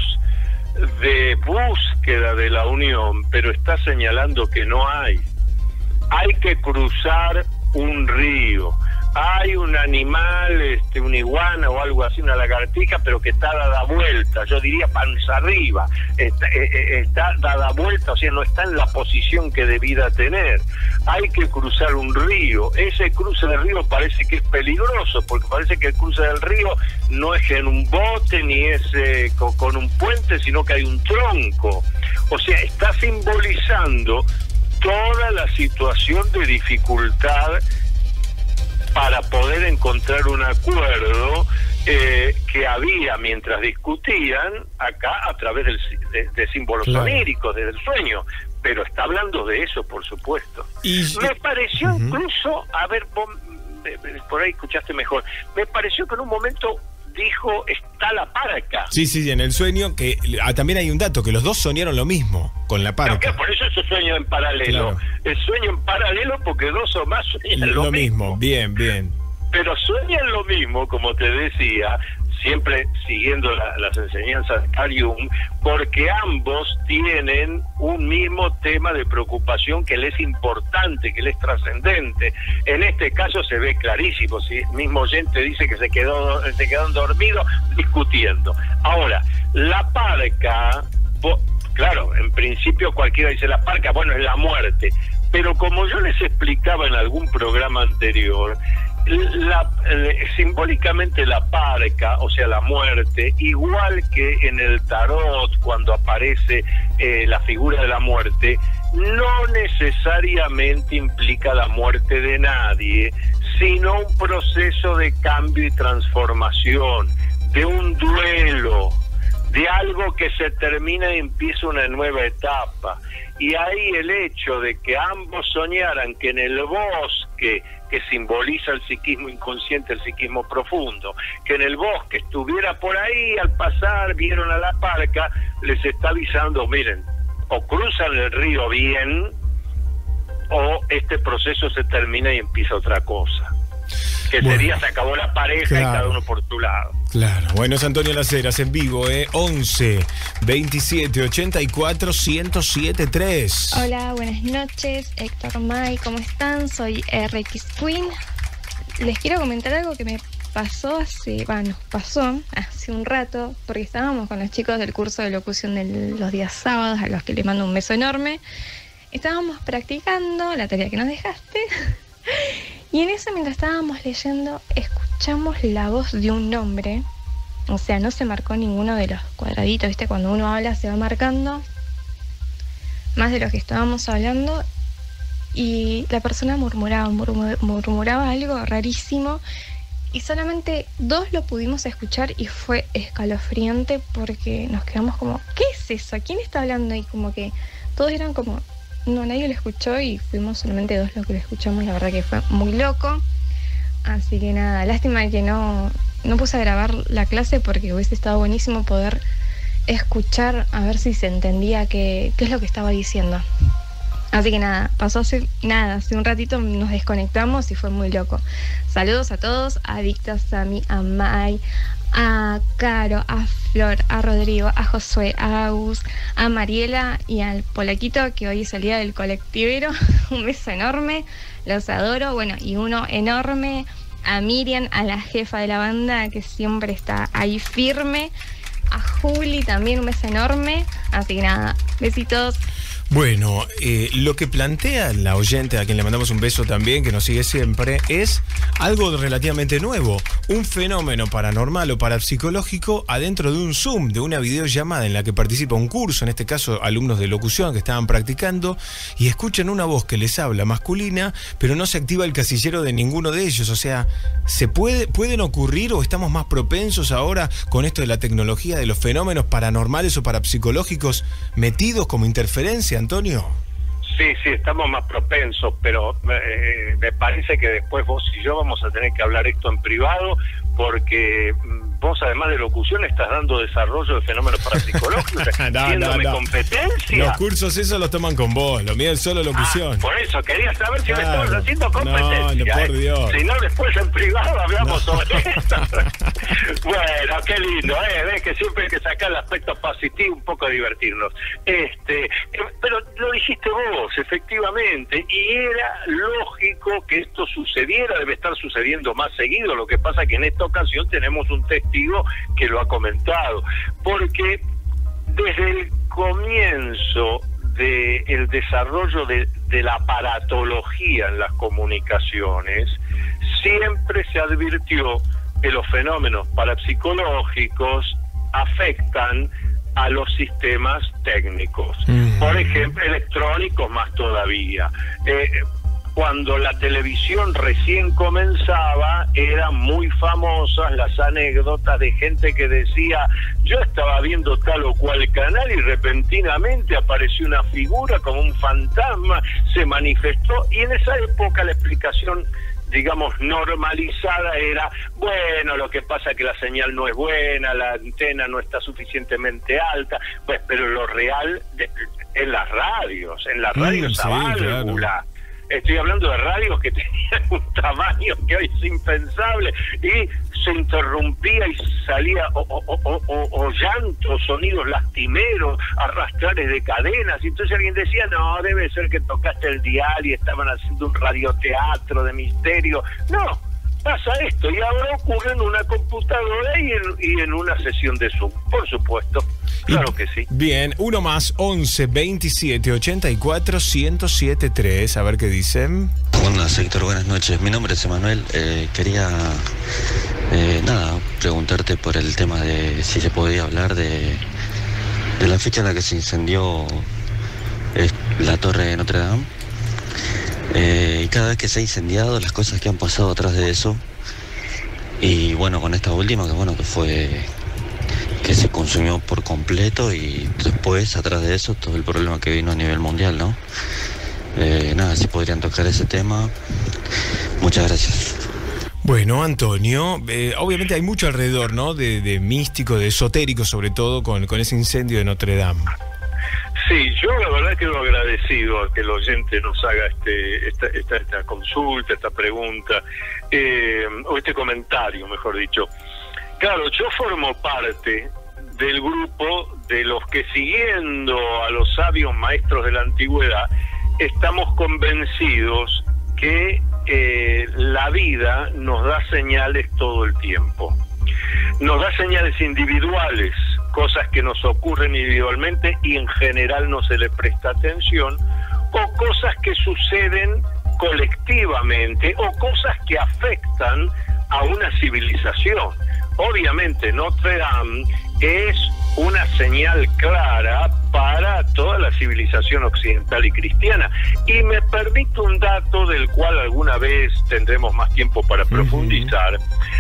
de búsqueda de la unión, pero está señalando que no hay. Hay que cruzar un río. Hay un animal, este, una iguana o algo así, una lagartija, pero que está dada vuelta, yo diría panza arriba, está, eh, está dada vuelta, o sea, no está en la posición que debiera tener. Hay que cruzar un río. Ese cruce del río parece que es peligroso, porque parece que el cruce del río no es en un bote ni es eh, con, con un puente, sino que hay un tronco. O sea, está simbolizando toda la situación de dificultad para poder encontrar un acuerdo eh, que había mientras discutían acá a través del, de, de símbolos claro. oníricos, desde el sueño. Pero está hablando de eso, por supuesto. Y... Me pareció uh-huh. incluso, a ver, vos, por ahí escuchaste mejor, me pareció que en un momento dijo, está la parca. Sí, sí, en el sueño, que ah, también hay un dato, que los dos soñaron lo mismo, con la parca. No, que por eso es sueño en paralelo. Claro. El sueño en paralelo porque dos o más sueñan lo, lo mismo. mismo. Bien, bien. Pero sueñan lo mismo, como te decía, siempre siguiendo la, las enseñanzas de Carl Jung, porque ambos tienen un mismo tema de preocupación que les es importante, que les es trascendente. En este caso se ve clarísimo, si el mismo oyente dice que se quedó se quedaron dormidos discutiendo. Ahora, la parca, claro, en principio cualquiera dice la parca, bueno, es la muerte, pero como yo les explicaba en algún programa anterior, La, eh, simbólicamente la parca, o sea la muerte, igual que en el tarot cuando aparece eh, la figura de la muerte, no necesariamente implica la muerte de nadie, sino un proceso de cambio y transformación, de un duelo, de algo que se termina y empieza una nueva etapa. Y ahí el hecho de que ambos soñaran que en el bosque, que simboliza el psiquismo inconsciente, el psiquismo profundo, que en el bosque estuviera por ahí, al pasar vieron a la parca, les está avisando, miren, o cruzan el río bien, o este proceso se termina y empieza otra cosa. Que bueno, sería, se acabó la pareja, claro, y cada uno por tu lado. Claro. Bueno, es Antonio Las Heras en vivo, ¿eh? once, veintisiete, ochenta y cuatro, ciento siete, tres. Hola, buenas noches, Héctor, May, ¿cómo están? Soy R X Queen. Les quiero comentar algo que me pasó hace, bueno, pasó hace un rato, porque estábamos con los chicos del curso de locución de los días sábados, a los que les mando un beso enorme. Estábamos practicando la tarea que nos dejaste. Y en eso, mientras estábamos leyendo, escuchamos la voz de un hombre. O sea, no se marcó ninguno de los cuadraditos, ¿viste? Cuando uno habla se va marcando más de lo que estábamos hablando. Y la persona murmuraba, murmur- murmuraba algo rarísimo. Y solamente dos lo pudimos escuchar y fue escalofriante porque nos quedamos como, ¿qué es eso? ¿Quién está hablando? Y como que todos eran como, no, nadie lo escuchó y fuimos solamente dos los que lo escuchamos. La verdad que fue muy loco. Así que nada, lástima que no, no puse a grabar la clase porque hubiese estado buenísimo poder escuchar a ver si se entendía qué, qué es lo que estaba diciendo. Así que nada, pasó hace nada, hace un ratito nos desconectamos y fue muy loco. Saludos a todos, adictas a mí, a Mai, a Caro, a Flor, a Rodrigo, a Josué, a Agus, a Mariela y al Polaquito, que hoy es el día del colectivero. Un beso enorme, los adoro. Bueno, y uno enorme a Miriam, a la jefa de la banda, que siempre está ahí firme. A Juli también, un beso enorme. Así que nada, besitos. Bueno, eh, lo que plantea la oyente, a quien le mandamos un beso también, que nos sigue siempre, es algo relativamente nuevo. Un fenómeno paranormal o parapsicológico adentro de un Zoom, de una videollamada en la que participa un curso, en este caso alumnos de locución que estaban practicando, y escuchan una voz que les habla masculina, pero no se activa el casillero de ninguno de ellos. O sea, ¿se puede, pueden ocurrir o estamos más propensos ahora con esto de la tecnología, de los fenómenos paranormales o parapsicológicos metidos como interferencia, Antonio? Sí, sí, estamos más propensos, pero eh, me parece que después vos y yo vamos a tener que hablar esto en privado, porque vos, además de locución, estás dando desarrollo de fenómenos parapsicológicos, no, haciéndome no, no. competencia. Los cursos esos los toman con vos, lo mío es solo locución. Ah, por eso, quería saber si claro. me estabas haciendo competencia. No, no, por Dios. Si no, después en privado hablamos no. sobre esto. Bueno, qué lindo, ¿eh? Ves que siempre hay que sacar el aspecto positivo, un poco divertirnos. Este, pero lo dijiste vos, efectivamente, y era lógico que esto sucediera, debe estar sucediendo más seguido. Lo que pasa que en esta ocasión tenemos un testigo que lo ha comentado, porque desde el comienzo del desarrollo de, de la aparatología en las comunicaciones, siempre se advirtió que los fenómenos parapsicológicos afectan a los sistemas técnicos, mm. por ejemplo, electrónicos más todavía. Eh, Cuando la televisión recién comenzaba, eran muy famosas las anécdotas de gente que decía, yo estaba viendo tal o cual canal y repentinamente apareció una figura como un fantasma, se manifestó, y en esa época la explicación, digamos, normalizada era, bueno, lo que pasa es que la señal no es buena, la antena no está suficientemente alta, pues, pero lo real de, en las radios, en las radios mm, sí, a válvula. Claro. Estoy hablando de radios que tenían un tamaño que hoy es impensable y se interrumpía y salía o, o, o, o, o llantos, sonidos lastimeros, arrastrares de cadenas, y entonces alguien decía, no, debe ser que tocaste el dial y estaban haciendo un radioteatro de misterio. No, pasa esto, y ahora ocurre en una computadora y en, y en una sesión de Zoom, por supuesto. Claro que sí. Bien, uno más, once, veintisiete, ochenta y cuatro, ciento siete tres. A ver qué dicen. Buenas, Héctor, buenas noches. Mi nombre es Emanuel. Eh, quería, eh, nada, preguntarte por el tema de si se podía hablar de, de la fecha en la que se incendió eh, la Torre de Notre Dame. Eh, y cada vez que se ha incendiado, las cosas que han pasado atrás de eso. Y bueno, con esta última, que bueno, que fue... que se consumió por completo, y después, atrás de eso, todo el problema que vino a nivel mundial, ¿no? Eh, nada, si podrían tocar ese tema. Muchas gracias. Bueno, Antonio, eh, obviamente hay mucho alrededor, ¿no? De, de místico, de esotérico, sobre todo, con, con ese incendio de Notre Dame. Sí, yo la verdad quedo agradecido a que el oyente nos haga este, esta, esta, esta consulta, esta pregunta, eh, o este comentario, mejor dicho. Claro, yo formo parte del grupo de los que, siguiendo a los sabios maestros de la antigüedad, estamos convencidos que eh, la vida nos da señales todo el tiempo. Nos da señales individuales, cosas que nos ocurren individualmente y en general no se le presta atención, o cosas que suceden colectivamente, o cosas que afectan a una civilización. Obviamente Notre Dame es una señal clara para toda la civilización occidental y cristiana. Y me permito un dato del cual alguna vez tendremos más tiempo para profundizar.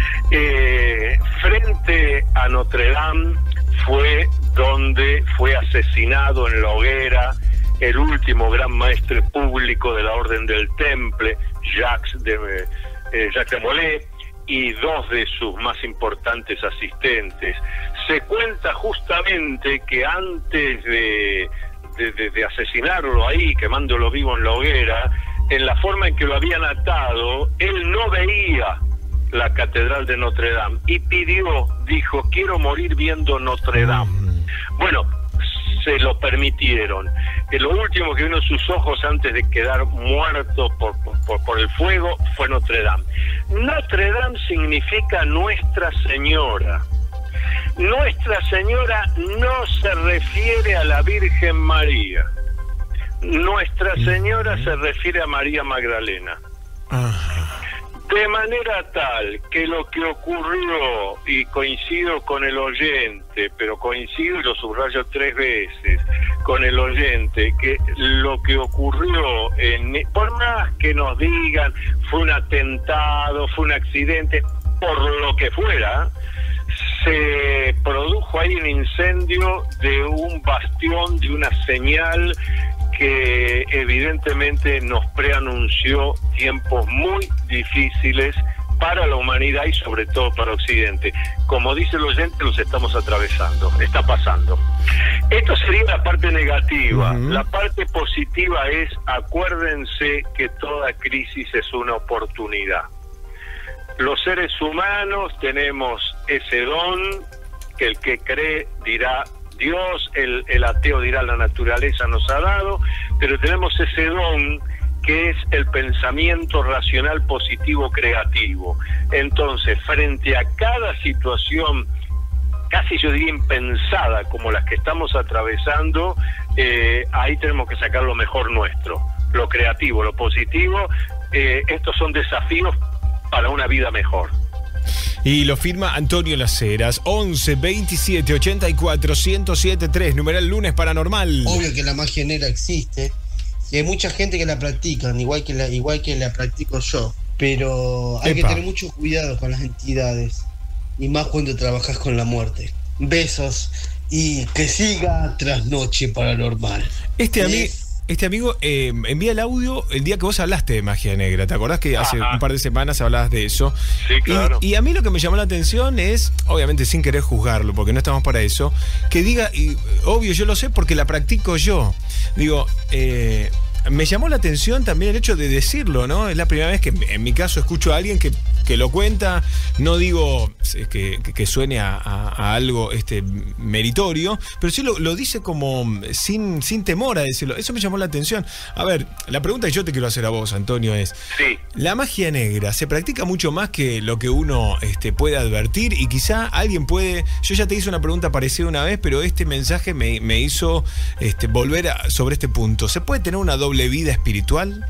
Eh, frente a Notre Dame fue donde fue asesinado en la hoguera el último gran maestre público de la Orden del Temple, Jacques de, eh, Jacques de Molay, y dos de sus más importantes asistentes. Se cuenta justamente que antes de, de, de, de asesinarlo ahí, quemándolo vivo en la hoguera, en la forma en que lo habían atado, él no veía la Catedral de Notre Dame y pidió, dijo, quiero morir viendo Notre Dame. Bueno, se lo permitieron. Que lo último que vino en sus ojos antes de quedar muerto por, por, por el fuego fue Notre Dame. Notre Dame significa Nuestra Señora. Nuestra Señora no se refiere a la Virgen María. Nuestra Señora se refiere a María Magdalena. De manera tal que lo que ocurrió, y coincido con el oyente, pero coincido y lo subrayo tres veces, con el oyente, que lo que ocurrió, en, por más que nos digan fue un atentado, fue un accidente, por lo que fuera, se produjo ahí un incendio de un bastión, de una señal que evidentemente nos preanunció tiempos muy difíciles para la humanidad y sobre todo para Occidente. Como dice el oyente, los estamos atravesando, está pasando. Esto sería la parte negativa. Uh-huh. La parte positiva es, acuérdense que toda crisis es una oportunidad. Los seres humanos tenemos ese don, que el que cree dirá Dios, el, el ateo dirá la naturaleza nos ha dado, pero tenemos ese don que es el pensamiento racional positivo creativo. Entonces, frente a cada situación, casi yo diría impensada, como las que estamos atravesando, eh, ahí tenemos que sacar lo mejor nuestro, lo creativo, lo positivo. Eh, estos son desafíos para una vida mejor. Y lo firma Antonio Las Heras, once veintisiete ochenta y cuatro ciento siete tres, numeral lunes paranormal. Obvio que la magia negra existe y hay mucha gente que la practican, igual que la, igual que la practico yo, pero hay Epa. que tener mucho cuidado con las entidades y más cuando trabajas con la muerte. Besos y que siga Trasnoche Paranormal. Este amigo... Este amigo eh, envía el audio el día que vos hablaste de magia negra. ¿Te acordás que hace Ajá. un par de semanas hablabas de eso? Sí, claro. Y, y a mí lo que me llamó la atención es, obviamente sin querer juzgarlo, porque no estamos para eso, que diga, y obvio yo lo sé porque la practico yo. Digo, eh, me llamó la atención también el hecho de decirlo, ¿no? Es la primera vez que en mi caso escucho a alguien que, que lo cuenta. No digo que, que suene a, a, a algo este, meritorio, pero sí lo, lo dice como sin, sin temor a decirlo. Eso me llamó la atención. A ver, la pregunta que yo te quiero hacer a vos, Antonio, es: sí. ¿la magia negra se practica mucho más que lo que uno este, puede advertir? Y quizá alguien puede... Yo ya te hice una pregunta parecida una vez, pero este mensaje me, me hizo este, volver a, sobre este punto. ¿Se puede tener una doble vida espiritual?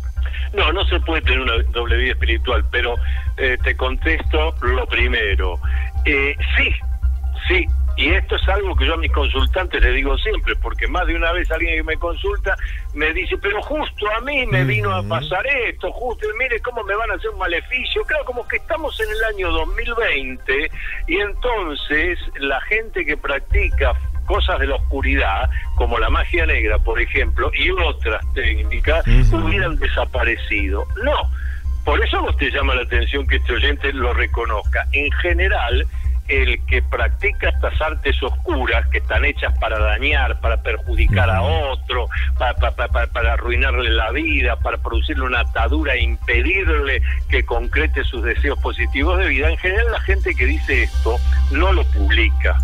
No, no se puede tener una doble vida espiritual, pero eh, te contesto lo primero. Eh, sí, sí, y esto es algo que yo a mis consultantes les digo siempre, porque más de una vez alguien que me consulta me dice, pero justo a mí me vino a pasar esto, justo, mire cómo me van a hacer un maleficio. Claro, como que estamos en el año dos mil veinte y entonces la gente que practica cosas de la oscuridad, como la magia negra, por ejemplo, y otras técnicas, uh-huh. hubieran desaparecido. No, por eso a vos te llama la atención que este oyente lo reconozca. En general, el que practica estas artes oscuras, que están hechas para dañar, para perjudicar uh-huh. a otro, para, para, para, para arruinarle la vida, para producirle una atadura e impedirle que concrete sus deseos positivos de vida, en general la gente que dice esto no lo publica.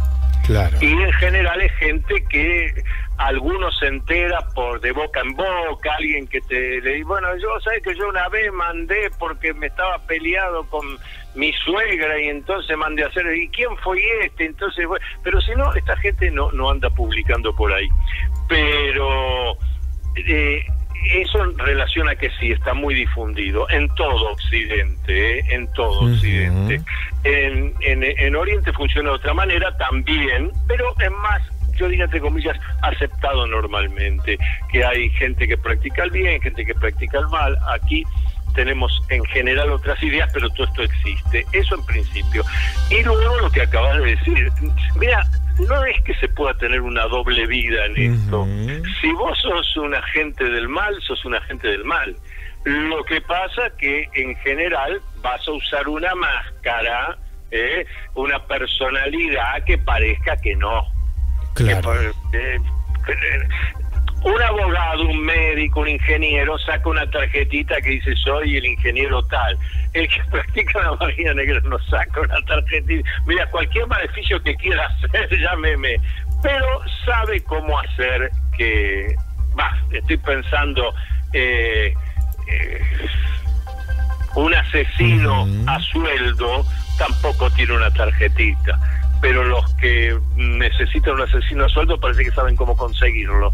Claro. Y en general es gente que algunos se entera por de boca en boca, alguien que te le dice, bueno, yo sabes que yo una vez mandé porque me estaba peleado con mi suegra y entonces mandé a hacer, ¿y quién fue este? Entonces, bueno, pero si no, esta gente no, no anda publicando por ahí. Pero eh, eso en relación a que sí, está muy difundido en todo Occidente, ¿eh? en todo uh-huh. Occidente. En, en, en Oriente funciona de otra manera también, pero es más, yo diría entre comillas, aceptado normalmente, que hay gente que practica el bien, gente que practica el mal. Aquí tenemos en general otras ideas, pero todo esto existe, eso en principio. Y luego lo que acabas de decir, mira, no es que se pueda tener una doble vida en esto. Uh-huh. Si vos sos un agente del mal, sos un agente del mal. Lo que pasa que en general vas a usar una máscara, ¿eh? una personalidad que parezca que no. Claro. Que, eh, eh, un abogado, un médico, un ingeniero saca una tarjetita que dice soy el ingeniero tal. El que practica la magia negra no saca una tarjetita. Mira, cualquier maleficio que quiera hacer, llámeme. Pero sabe cómo hacer que... Va, estoy pensando... Eh, eh, un asesino uh-huh. a sueldo tampoco tiene una tarjetita. Pero los que necesitan un asesino a sueldo parece que saben cómo conseguirlo.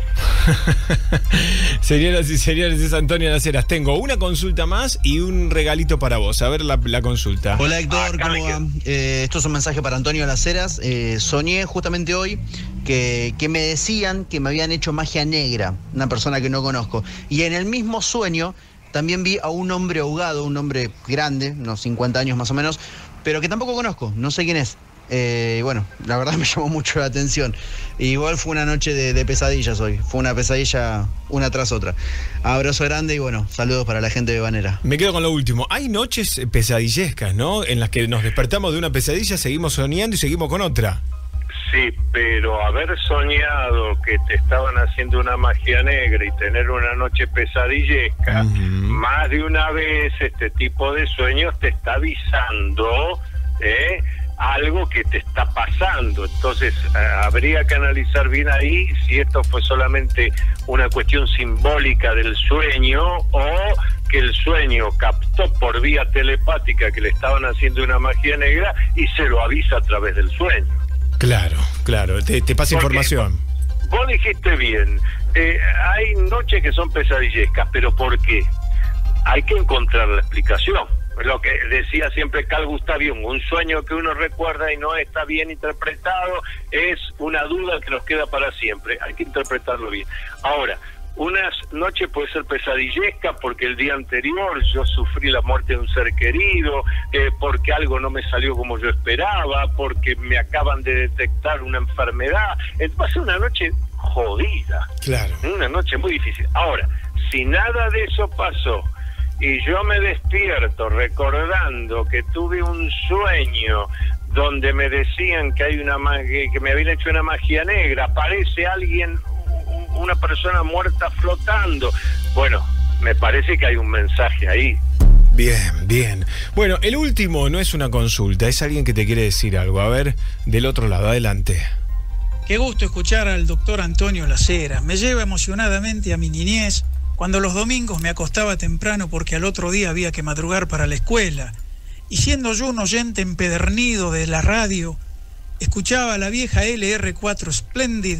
Señoras y señores, es Antonio Las Heras. Tengo una consulta más y un regalito para vos. A ver la, la consulta. Hola Héctor, ¿cómo va? Eh, esto es un mensaje para Antonio Las Heras. Eh, soñé justamente hoy que, que me decían que me habían hecho magia negra, una persona que no conozco. Y en el mismo sueño también vi a un hombre ahogado, un hombre grande, unos cincuenta años más o menos, pero que tampoco conozco, no sé quién es. Eh, bueno, la verdad me llamó mucho la atención. Igual fue una noche de, de pesadillas hoy. Fue una pesadilla una tras otra. Abrazo grande y bueno, saludos para la gente de Banera. Me quedo con lo último. Hay noches pesadillescas, ¿no? En las que nos despertamos de una pesadilla, seguimos soñando y seguimos con otra. Sí, pero haber soñado que te estaban haciendo una magia negra y tener una noche pesadillesca, uh-huh. más de una vez este tipo de sueños te está avisando, ¿eh? algo que te está pasando. Entonces eh, habría que analizar bien ahí si esto fue solamente una cuestión simbólica del sueño o que el sueño captó por vía telepática que le estaban haciendo una magia negra y se lo avisa a través del sueño. Claro, claro, te, te pasa Porque información. Vos dijiste bien, eh, hay noches que son pesadillescas, pero ¿por qué? Hay que encontrar la explicación. Lo que decía siempre Carl Gustav Jung, un sueño que uno recuerda y no está bien interpretado es una duda que nos queda para siempre. Hay que interpretarlo bien. Ahora, una noche puede ser pesadillesca porque el día anterior yo sufrí la muerte de un ser querido, eh, porque algo no me salió como yo esperaba, porque me acaban de detectar una enfermedad. Va a ser una noche jodida. Claro. Una noche muy difícil. Ahora, si nada de eso pasó y yo me despierto recordando que tuve un sueño donde me decían que hay una magia, que me habían hecho una magia negra, aparece alguien, una persona muerta flotando. Bueno, me parece que hay un mensaje ahí. Bien, bien. Bueno, el último no es una consulta, es alguien que te quiere decir algo. A ver, del otro lado, adelante. Qué gusto escuchar al doctor Antonio Las Heras. Me lleva emocionadamente a mi niñez, cuando los domingos me acostaba temprano porque al otro día había que madrugar para la escuela. Y siendo yo un oyente empedernido de la radio, escuchaba la vieja L R cuatro Splendid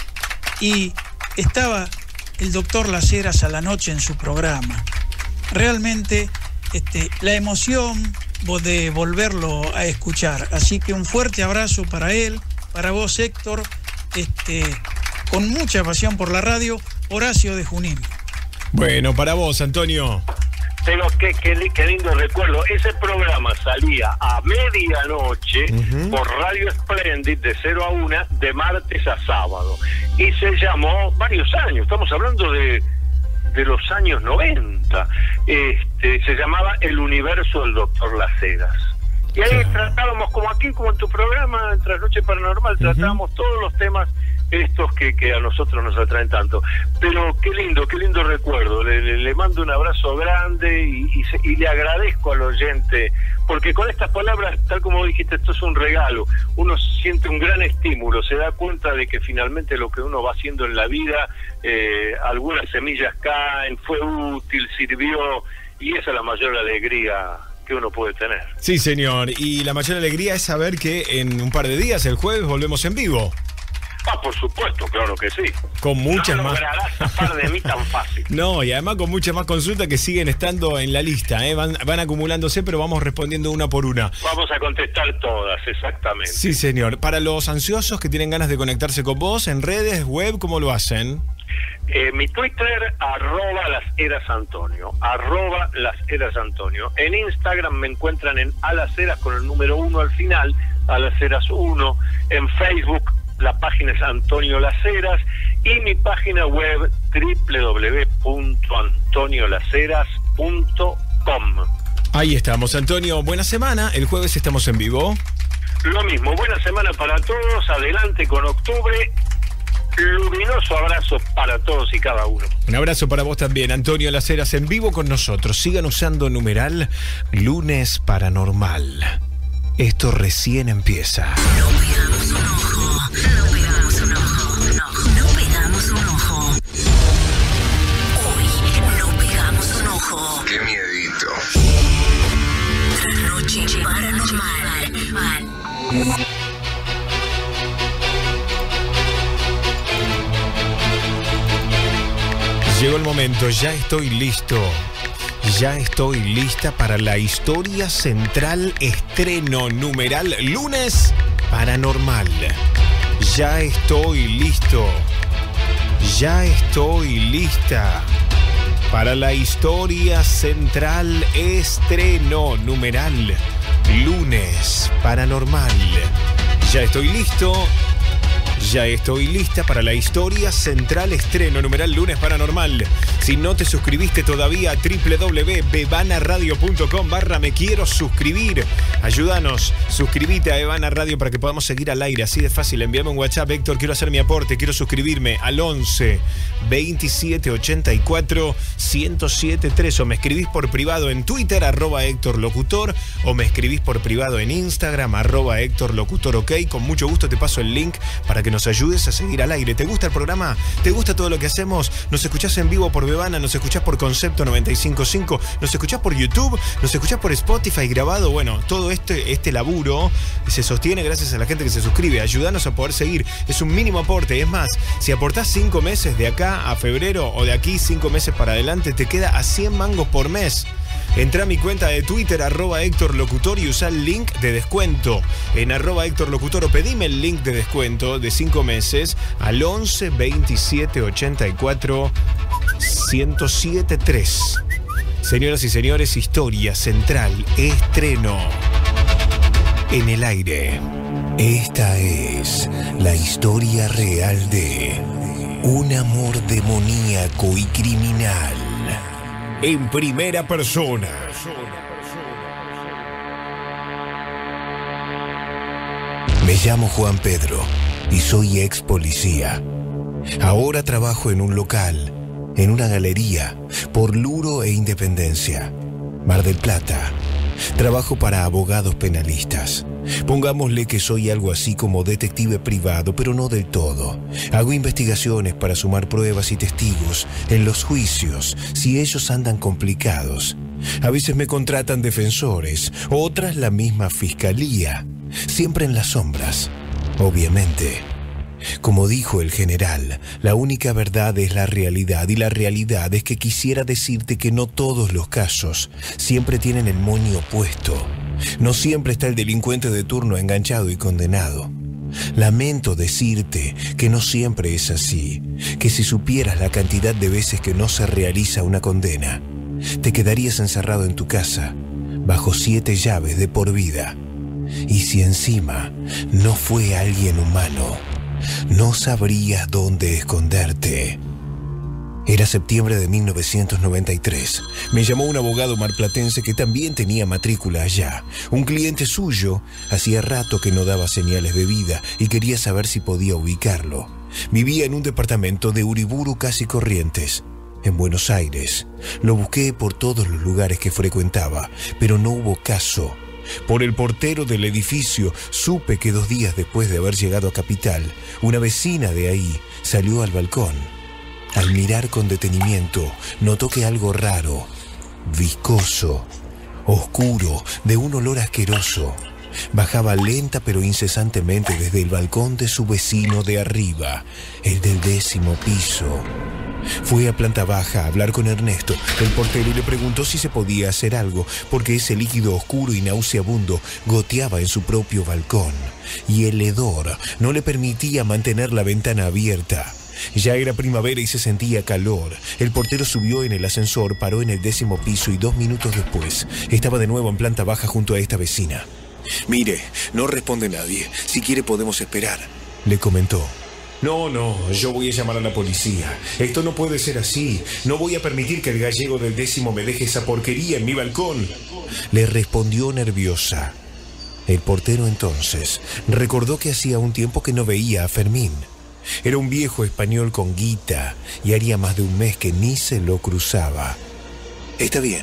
y estaba el doctor Las Heras a la noche en su programa. Realmente este, la emoción de volverlo a escuchar. Así que un fuerte abrazo para él, para vos Héctor, este, con mucha pasión por la radio, Horacio de Junín. Bueno, para vos, Antonio. Pero qué, qué, qué lindo recuerdo. Ese programa salía a medianoche uh-huh. por Radio Splendid de cero a una, de martes a sábado. Y se llamó varios años, estamos hablando de, de los años noventa. Este, se llamaba El Universo del Doctor Las Heras. Y ahí sí. tratábamos, como aquí, como en tu programa, Trasnoche Paranormal, uh-huh. tratábamos todos los temas estos que, que a nosotros nos atraen tanto. Pero qué lindo, qué lindo recuerdo. Le, le, le mando un abrazo grande y, y, se, y le agradezco al oyente, porque con estas palabras, tal como dijiste, esto es un regalo. Uno siente un gran estímulo, se da cuenta de que finalmente lo que uno va haciendo en la vida, eh, algunas semillas caen, fue útil, sirvió, y esa es la mayor alegría que uno puede tener. Sí, señor, y la mayor alegría es saber que en un par de días, el jueves, volvemos en vivo. Ah, por supuesto, claro que sí. Con muchas no más. No lograrás zafar de mí tan fácil. No, y además con muchas más consultas que siguen estando en la lista, ¿eh? Van, van acumulándose, pero vamos respondiendo una por una. Vamos a contestar todas, exactamente. Sí, señor. Para los ansiosos que tienen ganas de conectarse con vos, en redes, web, ¿cómo lo hacen? Eh, mi Twitter, arroba las eras Antonio, arroba las eras Antonio. En Instagram me encuentran en a las eras con el número uno al final, a las eras uno. En Facebook, la página es Antonio Las Heras, y mi página web doble u doble u doble u punto antonio las heras punto com. Ahí estamos, Antonio. Buena semana. El jueves estamos en vivo. Lo mismo, buena semana para todos. Adelante con octubre. Luminoso abrazo para todos y cada uno. Un abrazo para vos también, Antonio Las Heras, en vivo con nosotros. Sigan usando numeral Lunes Paranormal. Esto recién empieza. No pegamos un ojo, no pegamos un ojo, no, no pegamos un ojo. Hoy no pegamos un ojo. Qué miedito. Noche Paranormal. Llegó el momento, ya estoy listo. Ya estoy lista para la historia central, estreno numeral Lunes Paranormal. Ya estoy listo. Ya estoy lista para la historia central, estreno numeral Lunes Paranormal. Ya estoy listo. Ya estoy lista para la historia central, estreno numeral Lunes Paranormal. Si no te suscribiste todavía, doble u doble u doble u punto bebanaradio punto com barra me quiero suscribir. Ayúdanos, suscríbete a Bebana Radio para que podamos seguir al aire, así de fácil. Envíame un WhatsApp, Héctor, quiero hacer mi aporte, quiero suscribirme al once veintisiete ochenta y cuatro ciento setenta y tres, o me escribís por privado en Twitter, arroba Héctor Locutor, o me escribís por privado en Instagram, arroba Héctor Locutor, ok. Con mucho gusto te paso el link para que nos ayudes a seguir al aire. ¿Te gusta el programa? ¿Te gusta todo lo que hacemos? ¿Nos escuchás en vivo por Bebana? ¿Nos escuchás por Concepto noventa y cinco punto cinco? ¿Nos escuchás por YouTube? ¿Nos escuchás por Spotify grabado? Bueno, todo este, este laburo se sostiene gracias a la gente que se suscribe. Ayúdanos a poder seguir. Es un mínimo aporte. Es más, si aportás cinco meses de acá a febrero, o de aquí cinco meses para adelante, te queda a cien mangos por mes. Entrá a mi cuenta de Twitter, arroba Héctor Locutor, y usá el link de descuento en arroba Héctor Locutor, o pedime el link de descuento de cinco meses al once veintisiete ochenta y cuatro ciento setenta y tres. Señoras y señores, historia central, estreno en el aire. Esta es la historia real de un amor demoníaco y criminal. En primera persona. Me llamo Juan Pedro y soy ex policía. Ahora trabajo en un local, en una galería, por Luro e Independencia, Mar del Plata. Trabajo para abogados penalistas. Pongámosle que soy algo así como detective privado, pero no del todo. Hago investigaciones para sumar pruebas y testigos en los juicios, si ellos andan complicados. A veces me contratan defensores, otras la misma fiscalía. Siempre en las sombras, obviamente. Como dijo el general, la única verdad es la realidad, y la realidad es que quisiera decirte que no todos los casos siempre tienen el moño puesto. No siempre está el delincuente de turno enganchado y condenado. Lamento decirte que no siempre es así, que si supieras la cantidad de veces que no se realiza una condena, te quedarías encerrado en tu casa, bajo siete llaves de por vida. Y si encima no fue alguien humano, no sabrías dónde esconderte. Era septiembre de mil novecientos noventa y tres. Me llamó un abogado marplatense que también tenía matrícula allá. Un cliente suyo hacía rato que no daba señales de vida y quería saber si podía ubicarlo. Vivía en un departamento de Uriburu Casi Corrientes, en Buenos Aires. Lo busqué por todos los lugares que frecuentaba, pero no hubo caso. Por el portero del edificio supe que dos días después de haber llegado a Capital, una vecina de ahí salió al balcón. Al mirar con detenimiento, notó que algo raro, viscoso, oscuro, de un olor asqueroso, bajaba lenta pero incesantemente desde el balcón de su vecino de arriba, el del décimo piso. Fue a planta baja a hablar con Ernesto, el portero, y le preguntó si se podía hacer algo, porque ese líquido oscuro y nauseabundo goteaba en su propio balcón, y el hedor no le permitía mantener la ventana abierta. Ya era primavera y se sentía calor. El portero subió en el ascensor, paró en el décimo piso y dos minutos después estaba de nuevo en planta baja junto a esta vecina. «Mire, no responde nadie. Si quiere podemos esperar», le comentó. «No, no, yo voy a llamar a la policía. Esto no puede ser así. No voy a permitir que el gallego del décimo me deje esa porquería en mi balcón», le respondió nerviosa. El portero entonces recordó que hacía un tiempo que no veía a Fermín. Era un viejo español con guita y haría más de un mes que ni se lo cruzaba. «Está bien.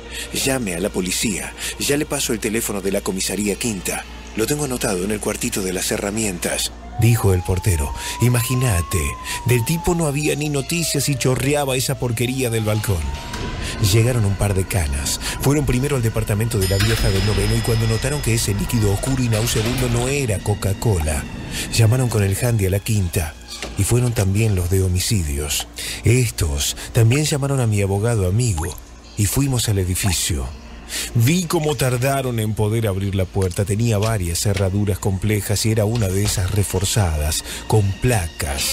Llame a la policía. Ya le paso el teléfono de la comisaría Quinta. Lo tengo anotado en el cuartito de las herramientas», dijo el portero. Imagínate, del tipo no había ni noticias y chorreaba esa porquería del balcón. Llegaron un par de canas. Fueron primero al departamento de la vieja del noveno y cuando notaron que ese líquido oscuro y nauseabundo no era Coca-Cola, llamaron con el handy a la Quinta y fueron también los de homicidios. Estos también llamaron a mi abogado amigo y fuimos al edificio. Vi cómo tardaron en poder abrir la puerta. Tenía varias cerraduras complejas y era una de esas reforzadas, con placas.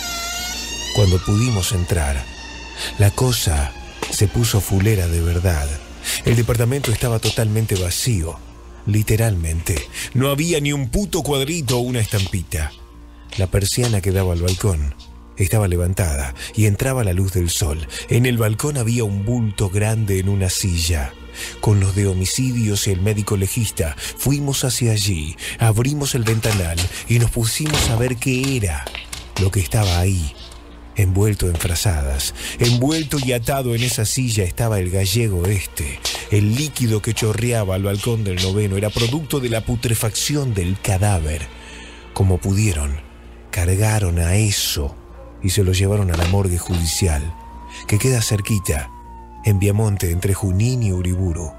Cuando pudimos entrar, la cosa se puso fulera de verdad. El departamento estaba totalmente vacío, literalmente. No había ni un puto cuadrito o una estampita. La persiana que daba al balcón estaba levantada y entraba la luz del sol. En el balcón había un bulto grande en una silla. Con los de homicidios y el médico legista fuimos hacia allí, abrimos el ventanal y nos pusimos a ver qué era lo que estaba ahí. Envuelto en frazadas, envuelto y atado en esa silla estaba el gallego este. El líquido que chorreaba al balcón del noveno era producto de la putrefacción del cadáver. Como pudieron, cargaron a eso y se lo llevaron a la morgue judicial, que queda cerquita, en Viamonte, entre Junín y Uriburu.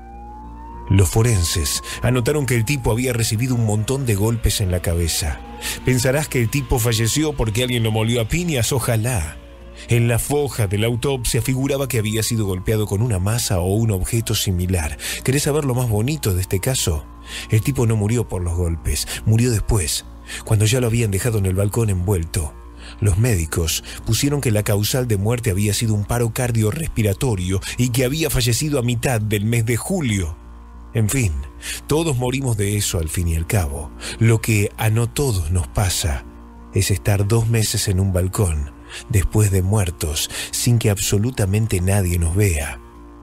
Los forenses anotaron que el tipo había recibido un montón de golpes en la cabeza. Pensarás que el tipo falleció porque alguien lo molió a piñas, ojalá. En la foja de la autopsia figuraba que había sido golpeado con una masa o un objeto similar. ¿Querés saber lo más bonito de este caso? El tipo no murió por los golpes, murió después, cuando ya lo habían dejado en el balcón envuelto. Los médicos pusieron que la causal de muerte había sido un paro cardiorrespiratorio y que había fallecido a mitad del mes de julio. En fin, todos morimos de eso al fin y al cabo. Lo que a no todos nos pasa es estar dos meses en un balcón después de muertos sin que absolutamente nadie nos vea.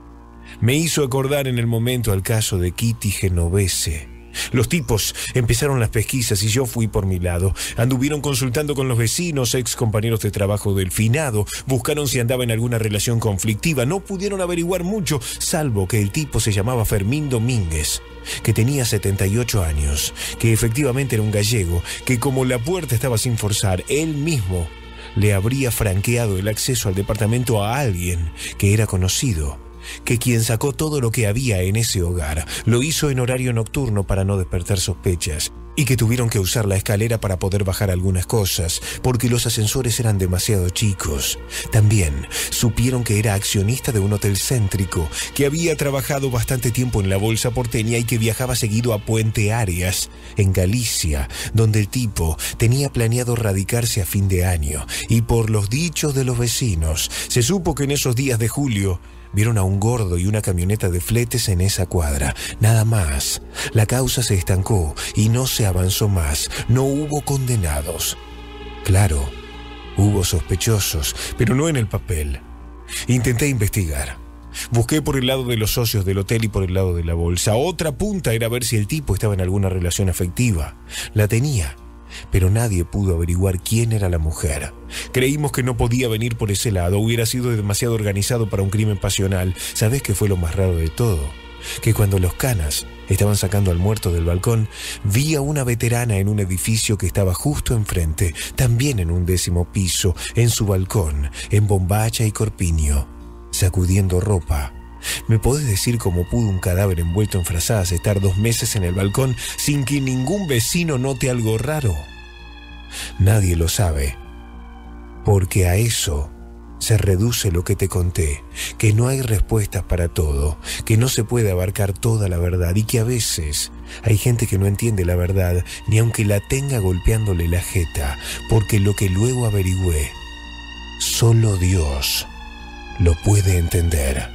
Me hizo acordar en el momento al caso de Kitty Genovese. Los tipos empezaron las pesquisas y yo fui por mi lado. Anduvieron consultando con los vecinos, ex compañeros de trabajo del finado. Buscaron si andaba en alguna relación conflictiva. No pudieron averiguar mucho, salvo que el tipo se llamaba Fermín Domínguez, que tenía setenta y ocho años, que efectivamente era un gallego, que como la puerta estaba sin forzar, él mismo le habría franqueado el acceso al departamento a alguien que era conocido, que quien sacó todo lo que había en ese hogar lo hizo en horario nocturno para no despertar sospechas y que tuvieron que usar la escalera para poder bajar algunas cosas porque los ascensores eran demasiado chicos. También supieron que era accionista de un hotel céntrico, que había trabajado bastante tiempo en la bolsa porteña y que viajaba seguido a Puente Arias, en Galicia, donde el tipo tenía planeado radicarse a fin de año. Y por los dichos de los vecinos, se supo que en esos días de julio vieron a un gordo y una camioneta de fletes en esa cuadra. Nada más. La causa se estancó y no se avanzó más. No hubo condenados. Claro, hubo sospechosos, pero no en el papel. Intenté investigar. Busqué por el lado de los socios del hotel y por el lado de la bolsa. Otra punta era ver si el tipo estaba en alguna relación afectiva. La tenía, pero nadie pudo averiguar quién era la mujer. Creímos que no podía venir por ese lado, hubiera sido demasiado organizado para un crimen pasional. ¿Sabés qué fue lo más raro de todo? Que cuando los canas estaban sacando al muerto del balcón, vi a una veterana en un edificio que estaba justo enfrente, también en un décimo piso, en su balcón, en bombacha y corpiño, sacudiendo ropa. ¿Me podés decir cómo pudo un cadáver envuelto en frazadas estar dos meses en el balcón sin que ningún vecino note algo raro? Nadie lo sabe, porque a eso se reduce lo que te conté, que no hay respuestas para todo, que no se puede abarcar toda la verdad y que a veces hay gente que no entiende la verdad ni aunque la tenga golpeándole la jeta, porque lo que luego averigüé, solo Dios lo puede entender.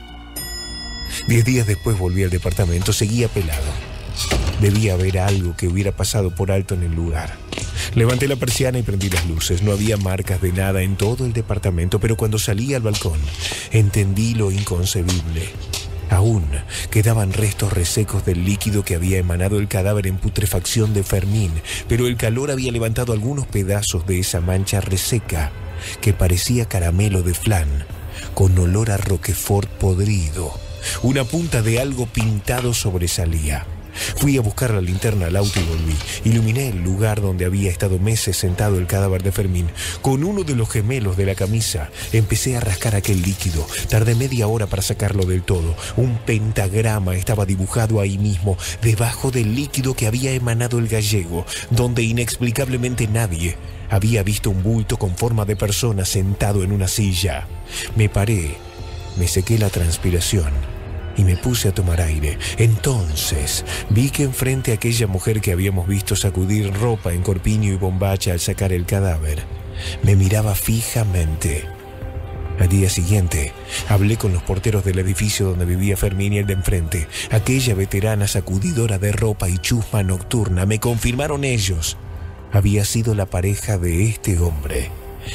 Diez días después volví al departamento, seguía pelado. Debía haber algo que hubiera pasado por alto en el lugar. Levanté la persiana y prendí las luces. No había marcas de nada en todo el departamento, pero cuando salí al balcón, entendí lo inconcebible. Aún quedaban restos resecos del líquido que había emanado el cadáver en putrefacción de Fermín, pero el calor había levantado algunos pedazos de esa mancha reseca que parecía caramelo de flan, con olor a Roquefort podrido. Una punta de algo pintado sobresalía. Fui a buscar la linterna al auto y volví. Iluminé el lugar donde había estado meses sentado el cadáver de Fermín. Con uno de los gemelos de la camisa empecé a rascar aquel líquido. Tardé media hora para sacarlo del todo. Un pentagrama estaba dibujado ahí mismo, debajo del líquido que había emanado el gallego, donde inexplicablemente nadie había visto un bulto con forma de persona sentado en una silla. Me paré, me sequé la transpiración y me puse a tomar aire. Entonces vi que enfrente a aquella mujer que habíamos visto sacudir ropa en corpiño y bombacha al sacar el cadáver, me miraba fijamente. Al día siguiente hablé con los porteros del edificio donde vivía Fermín y el de enfrente. Aquella veterana sacudidora de ropa y chusma nocturna, me confirmaron ellos, había sido la pareja de este hombre.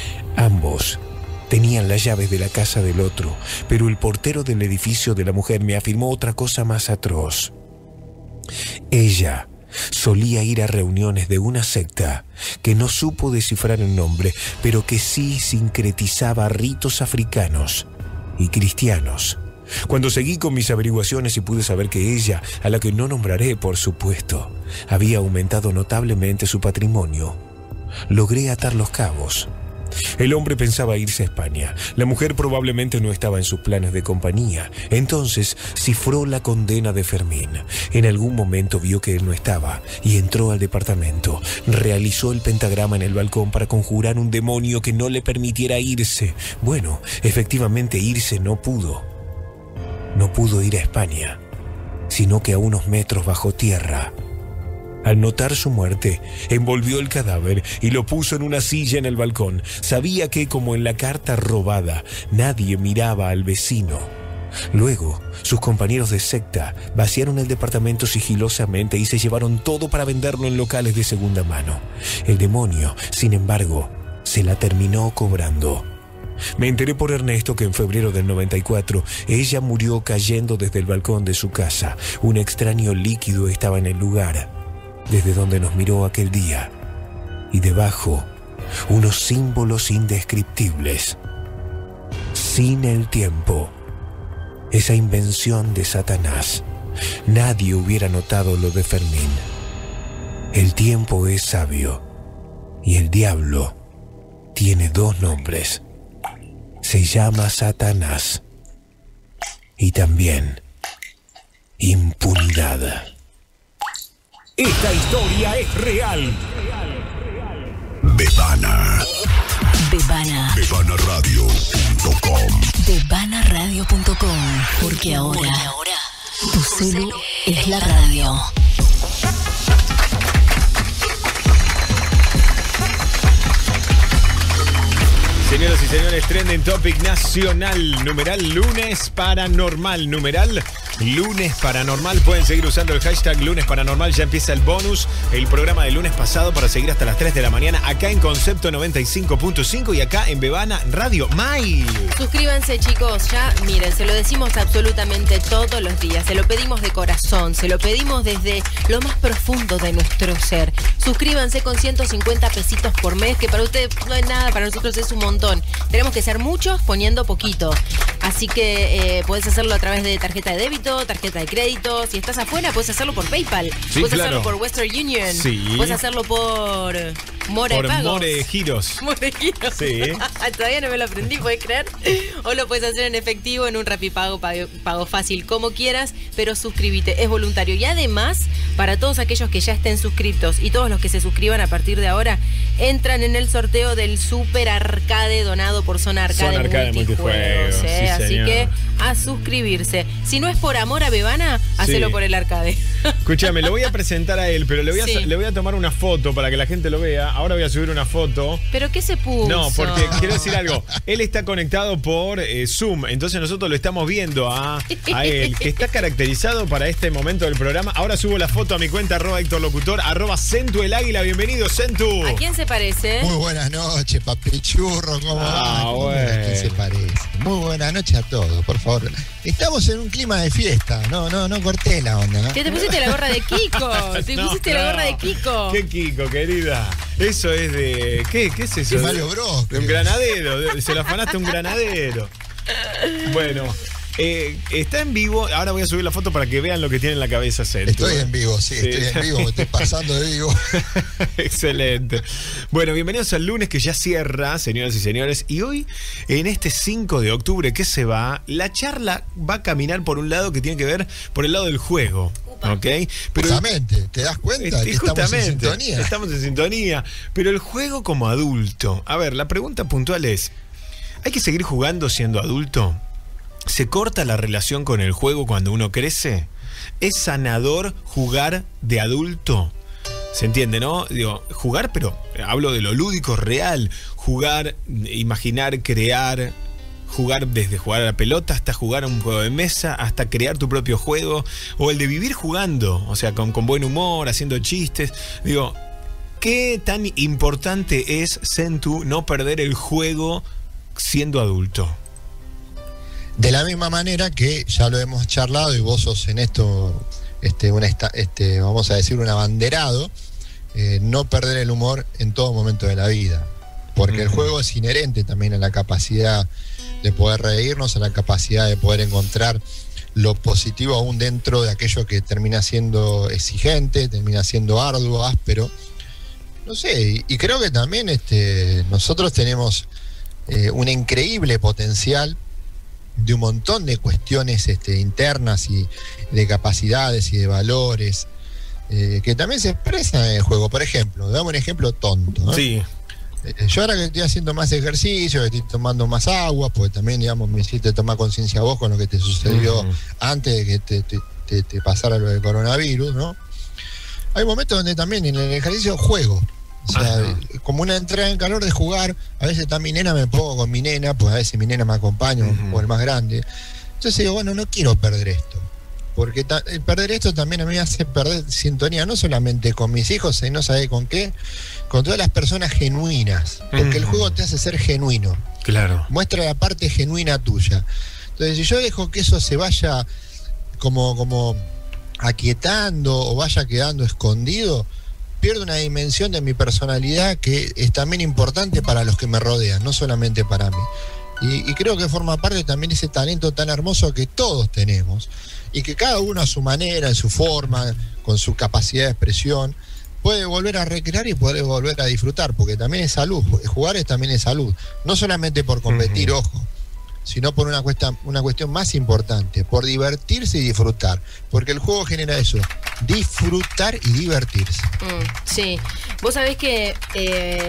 Ambos tenían las llaves de la casa del otro, pero el portero del edificio de la mujer me afirmó otra cosa más atroz. Ella solía ir a reuniones de una secta que no supo descifrar el nombre, pero que sí sincretizaba ritos africanos y cristianos. Cuando seguí con mis averiguaciones y pude saber que ella, a la que no nombraré por supuesto, había aumentado notablemente su patrimonio, logré atar los cabos. El hombre pensaba irse a España. La mujer probablemente no estaba en sus planes de compañía. Entonces cifró la condena de Fermín. En algún momento vio que él no estaba y entró al departamento. Realizó el pentagrama en el balcón para conjurar un demonio que no le permitiera irse. Bueno, efectivamente irse no pudo. No pudo ir a España, sino que a unos metros bajo tierra. Al notar su muerte, envolvió el cadáver y lo puso en una silla en el balcón. Sabía que, como en la carta robada, nadie miraba al vecino. Luego, sus compañeros de secta vaciaron el departamento sigilosamente y se llevaron todo para venderlo en locales de segunda mano. El demonio, sin embargo, se la terminó cobrando. Me enteré por Ernesto que en febrero del noventa y cuatro ella murió cayendo desde el balcón de su casa. Un extraño líquido estaba en el lugar desde donde nos miró aquel día, y debajo unos símbolos indescriptibles. Sin el tiempo, esa invención de Satanás, nadie hubiera notado lo de Fermín. El tiempo es sabio y el diablo tiene dos nombres. Se llama Satanás y también impunidad. Esta historia es real. Bebana. Bebana. Bebana Radio punto com. Bebana Radio punto com. Porque ahora, Porque ahora tu celu es la radio. Señoras y señores, Trending Topic Nacional, numeral lunes paranormal, numeral lunes paranormal. Pueden seguir usando el hashtag lunes paranormal. Ya empieza el bonus, el programa del lunes pasado para seguir hasta las tres de la mañana acá en Concepto noventa y cinco punto cinco y acá en Bebana Radio. May. Suscríbanse, chicos, ya miren, se lo decimos absolutamente todos los días, se lo pedimos de corazón, se lo pedimos desde lo más profundo de nuestro ser. Suscríbanse con ciento cincuenta pesitos por mes, que para ustedes no es nada, para nosotros es un montón. Tenemos que ser muchos poniendo poquito. Así que eh, puedes hacerlo a través de tarjeta de débito, tarjeta de crédito. Si estás afuera, puedes hacerlo por PayPal. Sí, puedes claro. hacerlo por Western Union. Sí. Puedes hacerlo por More Por Pagos. More Giros. More Giros. Sí. Todavía no me lo aprendí, ¿puedes creer? O lo puedes hacer en efectivo, en un Rapipago, pago, pago fácil, como quieras, pero suscríbete, es voluntario. Y además, para todos aquellos que ya estén suscriptos y todos los que se suscriban a partir de ahora, entran en el sorteo del Super Arcade donado por Zona Arcade, Zona Arcade Multijuegos. Multijuegos, ¿eh? sí, Así señor. que a suscribirse. Si no es por amor a Bebana, hacelo Sí. por el arcade. Escúchame, lo voy a presentar a él, pero le voy a, Sí. le voy a tomar una foto para que la gente lo vea. Ahora voy a subir una foto. ¿Pero qué se puso? No, porque quiero decir algo. Él está conectado por eh, Zoom, entonces nosotros lo estamos viendo a, a él, que está caracterizado para este momento del programa. Ahora subo la foto a mi cuenta, arroba Héctor Locutor, arroba Centu el Águila. Bienvenido, Centu. ¿A quién se parece? Muy buenas noches, papichurro, ¿cómo Ah, va? ¿Cómo bueno. ves? ¿Quién se parece? Muy buenas noches a todos, por favor. Estamos en un clima de fiesta, no, no, no corté la onda. ¿no? ¿Qué te pusiste la gorra de Kiko? Te No, pusiste la no. gorra de Kiko. ¿Qué Kiko, querida? Eso es de... ¿Qué, qué es eso? De Mario Bros. De un granadero. de- se lo afanaste a un granadero. Bueno, eh, está en vivo. Ahora voy a subir la foto para que vean lo que tiene en la cabeza Centu. Estoy en vivo, sí, Sí. estoy en vivo, me estoy pasando de vivo. Excelente. Bueno, bienvenidos al lunes que ya cierra, señoras y señores. Y hoy, en este cinco de octubre que se va, la charla va a caminar por un lado que tiene que ver por el lado del juego. ¿Ok? Pero, Justamente, ¿te das cuenta? Eh, Que estamos en justamente, sintonía. estamos en sintonía. Pero el juego como adulto. A ver, la pregunta puntual es: ¿hay que seguir jugando siendo adulto? ¿Se corta la relación con el juego cuando uno crece? ¿Es sanador jugar de adulto? ¿Se entiende, no? Digo, jugar, pero hablo de lo lúdico real. Jugar, imaginar, crear. Jugar desde jugar a la pelota hasta jugar a un juego de mesa, hasta crear tu propio juego. O el de vivir jugando, o sea, con, con buen humor, haciendo chistes. Digo, ¿qué tan importante es, Centu, no perder el juego siendo adulto? De la misma manera que ya lo hemos charlado y vos sos en esto, este, una esta- este, vamos a decir, un abanderado, eh, no perder el humor en todo momento de la vida. Porque el Ujú. juego es inherente también a la capacidad de poder reírnos, a la capacidad de poder encontrar lo positivo aún dentro de aquello que termina siendo exigente, termina siendo arduo, áspero. No sé, y, y creo que también este, nosotros tenemos eh, un increíble potencial de un montón de cuestiones este, internas y de capacidades y de valores eh, que también se expresan en el juego. Por ejemplo, damos un ejemplo tonto, ¿no? Sí. Eh, Yo ahora que estoy haciendo más ejercicio, que estoy tomando más agua, porque también, digamos, me hiciste tomar conciencia vos con lo que te sucedió Ujú. antes de que te, te- te- te pasara lo del coronavirus, ¿no? Hay momentos donde también en el ejercicio juego. O sea, Ajá. como una entrada en calor de jugar, a veces está mi nena, me pongo con mi nena, pues a veces mi nena me acompaña, Ujú. o el más grande. Entonces digo, bueno, no quiero perder esto. Porque ta- eh, perder esto también a mí me hace perder sintonía, no solamente con mis hijos, sino sabe con qué, con todas las personas genuinas. Porque el Ujú. juego te hace ser genuino, Claro. muestra la parte genuina tuya. Entonces, si yo dejo que eso se vaya como, como aquietando o vaya quedando escondido, pierdo una dimensión de mi personalidad que es también importante para los que me rodean, no solamente para mí. Y, y creo que forma parte también ese talento tan hermoso que todos tenemos y que cada uno a su manera, en su forma, con su capacidad de expresión, puede volver a recrear y puede volver a disfrutar, porque también es salud, jugar es también es salud, no solamente por competir, Ujú. ojo, sino por una cuestión, una cuestión más importante, por divertirse y disfrutar, porque el juego genera eso, disfrutar y divertirse. Mm, sí, vos sabés que eh,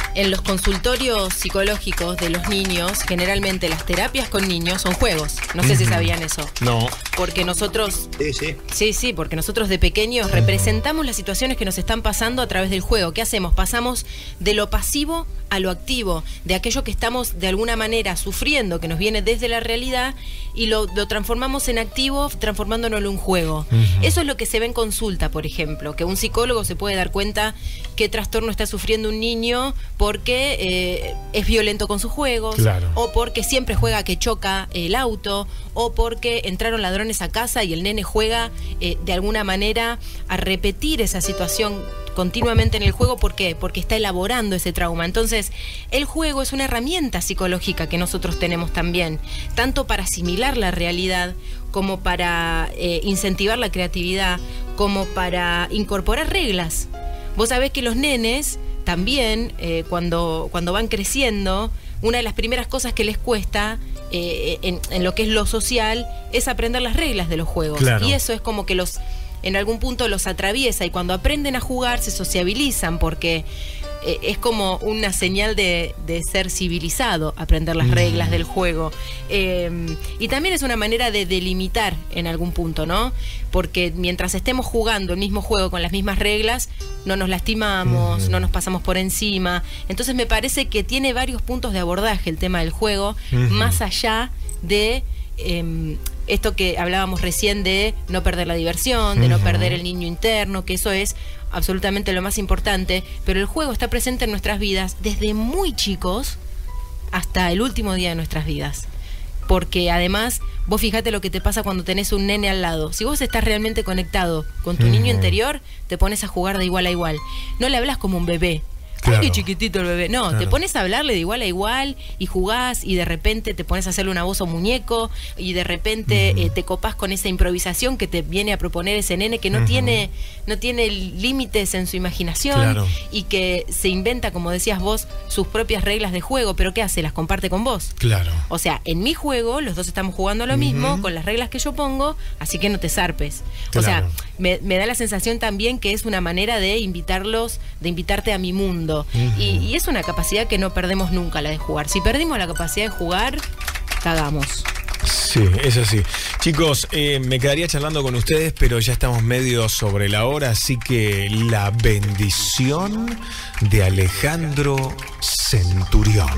en los consultorios psicológicos de los niños, generalmente las terapias con niños son juegos. No sé uh-huh. si sabían eso. No. Porque nosotros... Sí, sí. Sí, sí, porque nosotros de pequeños representamos las situaciones que nos están pasando a través del juego. ¿Qué hacemos? Pasamos de lo pasivo a lo activo, de aquello que estamos de alguna manera sufriendo, que nos viene desde la realidad, y lo, lo transformamos en activo, transformándolo en un juego. Uh-huh. Eso es lo que se ve en consulta, por ejemplo, que un psicólogo se puede dar cuenta qué trastorno está sufriendo un niño porque eh, es violento con sus juegos, claro. o porque siempre juega que choca el auto, o porque entraron ladrones a casa y el nene juega eh, de alguna manera a repetir esa situación continuamente en el juego. ¿Por qué? Porque está elaborando ese trauma. Entonces, el juego es una herramienta psicológica que nosotros tenemos también, tanto para asimilar la realidad, como para eh, incentivar la creatividad, como para incorporar reglas. Vos sabés que los nenes también, eh, cuando, cuando van creciendo, una de las primeras cosas que les cuesta eh, en, en lo que es lo social es aprender las reglas de los juegos. Claro. Y eso es como que los... en algún punto los atraviesa, y cuando aprenden a jugar se sociabilizan, porque eh, es como una señal de, de ser civilizado, aprender las reglas del juego. Eh, y también es una manera de delimitar en algún punto, ¿no? Porque mientras estemos jugando el mismo juego con las mismas reglas, no nos lastimamos, uh-huh. no nos pasamos por encima. Entonces me parece que tiene varios puntos de abordaje el tema del juego, uh-huh. más allá de... Eh, esto que hablábamos recién de no perder la diversión, de uh-huh. no perder el niño interno, que eso es absolutamente lo más importante, pero el juego está presente en nuestras vidas desde muy chicos hasta el último día de nuestras vidas. Porque además, vos fijate lo que te pasa cuando tenés un nene al lado. Si vos estás realmente conectado con tu uh-huh. niño interior, te pones a jugar de igual a igual. No le hablas como un bebé. Claro. Ay, qué chiquitito el bebé. No, claro. te pones a hablarle de igual a igual y jugás, y de repente te pones a hacerle una voz a un muñeco, y de repente uh-huh. eh, te copás con esa improvisación que te viene a proponer ese nene que no uh-huh. tiene no tiene límites en su imaginación, claro. y que se inventa, como decías vos, sus propias reglas de juego. Pero ¿qué hace? Las comparte con vos. Claro. O sea, en mi juego los dos estamos jugando lo uh-huh. mismo, con las reglas que yo pongo, así que no te zarpes. Claro. O sea, me, me da la sensación también que es una manera de invitarlos, de invitarte a mi mundo. Uh-huh. y, y es una capacidad que no perdemos nunca, la de jugar. Si perdimos la capacidad de jugar, cagamos. Sí, es así. Chicos, eh, me quedaría charlando con ustedes, pero ya estamos medio sobre la hora, así que la bendición de Alejandro Centurión.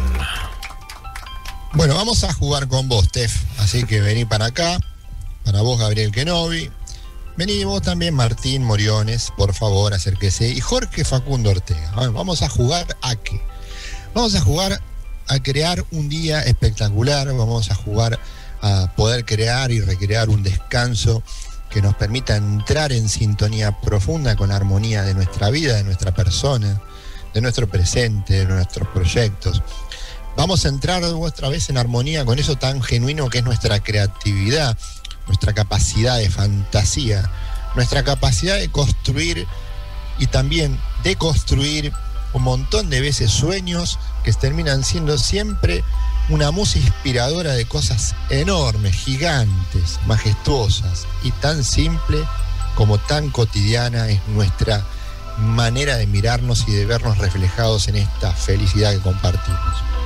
Bueno, vamos a jugar con vos, Tef, así que vení para acá, para vos, Gabriel Kenobi. Vení vos también, Martín Moriones, por favor, acérquese. Y Jorge Facundo Ortega. Vamos a jugar a qué? Vamos a jugar a crear un día espectacular. Vamos a jugar a poder crear y recrear un descanso que nos permita entrar en sintonía profunda con la armonía de nuestra vida, de nuestra persona, de nuestro presente, de nuestros proyectos. Vamos a entrar otra vez en armonía con eso tan genuino que es nuestra creatividad, nuestra capacidad de fantasía, nuestra capacidad de construir y también de construir un montón de veces sueños que terminan siendo siempre una musa inspiradora de cosas enormes, gigantes, majestuosas, y tan simple como tan cotidiana es nuestra manera de mirarnos y de vernos reflejados en esta felicidad que compartimos.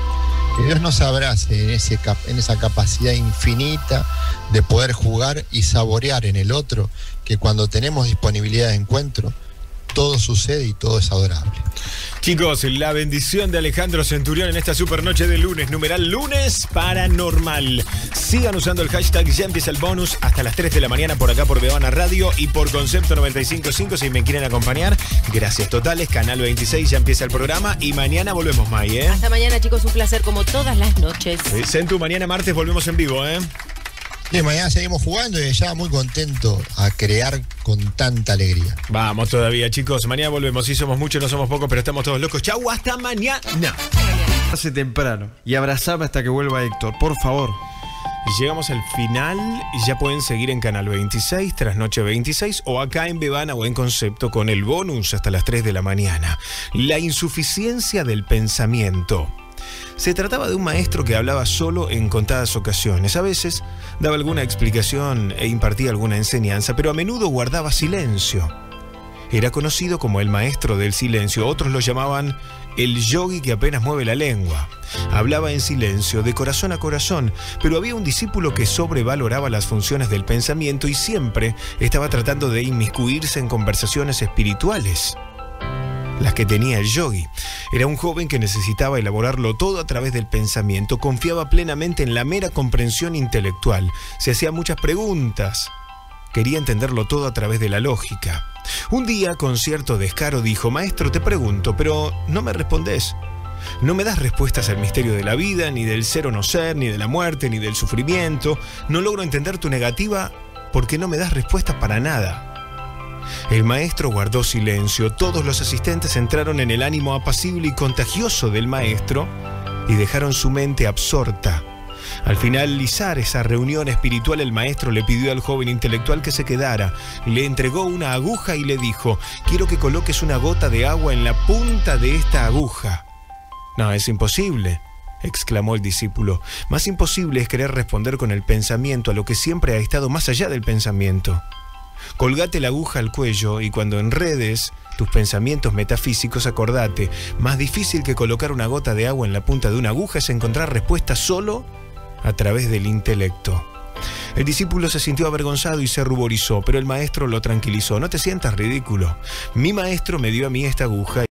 Que Dios nos abrace en, ese, en esa capacidad infinita de poder jugar y saborear en el otro, que cuando tenemos disponibilidad de encuentro, todo sucede y todo es adorable. Chicos, la bendición de Alejandro Centurión en esta super noche de lunes, numeral lunes paranormal. Sigan usando el hashtag, ya empieza el bonus hasta las tres de la mañana por acá por Bebana Radio y por Concepto noventa y cinco punto cinco si me quieren acompañar. Gracias totales, Canal veintiséis, ya empieza el programa y mañana volvemos, May, ¿eh? Hasta mañana, chicos, un placer como todas las noches. Sí, Centu, mañana martes volvemos en vivo, ¿eh? Sí, mañana seguimos jugando y ya muy contento a crear con tanta alegría. Vamos todavía, chicos. Mañana volvemos. Sí, somos muchos, no somos pocos, pero estamos todos locos. Chau, hasta mañana. Hace temprano. Y abrazame hasta que vuelva Héctor, por favor. Llegamos al final y ya pueden seguir en Canal veintiséis, Trasnoche veintiséis o acá en Bebana o en Concepto con el bonus hasta las tres de la mañana. La insuficiencia del pensamiento. Se trataba de un maestro que hablaba solo en contadas ocasiones. A veces daba alguna explicación e impartía alguna enseñanza, pero a menudo guardaba silencio. Era conocido como el maestro del silencio. Otros lo llamaban el yogi que apenas mueve la lengua. Hablaba en silencio, de corazón a corazón, pero había un discípulo que sobrevaloraba las funciones del pensamiento y siempre estaba tratando de inmiscuirse en conversaciones espirituales, las que tenía el yogi. Era un joven que necesitaba elaborarlo todo a través del pensamiento, confiaba plenamente en la mera comprensión intelectual, se hacía muchas preguntas, quería entenderlo todo a través de la lógica. Un día, con cierto descaro, dijo: maestro, te pregunto, pero no me respondés. No me das respuestas al misterio de la vida, ni del ser o no ser, ni de la muerte, ni del sufrimiento. No logro entender tu negativa porque no me das respuestas para nada. El maestro guardó silencio. Todos los asistentes entraron en el ánimo apacible y contagioso del maestro y dejaron su mente absorta. Al finalizar esa reunión espiritual, el maestro le pidió al joven intelectual que se quedara. Le entregó una aguja y le dijo: quiero que coloques una gota de agua en la punta de esta aguja. No, es imposible, exclamó el discípulo. Más imposible es querer responder con el pensamiento a lo que siempre ha estado más allá del pensamiento. Colgate la aguja al cuello y cuando enredes tus pensamientos metafísicos, acordate, más difícil que colocar una gota de agua en la punta de una aguja es encontrar respuestas solo a través del intelecto. El discípulo se sintió avergonzado y se ruborizó, pero el maestro lo tranquilizó. No te sientas ridículo. Mi maestro me dio a mí esta aguja